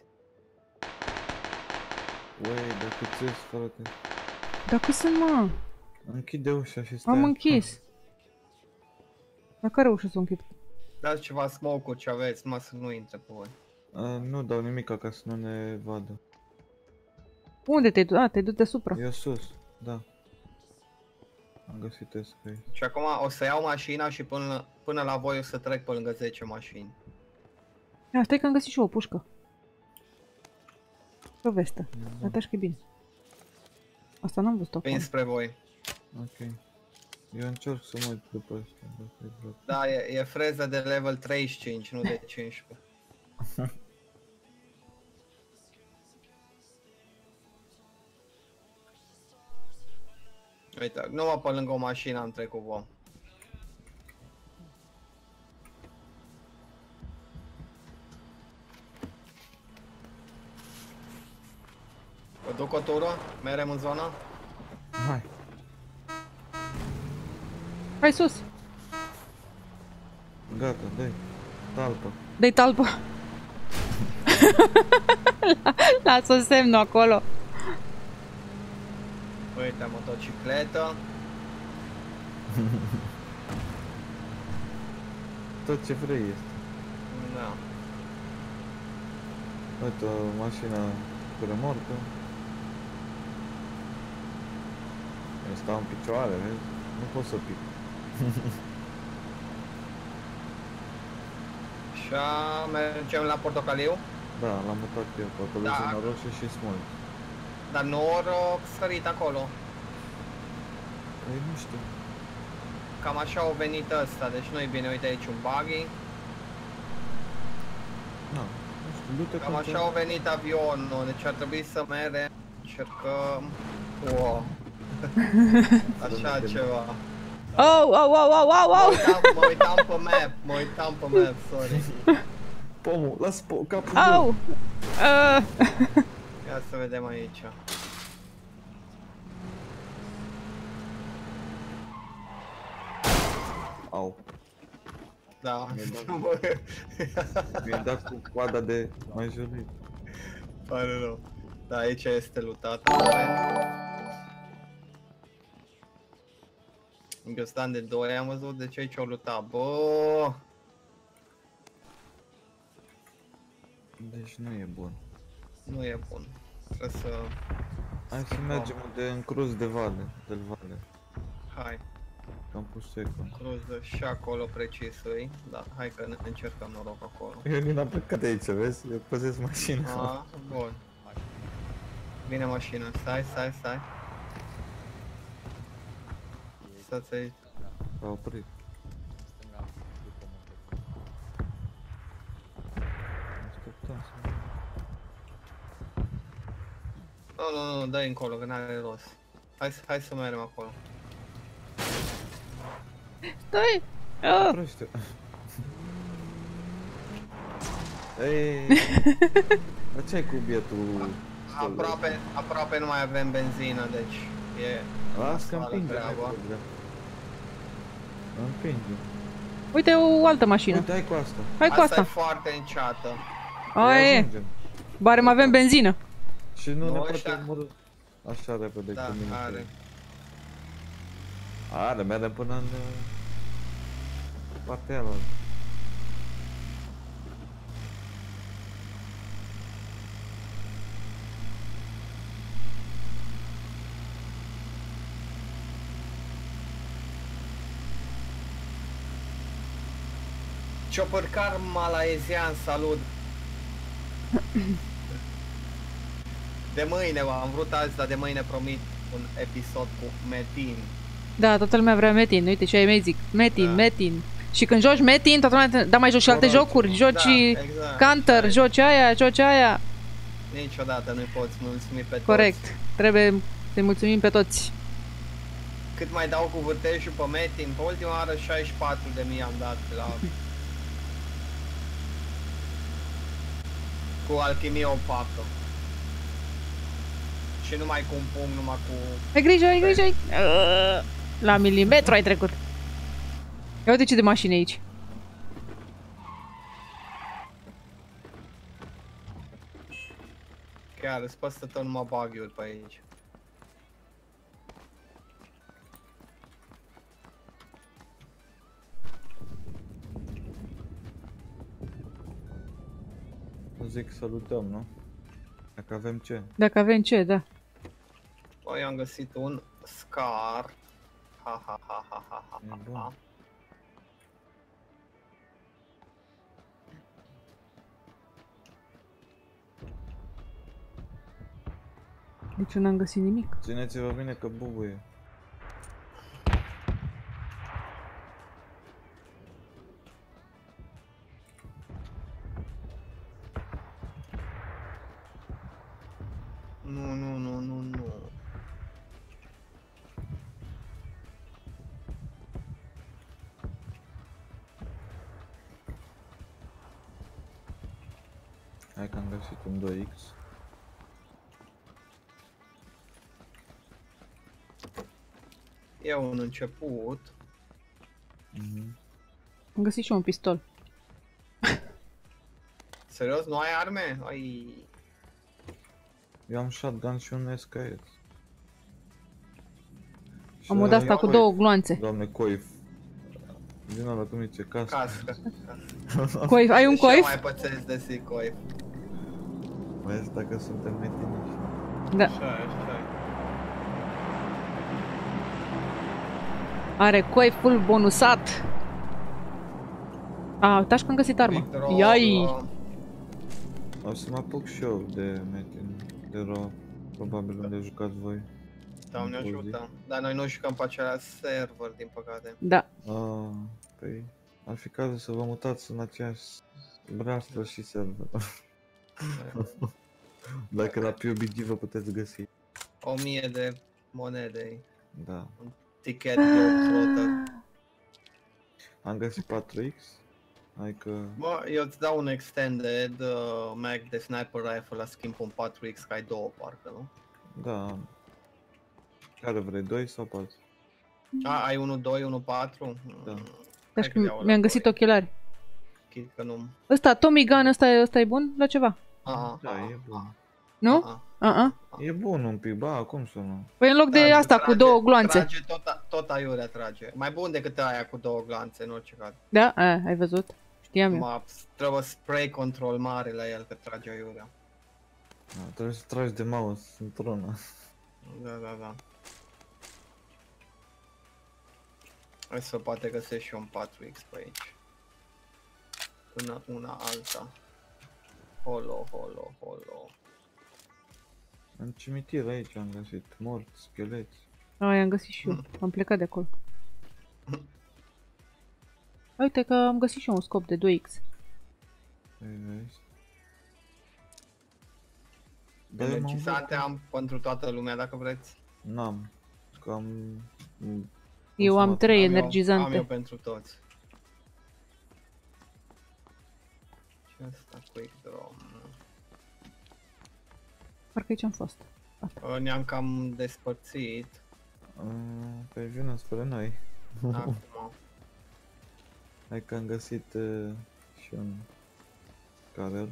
Uei, dacă ți-ești, frate. Dar cât sunt, mă? Închide ușa și stai. Am închis. Dar care ușă să o închid? Dați ceva smoke-uri ce aveți, numai să nu intre pe voi. A, nu dau nimic ca să nu ne vadă. Unde te-ai dus? A, te-ai dus deasupra. Eu sus, da. Am găsit escape. Și acum o să iau mașina și până, până la voi o să trec pe lângă zece mașini. Ia, stai că am găsit și eu o pușcă. Și o vestă. Da. Uite că e bine. Asta n-am văzut-o Vin acum. spre voi. Ok. Eu încerc să mă uit după ăștia, dacă e vreau. Da, e, e freză de level treizeci și cinci, nu de cincisprezece. Uite, numai pe lângă o mașină am trecut, bă. Vă duc o tură? Merem în zona? Hai. Hai sus! Gata, dai. Talpă. Dă-i talpă! Lasă semnul acolo. Uite, motocicletă. Tot ce vrei este. Da. Uite o mașină cu remorcă. Eu stau în picioare, vezi? Nu pot să pic. Așa, mergem la portocaliu. Da, l-am mutat eu, pe acolo Da. zona roșie și smult. Dar noroc sărit acolo. Păi nu știu. Cam așa au venit ăsta, deci nu-i bine, uite aici un buggy. Na, nu știu, du-te Cam contra- așa au venit avionul, deci ar trebui să merem, încercăm... Wow. Așa ceva. Oh, oh, oh, oh, oh, Mă oh! uitam, mă uitam pe map, mă uitam pe map, sorry. Pomul, las po capul Au! meu. Uh, Ia să vedem aici. Au, Da. mi-ai dat cu coada de mai jolit. Pare rău. Da, aici este lutat. Eu stam de doi, am văzut de ce aici au lutat. Bă, Deci nu e bun. nu e bun. Trebuie să... Hai să mergem de în cruz de vale, de vale. Hai, Am pus secund. cruză și acolo precis îi. Da, hai că ne încercăm noroc acolo. Eu nu am plecat de aici, vezi? Eu păzesc mașina. A, bun. Vine mașina, stai, stai, stai. Stați aici. S-a oprit. Așteptăm să... Nu, nu, nu, dă-i încolo, că n-are rost. Hai, să- hai să mergem acolo. stai! Uh, Oprește. Ei, dar ce ai cu bietul? Aproape, aproape nu mai avem benzină, deci e... Las că nasoală împinge, treaba. împinge. uite o altă mașină. Uite, hai cu asta. Hai cu Asta e asta. foarte înceată. Aia e. Ajungem. Bare mai avem benzină. Și nu Nu, ne ăștia- poate omorâ așa repede Da, cu mine. are. Are, mergem până în uh, partea aia. Ciopărcar malaezian, salut! De mâine, bă, am vrut azi, dar de mâine promit un episod cu Metin. Da, toată lumea vrea Metin. Uite ce ai mai zic. Metin, Da. Metin. Și când joci Metin, toată lumea... Dar mai joci și alte Corect. jocuri. Joci Da, exact. Counter, Hai. joci aia, joci aia. Niciodată nu-i poți mulțumi pe Corect. toți. Trebuie să-i mulțumim pe toți. Cât mai dau cu vârtejul pe Metin, pe ultima oară șaizeci și patru de mii am dat la... cu alchimie opacă. Și numai cu un pumn, numai cu... Ai grijă, ai grijă, ai... La milimetru ai trecut. Ia uite ce de mașini aici. Chiar, îți păstă tot numai bug-uri pe aici. Zic salutăm, nu? Dacă avem ce? Dacă avem ce, da. Păi am găsit un scar. Ha ha ha ha ha ha E ha bun. ha. Deci eu n-am găsit nimic. Țineți-vă bine că bubuie. Nu, nu, nu, nu, nu. Hai că am găsit un doi X. E un început. Mhm. Am găsit și eu un pistol. Serios, nu ai arme? Ai... Eu am shotgun și un S K S. Și Am dat asta ai cu coif. două gloanțe. Doamne, coif. Din ăla cum zice, cască. Cască. Coif, ai un Și eu coif? mai pățesc de si coif. Vezi dacă suntem metiniști. Da. Așa, așa. Are coiful bonusat. A, uitați că am găsit armă. Big draw, Iai! uh, O să mă apuc și eu de metin, de ro, probabil unde jucați voi. Doamne ajută. Dar noi nu jucăm pe același server, din păcate. Da. Ah, păi ar fi cazul să vă mutați în aceeași breastră și server. Dacă la P U B G vă puteți găsi. O mie de monede. Da. Ticket Globetrotter. Am găsit patru X. Hai că... Bă, eu îți dau un extended uh, mag de sniper rifle la schimb un patru X, că ai două parcă, nu? Da. Care vrei, doi sau patru? A, ai unu doi, unu patru? Da. Deci mi-am găsit ochelari. Chit că nu... Ăsta, Tommy Gun, ăsta, ăsta e bun la ceva? Aha, Da, aha, e bun. Nu? aha. Uh-uh. E bun un pic, ba, cum să nu? Păi în loc de Trage, asta cu trage, două gloanțe. Trage tot, a- tot aiurea trage. Mai bun decât aia cu două gloanțe, în orice caz. Da? A, ai văzut? Știam eu. Ma, trebuie spray control mare la el, că trage aiurea. Da, trebuie să tragi de mouse într-una. Da, da, da. Hai să poate găsesc și eu un patru X pe aici. Până una alta. Holo, holo, holo. În cimitir aici am găsit morți, scheleți. A, i-am găsit și eu. Am plecat de acolo. Uite că am găsit și eu un scop de doi X. Păi vezi? Da, eu m-am Energizante am pentru toată lumea, dacă vreți. N-am. Că am... Eu am trei Am eu, am energizante. eu pentru toți. Ce asta quick draw? Parcă aici am fost. Uh, Ne-am cam despărțit. Pe vină spre noi. Acum. Hai că am găsit uh, și un carel.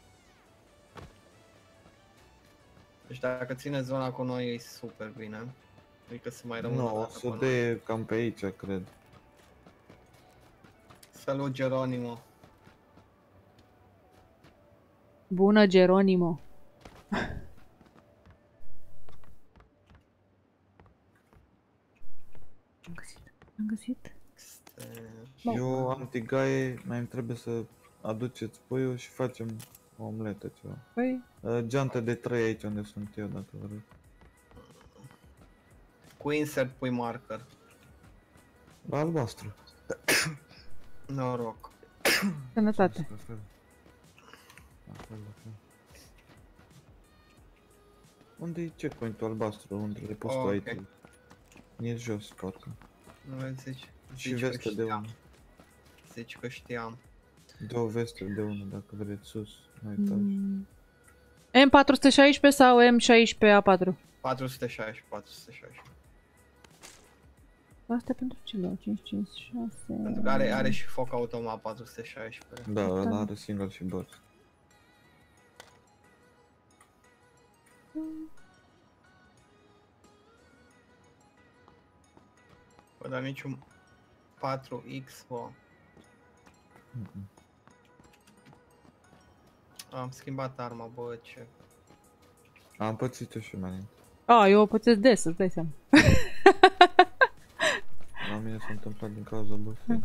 Deci dacă ține zona cu noi e super bine. Adică să mai rămână Nu, o dată să cu noi. de cam pe aici, cred. Salut, Geronimo. Bună, Geronimo. Am găsit. Am găsit. Este... Eu am tigaie, mai îmi trebuie să aduceți puiul și facem o omletă ceva. Păi, Uh, geantă de trei aici unde sunt eu, dacă vreți. Cu insert pui marker. Albastru. Noroc. sănătate. La fel. La fel, la fel. Unde e checkpoint-ul albastru? Unde le poți tu Ok. aici? E jos, parcă. Nu vezi, zici? Și Zici că veste de știam. unul. Zici că știam. Două veste de unul, dacă vreți, sus. Nu uitați. Mm. M patru sute șaisprezece sau M șaisprezece A patru? patru sute șaisprezece, patru sute șaisprezece. Asta e pentru ce două? cinci, cinci, șase... Pentru că are, are și foc automat patru sute șaisprezece. Da, ăla are single și burst. Bă, dar niciun patru X, bă. Mm-mm. Am schimbat arma, bă, ce... Am pățit-o și mai înainte. A, eu o pățesc des, îți dai seama. La mine s-a întâmplat din cauza băsii.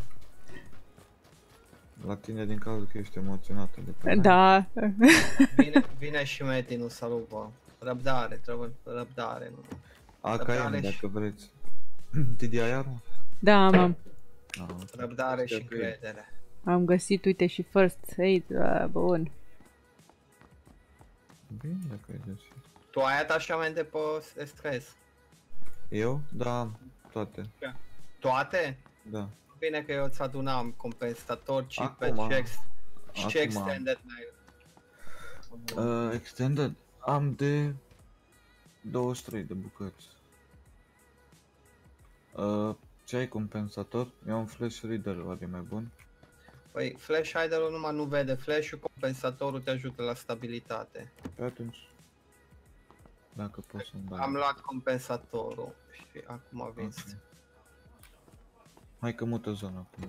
La tine din cauza că ești emoționată de pe mine. Da. Vine, vine și Metinul, salut, bă. Răbdare, trebuie răbdare, nu. A, ca Răbdare el, și- dacă vreți. Didi ai armă? Da, am, Ah, ok. Răbdare și Stai cu el. încredere. am găsit, uite, și first aid, a, bun. Bine, dacă ai găsit. Tu ai atașamente pe stres? Eu? Da, am toate. Toate? Da. Bine că eu îți adunam compensator, chip pe Acum. checks și ce Acum. extended n-ai. Uh, extended. Am de douăzeci și trei de bucăți. Uh, ce ai compensator? Eu am flash reader, oare e mai bun? Păi flash hider-ul numai nu vede flash-ul, compensatorul te ajută la stabilitate. Pe atunci. Dacă poți să-mi dai. Am luat compensatorul și acum vin. Ok. Hai că mută zona acum.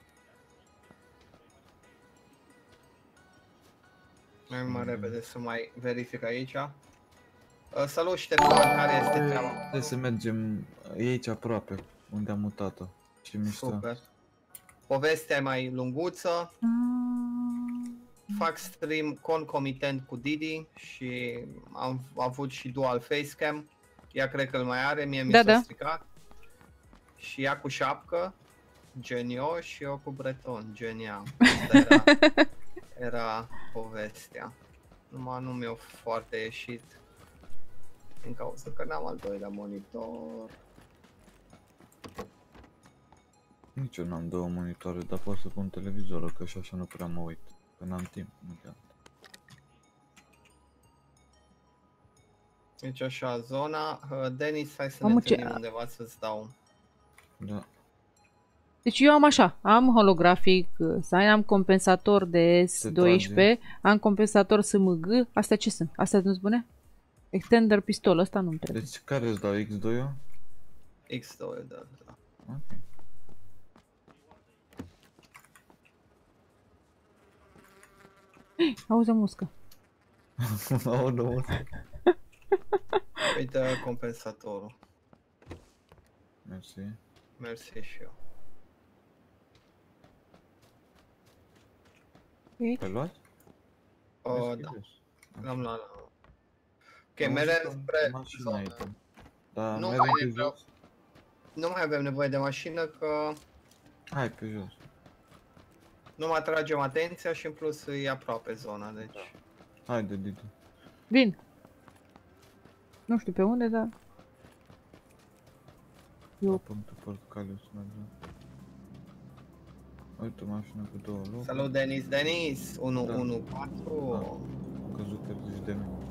Mai mai repede să mai verific aici. Uh, salut Ștefan, care este treaba? Trebuie să mergem, e aici aproape, unde am mutat-o. Ce mișto. Super. povestea e mai lunguță. Ah. Fac stream concomitent cu Didi și am avut și dual facecam. Ea cred că îl mai are, mie mi Da, s-a da. stricat. Și ea cu șapcă, genio, și eu cu breton, genial. Asta era, era povestea. Numai nu mi-a foarte ieșit din cauza că n-am al doilea monitor. Nici eu n-am două monitoare, dar pot să pun televizorul, că și așa nu prea mă uit. Că n-am timp, nu de altă. Deci așa, zona. Uh, Denis, hai să Mamă, ne ce- întâlnim undeva să-ți dau. Da. Deci eu am așa, am holografic, sign, am compensator de S doisprezece, am compensator S M G, astea ce sunt? Astea nu spune? Extender pistol, ăsta nu-mi trebuie. Deci care îți dau X doi-ul? X doi, da, da. Ok. Auzi o muscă. Oh, nu. Uite compensatorul. Mersi. Mersi și eu. Ai luat? O, da, l-am luat. Ok, merem spre mașina zonă. aici. Da, Nu mergem mai pe e vreo- jos. Nu mai avem nevoie de mașină că Hai pe jos. nu mai atragem atenția și în plus e aproape zona, deci. Haide, Didi. Vin. Nu știu pe unde, dar... La Eu... punctul portocaliu să mergem. Uite o mașină cu două locuri. Salut Denis, Denis! unu unu patru. Am căzut pe zici de mine.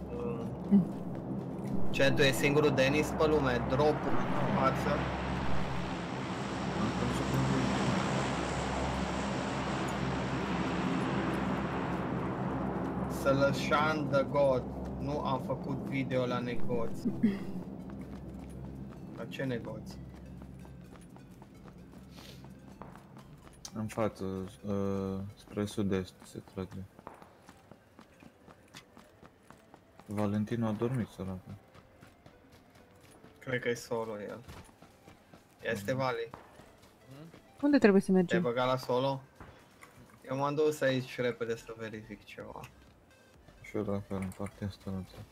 Ce, tu e singurul Denis pe lume? Drop-ul în față. Am căzut pe zici. Sălășan the God. Nu am făcut video la negoți. La ce negoți? În față, uh, spre sud-est se trage. Valentino a dormit, săracă. Cred că e solo el. Este Vali. Unde trebuie să Te-ai mergem? băgat la solo? Eu m-am dus aici repede să verific ceva. Și eu la fel, în partea asta nu ți.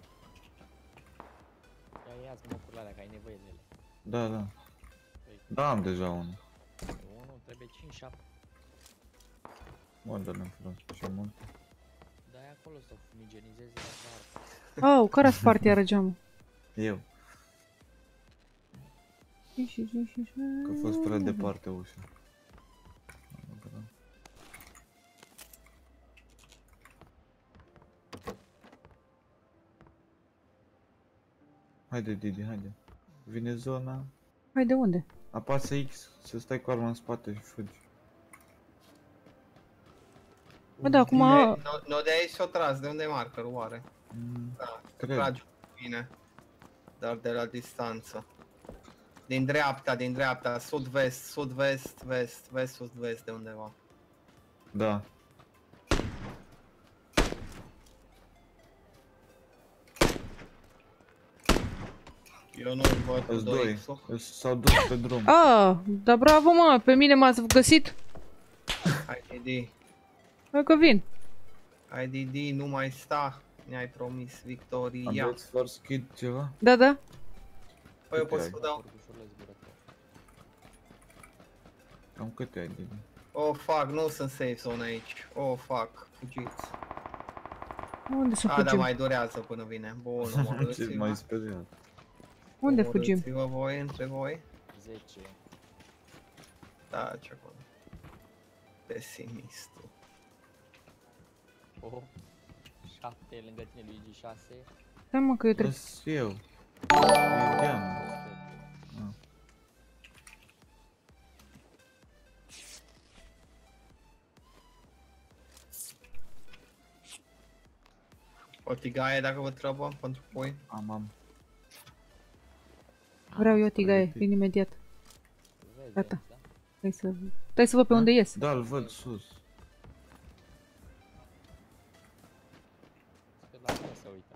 Ia ia-ți mocul alea, că ai nevoie de ele. Da, da. Da, am deja unul. Unul trebuie cinci șapte. Mă, dar ne-am furat așa multe. Dai acolo să fumigenizezi la artă. Au, care a spart iară geamul? Eu, că a fost prea departe ușa. Haide, Didi, haide. Vine zona. Hai, de unde? Apasă X, să stai cu arma în spate și fugi. Bă, da, acum... Nu, nu de aici s-o tras, de unde e markerul oare? Mm, Da, cred. tragi bine. Dar de la distanță. Din dreapta, din dreapta, sud-vest, sud-vest, vest, vest, sud-vest de undeva. Da. Eu nu văd cu Îți doi doi. X-ul. Îți s-au dus pe drum. Ah, da bravo, mă, pe mine m-ați găsit? Hai Didi, Hai că vin. hai Didi, nu mai sta. Ne-ai promis victoria. Aveți first kid ceva? Da, da. Păi eu Câte pot să ai? vă dau. Cordușurile zburătoare. Cam câte ai, Didi? Oh fuck, nu sunt safe zone aici. Oh fuck, fugiți. Unde să A, dar fugim? mai durează până vine. Bun, Ce omorâți-vă. mai speriat? Unde fugim? Omorâți-vă voi, între voi. zece. Da, ce acolo. Pesimistul. opt. șapte lângă tine, Luigi șase. Stai mă că eu trebuie... Las eu. E geam. O tigaie dacă vă trebuie pentru pui. Am, am. Vreau eu tigaie, vin imediat. Vezi, Gata. da? Stai să... Stai să văd pe unde ies. Da, îl văd sus. Sper la mine să uită.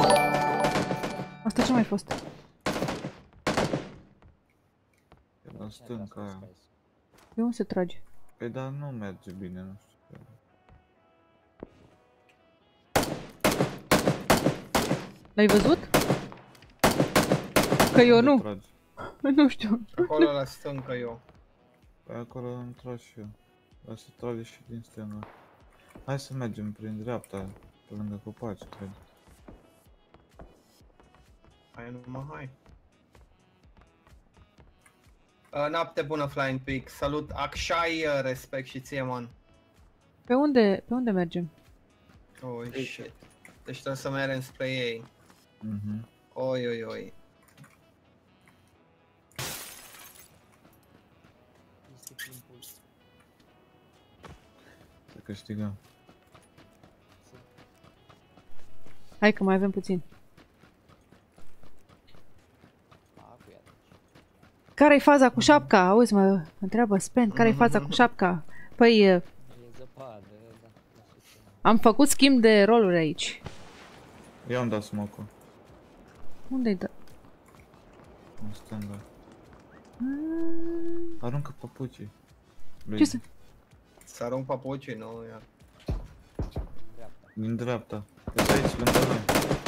Asta ce mai fost? Era stânga aia. De unde se trage? Păi dar nu merge bine, nu știu. L-ai văzut? Că eu Unde nu. trage? Nu știu. Acolo la stâncă eu. Păi acolo am tras și eu. Dar se trage și din stânga. Hai să mergem prin dreapta, pe lângă copaci, cred. Hai numai hai. Uh, noapte bună, Flying Pig. Salut, Akshai, uh, respect și ție, man. Pe unde, pe unde mergem? Oh, shit. Deci trebuie să mergem spre ei. Mhm. Oi, oi, oi. Este timpul Să câștigăm. să... Hai că mai avem puțin. Acu, iată. Care-i faza cu șapca? Auzi, mă, mă întreabă Spen, care-i faza cu șapca? Păi, E zăpadă, da. Nu știu ce. am făcut schimb de roluri aici. Eu am dat smoke-ul. Unde-i da? În stânga. Aruncă papucii. Ce să... Să arunc papucii, nu, iar. Dreapta. Din dreapta. Pe aici, lângă noi.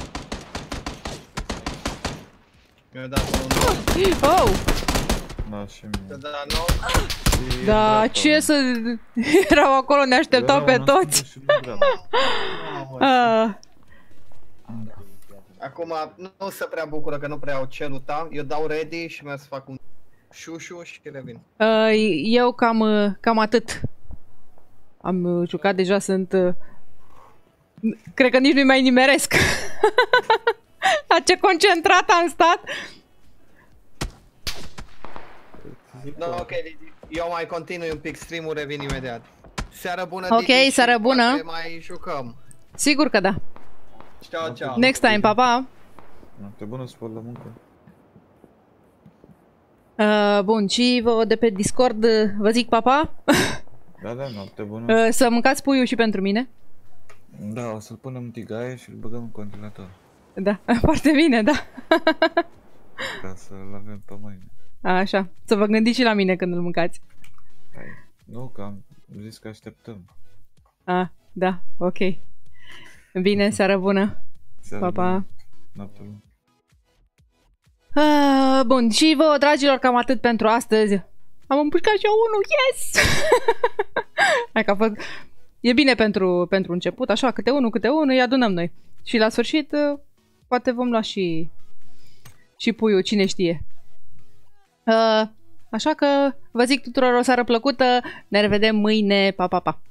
Mi-a dat unul. Oh! Da, și Mi-a mie. dat nou. Și în Da, dreapta. ce să... Erau acolo, ne așteptau Erau pe în stânga toți. și în dreapta. Ah, Acum nu se prea bucură că nu prea au celuta. Eu dau ready și merg să fac un șușu și revin. ah, eu cam, uh, cam atât. Am uh, jucat deja, sunt... uh, Cred că nici nu-i mai nimeresc. La ce concentrat am stat. No, ok, eu mai continui un pic stream-ul, revin imediat. Seară bună, Ok, Didi, și seară bună. poate mai jucăm. Sigur că da. Ciao, ciao. Next time, pa, pa. Noapte bună, spor la muncă. Uh, bun, și vă de pe Discord uh, vă zic pa, pa. Da, da, noapte bună. Uh, să mâncați puiul și pentru mine. Da, o să-l punem în tigaie și îl băgăm în congelator. Da, foarte bine, da. Ca să-l avem pe mâine. Așa, să vă gândiți și la mine când îl mâncați. Hai. Nu, că am zis că așteptăm. Ah, da, ok. Bine, seară bună. Seara Pa, pa. bună. Noapte bună. Ah, bun, și vă, dragilor, cam atât pentru astăzi. Am împușcat și eu unul, yes! Hai că a fost... E bine pentru, pentru început, așa, câte unul, câte unul, îi adunăm noi. Și la sfârșit, poate vom lua și, și puiul, cine știe. Uh, așa că vă zic tuturor o seară plăcută, ne revedem mâine, pa, pa, pa!